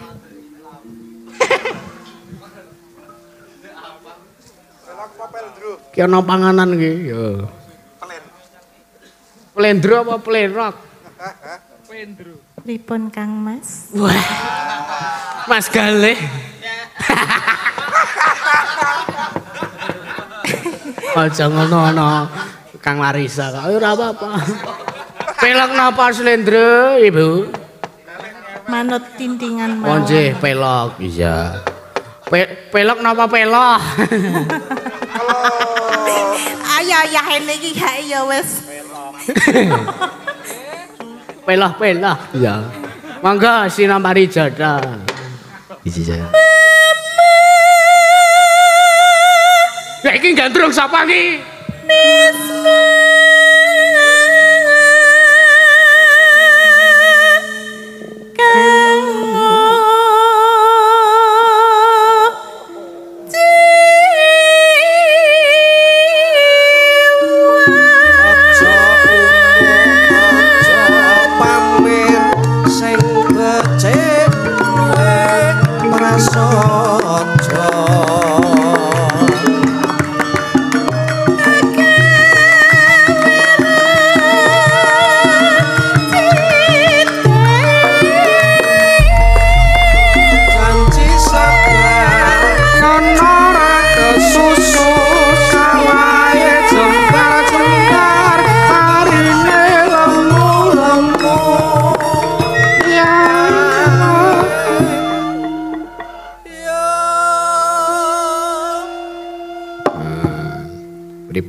Pelok apa Peldro? Ki ana panganan ki. Yo. Pelen. Pelendro apa pelerok? Pendro. Pripun Kang Mas? Wah. Mas Galih. Aja ngono-ngono. Kang Larisa kok ora apa-apa. Pelok napa Slendro, Ibu? Manut tintingan Oh mawon. nggih, pelok. Iya. Pe pelok napa pelok? Ayo ayahene iki gak ya wis. Pelok-pelok. Iya. Mangga Sinom Parijata. Iya. Ya iki gandrung sapa iki? Nisma Prasojo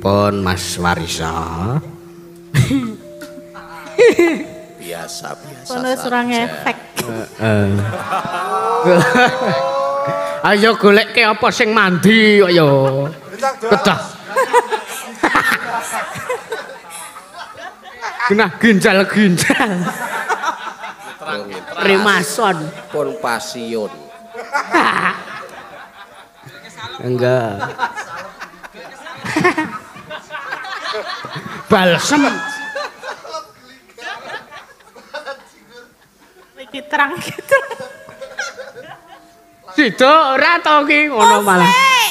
pripun Mas Warisa? Biasa biasa. Kono serang efek. Heeh. Ayo goleke apa sing mandi ayo. Kedah. Kena ginjal-ginjal. Rimason pun passion. Enggak. Balsem. Iki terang gitu. Sido ora to ki ngono malah.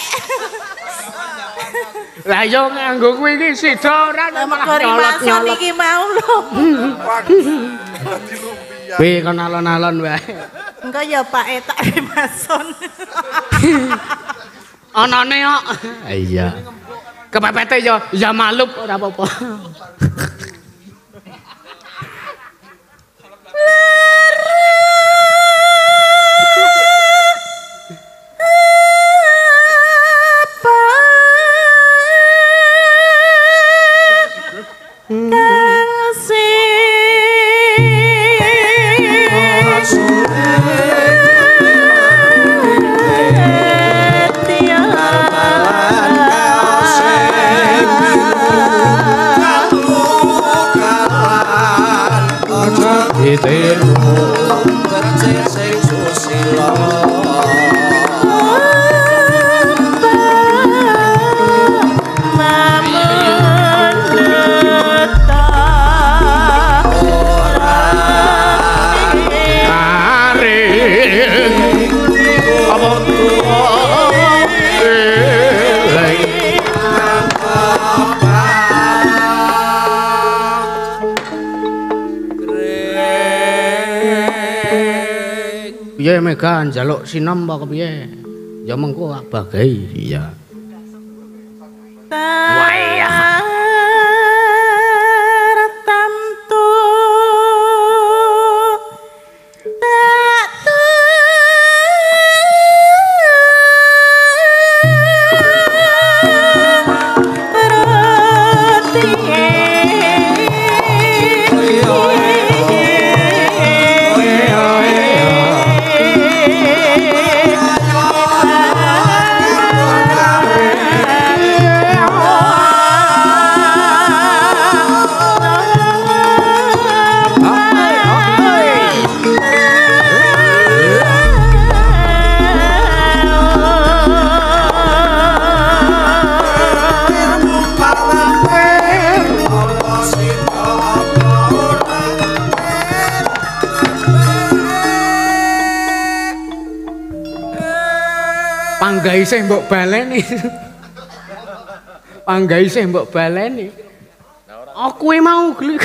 Lah yo nganggo kuwi iki sido ora nyolot-nyolot iki mau lho. Pi kon alon-alon wae. Engko ya Pak Etak Mason. Anane kok. Iya. Kepepete yo ya malup ora apa-apa. Piye Mega njaluk sinom apa kepiye? Ya mengko bagai iya. Wah. Tamtu tak panggai sih mbok baleni. Panggai sih mbok baleni. Aku mau geli.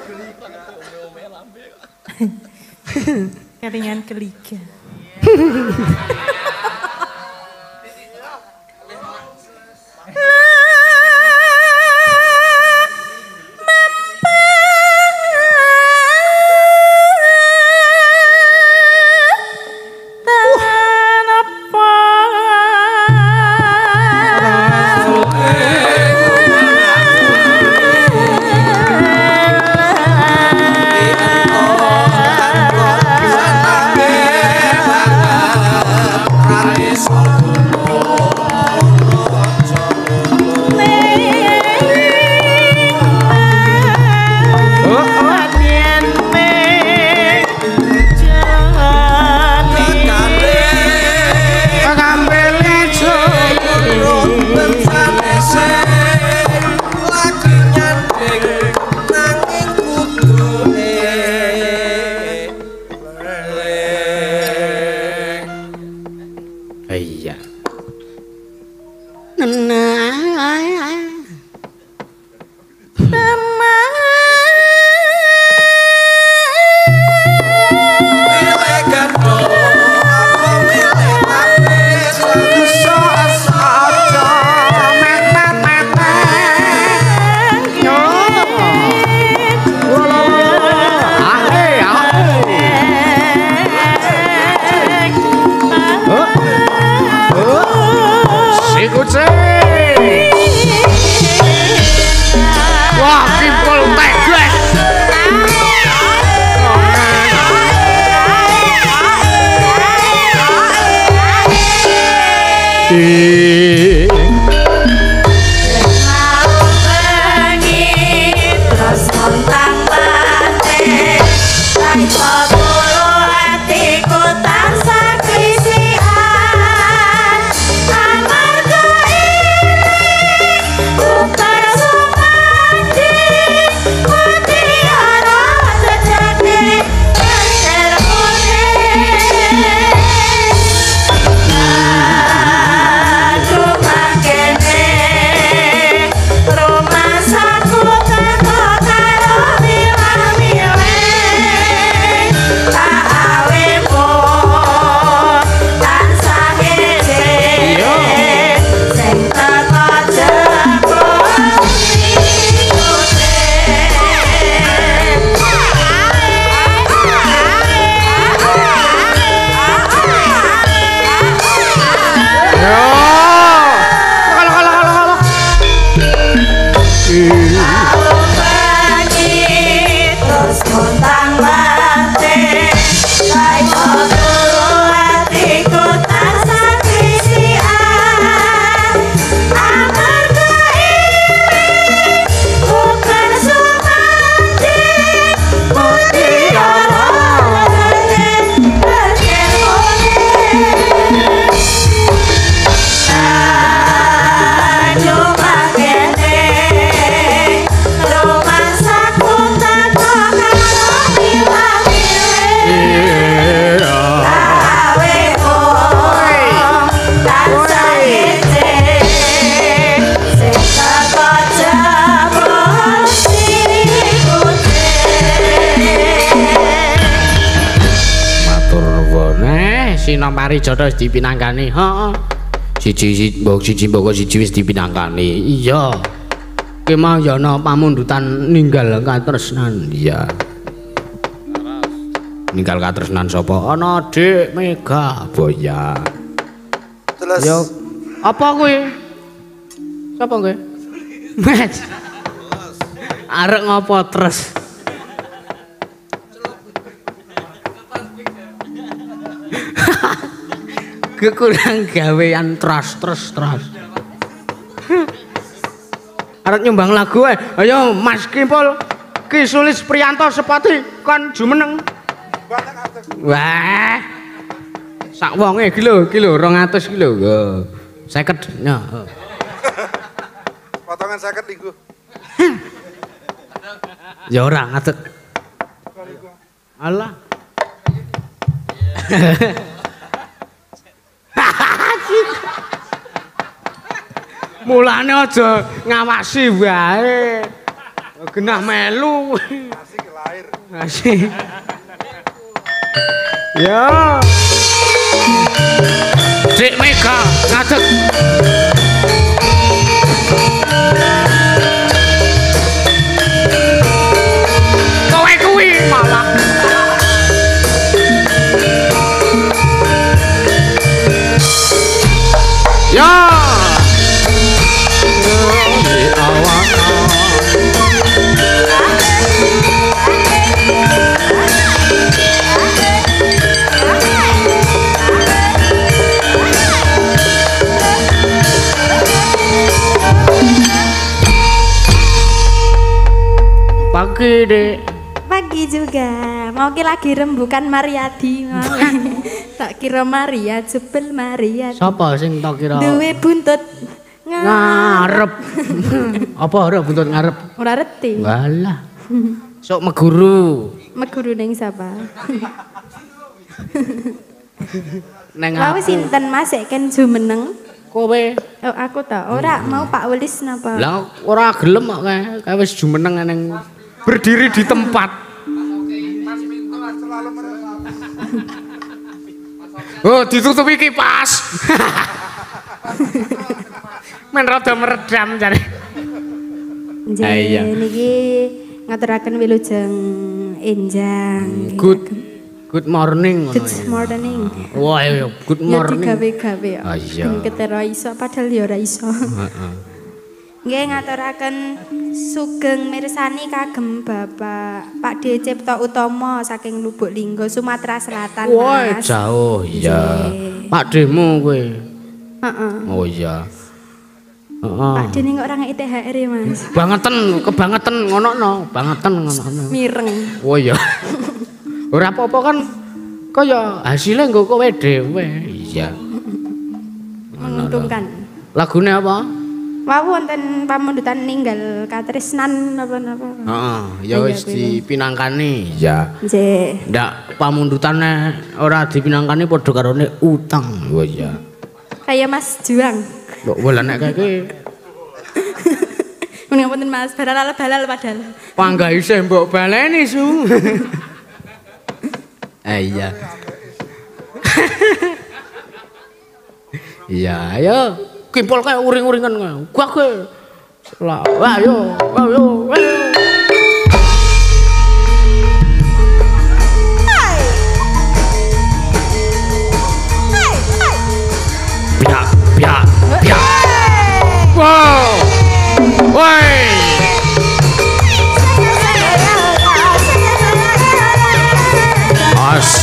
Keringan keliga. Mari jodoh wis dipinangkani. Heeh. Siji siji mbok siji mbok siji wis dipinangkani. Iya. Ki mau ya ana pamundutan ninggal katresnan. Iya. Ninggal katresnan sapa? Ana Dik Mega Boya. Terus. Yo. Apa kuwi? Sapa kowe? Mas. Arek ngopo terus? Kurang gawean trust terus terus. Arep nyumbang lagu ae. Ayo Mas Kimpul, Ki Sulis Priyanto Sepati kon jumeneng. Wah. Sak wonge iki lho, iki lho dua ratus ki lho. lima puluh. Ya. Potongan lima puluh iku. Ya ora ngatut. Alah. Mulane aja ngawasi wae. Genah melu. Asik lahir. Asik. Ya. Dik Mega ngadeg. Kowe kuwi malah. Ya. Pagi Dek. Pagi juga. Mau ki lagi rembukan Mariadi mau. Tak kira Maria jebel Maria. Sapa sing tak kira? Duwe buntut ngarep. Apa ora buntut ngarep? Ora reti. Walah. Sok meguru. Meguru ning sapa? Neng aku. Lawe sinten Mas sik ken jumeneng? Kowe. Oh aku ta. Ora hmm. mau Pak Welis napa? Lah ora gelem kok kae wis jumeneng neng berdiri di tempat. Oh, ditutupi kipas. Men rada meredam jare. Nggih, niki ngaturaken wilujeng enjang. Good good morning ngono. Good morning. Wah, good morning. Ya digawe-gawe ya. Ah iya. Ketera iso padahal ya ora iso. Heeh. Nggih ngaturaken sugeng mirsani kagem Bapak Pak D Cipta Utama saking Lubuk Linggo Sumatera Selatan. Wah, jauh ya. Pak Demu kowe. Heeh. Oh iya. Heeh. Pak Dene kok ora ngeki T H R ya, Mas? Bangetan, kebangetan ngono-no, bangetan ngono-no. Mireng. Oh iya. Ora apa-apa kan kaya hasilnya nggo kowe dhewe. Iya. Menguntungkan. Lagune apa? Wau wonten pamundutan ninggal katresnan napa-napa. Heeh, ya wis dipinangkani. Ya. Nggih. Ndak pamundutane ora dipinangkani padha karone utang. Oh iya. Kaya Mas Juang. Kok bola nek kaya Menika wonten Mas balal balal padahal. Panggah isih mbok baleni su. Eh iya. Iya, ayo. Kimpol kayak uring-uringan kae. Gua kowe. Lah, ayo, ayo, ayo. Piak, piak, piak. Wow. Woi. As.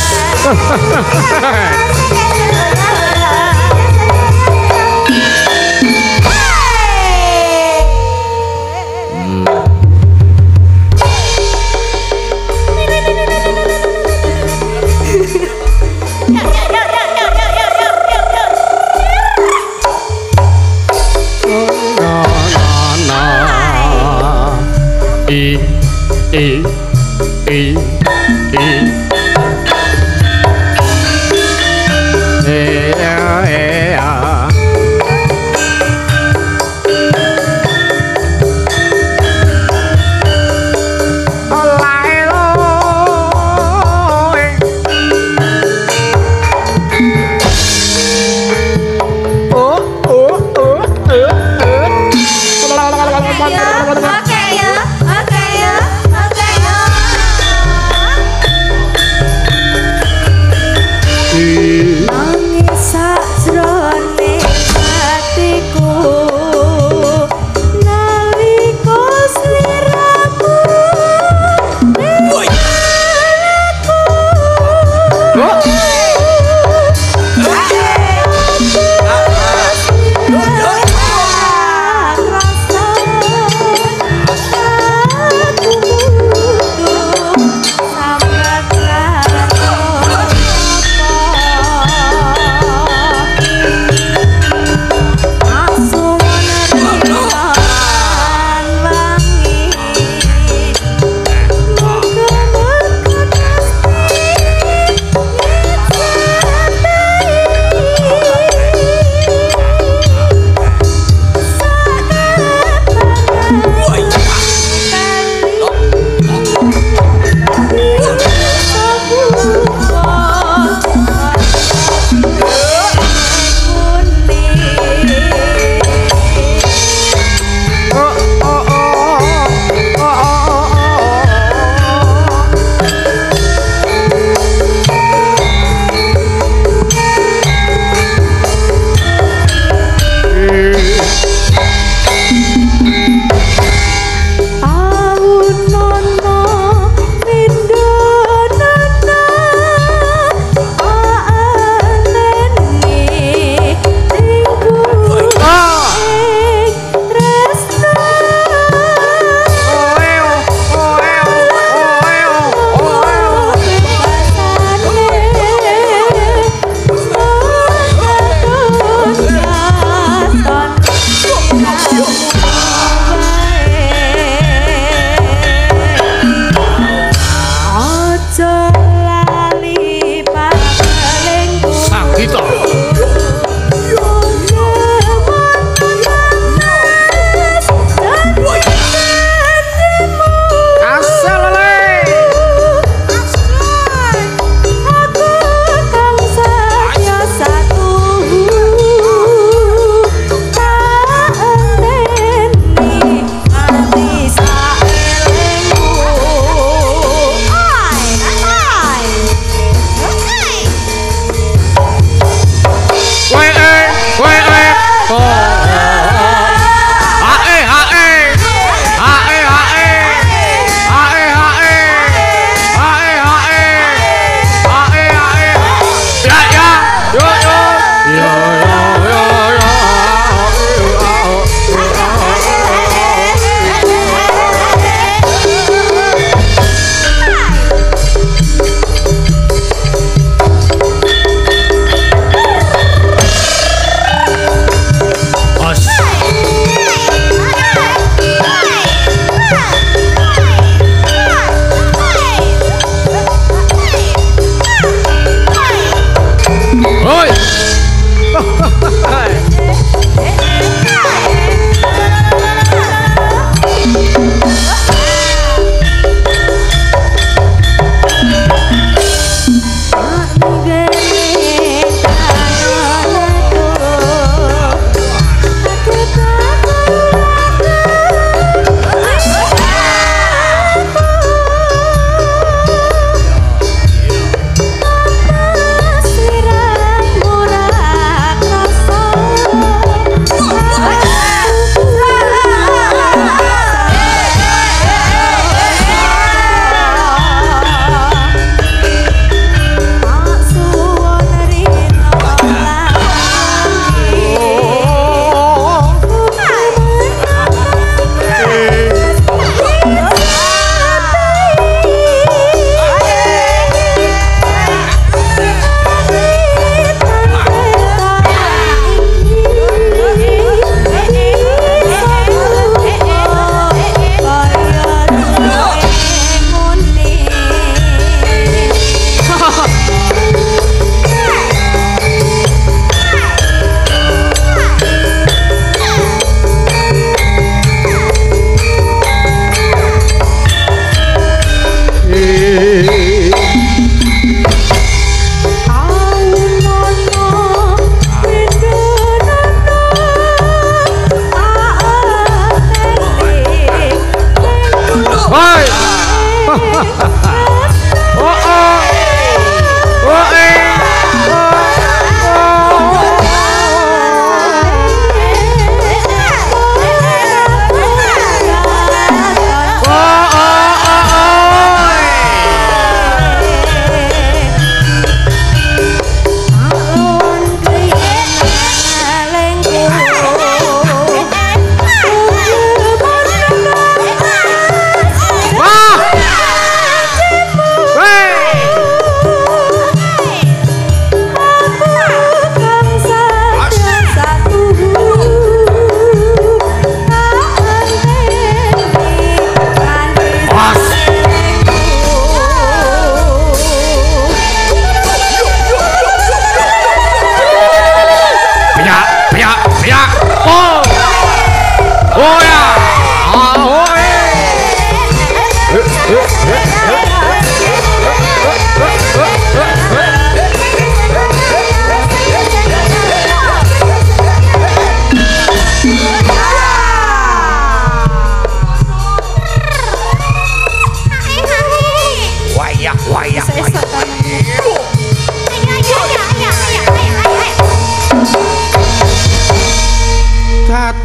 I, I, I, I.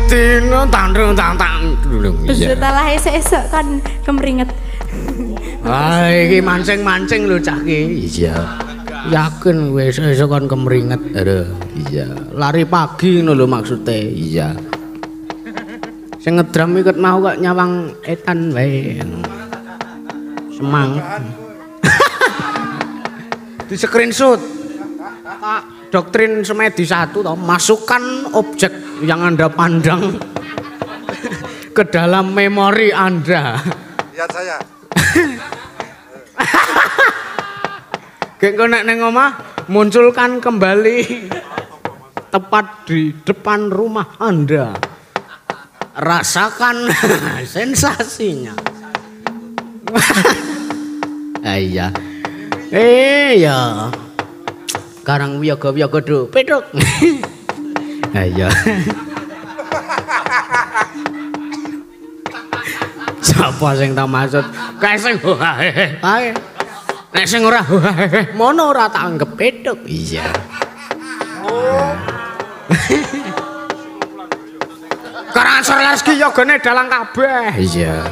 dino tandung tantang. Setelah esok-esok kan kemeringet. Ah iki mancing-mancing lho cah ki. Iya. Yakin wis esuk kon kemeringet. Aduh, iya. Lari pagi ngono lho maksude. Iya. Sing ngedram ikut mau kok nyawang etan wae. Semang. Di screenshot. Pak doktrin semedi satu toh, masukkan objek yang Anda pandang ke dalam memori Anda. Lihat saya. Kayak kau nek neng omah munculkan kembali tepat di depan rumah Anda. Rasakan sensasinya. Iya. Eh ya. Karang wiyaga-wiyaga do pedok. Iya. Sapa sing tak maksud? Kae sing ae. Nek sing ora mono ora tak anggap pedok. Iya. Karangan Sor Laski yogane dalang kabeh. Iya.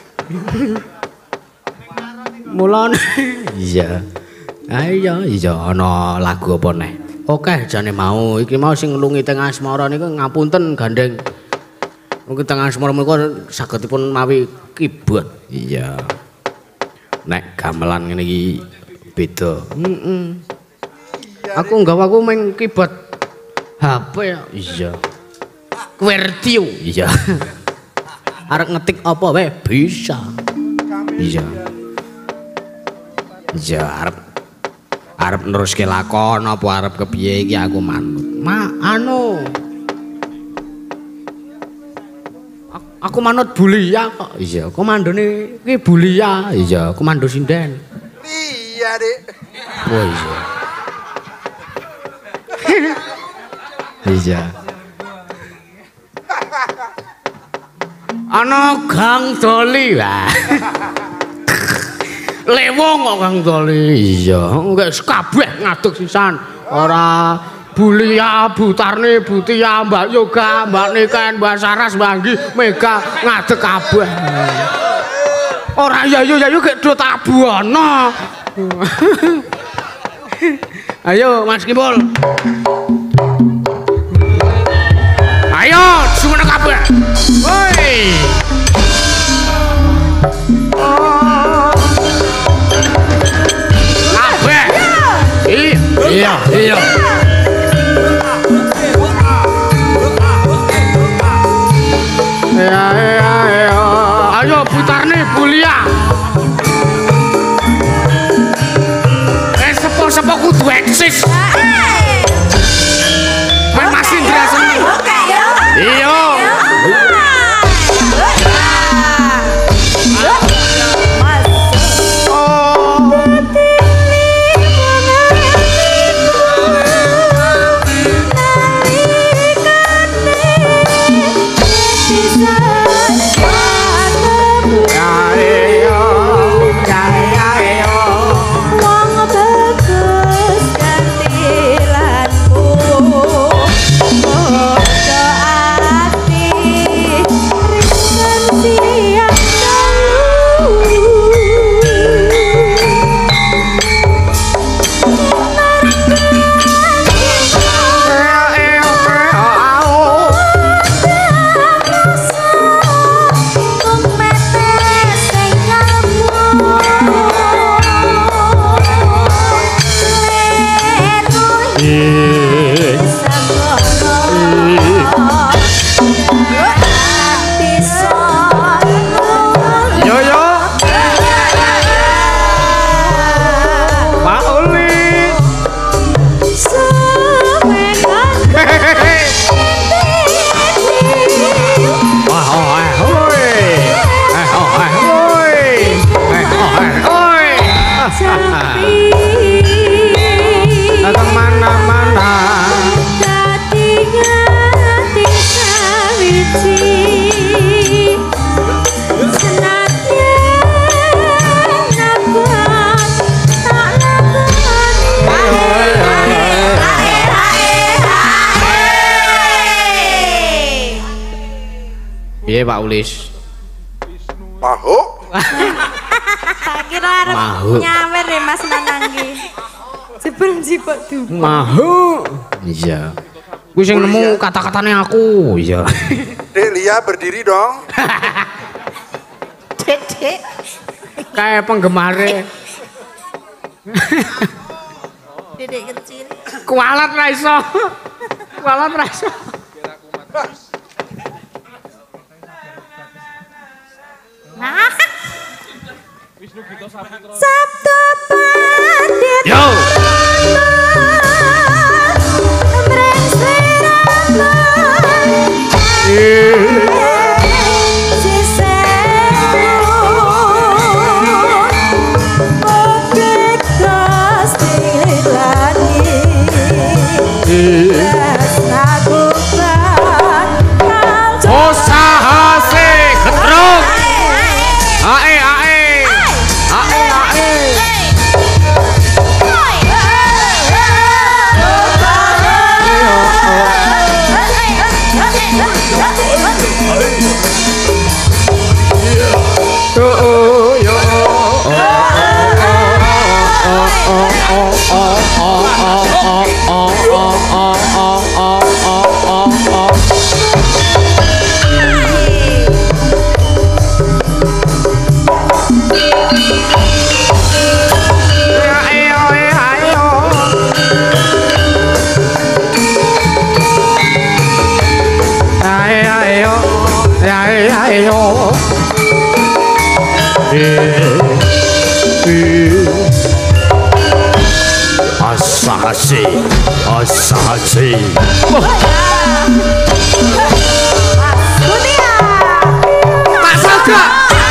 Mulane iya. Ayo iya ana lagu apa neh? Oke jane mau iki mau sing nglungi teng asmara niku ngapunten gandeng. Mungkin teng asmara menika sagedipun mawi keyboard. Iya. Nek gamelan ngene iki beda. Heeh. Aku nggawa aku meng keyboard H P ya. Iya. QWERTY. Iya. Arep ngetik apa wae bisa. Iya. Iya arep arep neruske lakon apa arep kepiye iki aku manut. Ma anu. Aku manut Bulia kok. Iya, komandone iki Bulia. Iya, komando sinden. Iya, Dik. Oh iya. Iya. Ana Gang Doli lah. Lewong kok Gang Doli. Iya, wis kabeh ngadeg sisan. Ora Bulia, Butarni, Butia, Mbak Yoga, Mbak Niken, Mbak Saras, Mbak Anggi, Mega ngadeg kabeh. Ora yayu-yayu gek do tabuana. Ayo Mas Kimpul. Ayo semua kabeh. Woi. Kabeh. Iya, iya. Ya ya ya. Ayo Butarni, Bulia. Eh sepo-sepo kudu eksis. Mas Mas Indra seni. Iya. Datang mana-mana Piye Pak Ulis? Mahuk. Tak kira arep nyawer ya Mas Nanang ki. Jebul jipuk du. Mahuk. Iya. Kuwi sing nemu kata-katane aku, iya. Dek Lia berdiri dong. Dek, Dek. Kayak penggemare. Dedek kecil. Kualat ra iso. Kualat ra iso. Nah. Sabtu pandit. Yo. Mreng sliramu. Usaha se getruk. Ae ae. Ae ae. Asasi, asasi. Pak Saga.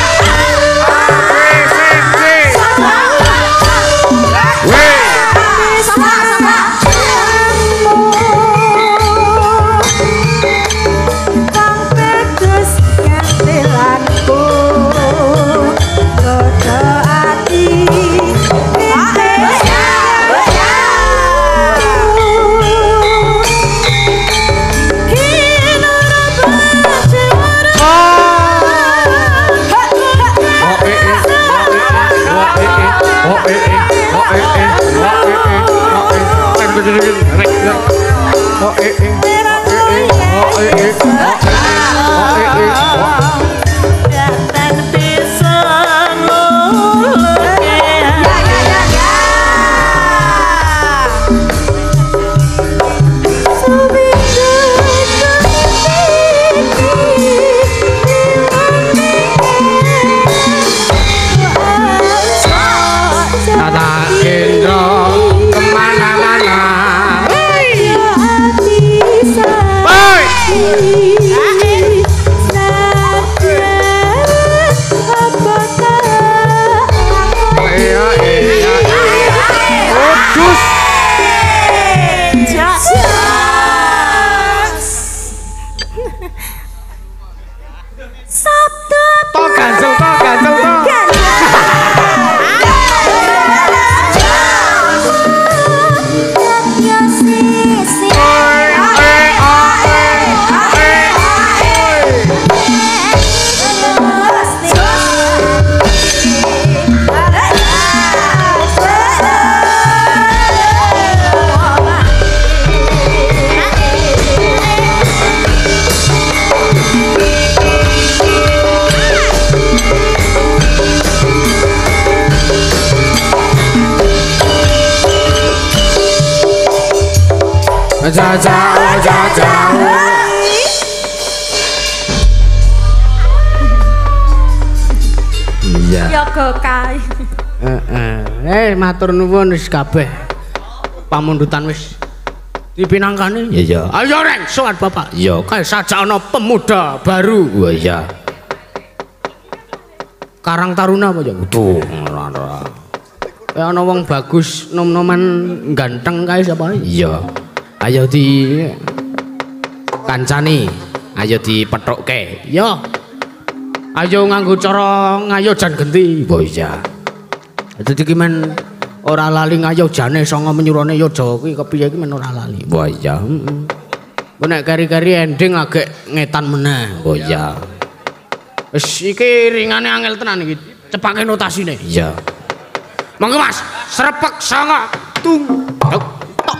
Jauh, jauh, jauh. Iya. Ya gokai. Heeh. Eh, matur nuwun wis kabeh. Pamundutan wis dipinangkani. Ya ya. Ayo reng, sowan Bapak. Ya, kae saja ana pemuda baru. Wah iya. Karang Taruna apa ya? Waduh, ora. Eh ana wong bagus, nom-noman ganteng kae sapa? Iya. Ayo di kancani, ayo dipethukke. Yo. Ayo nganggo cara ngayojan genti. Oh iya. Dadi ki men ora lali ngayojane sanga menyurane yoja kuwi kepiye ki men ora lali. Wah iya, heeh. Ku nek kari-kari ending agek ngetan meneh. Oh iya. Wis iki ringane angel tenan iki. Cepake notasine. Iya. Monggo Mas, srepek sanga tung tok tok.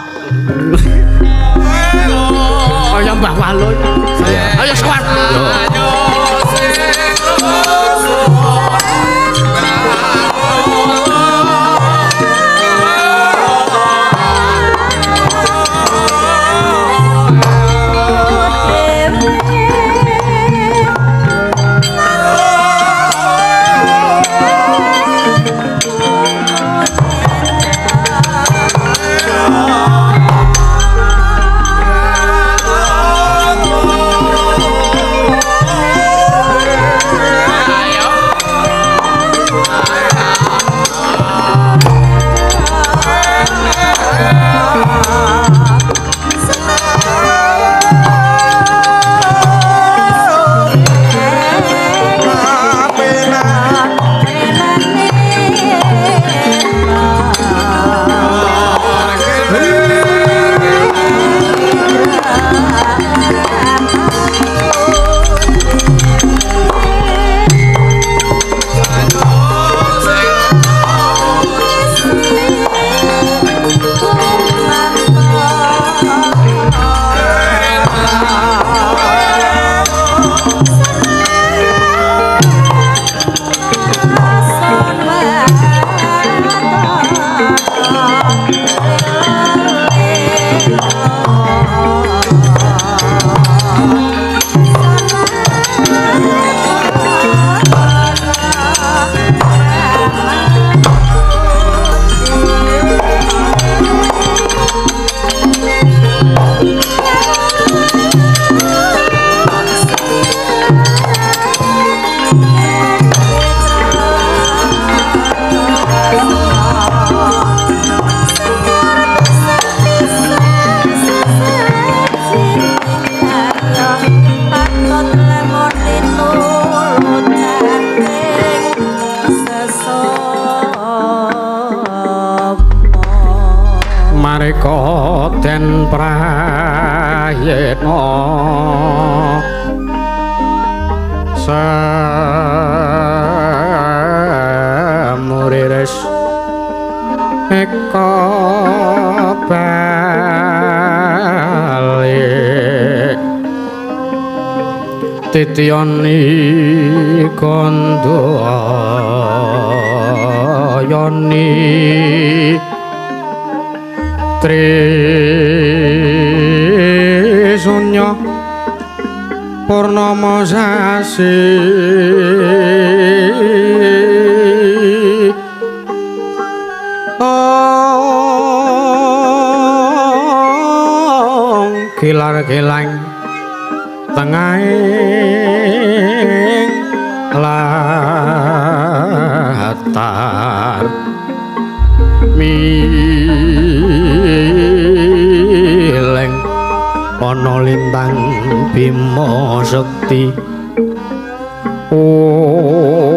Ayo Mbah Walon. Ayo sowan. Den prayetna samuriris eka balik titiyani kandhayani Trisunya purnama sasi ong kilar-kilang tengahing latar mileng ana lintang Bima Sekti oh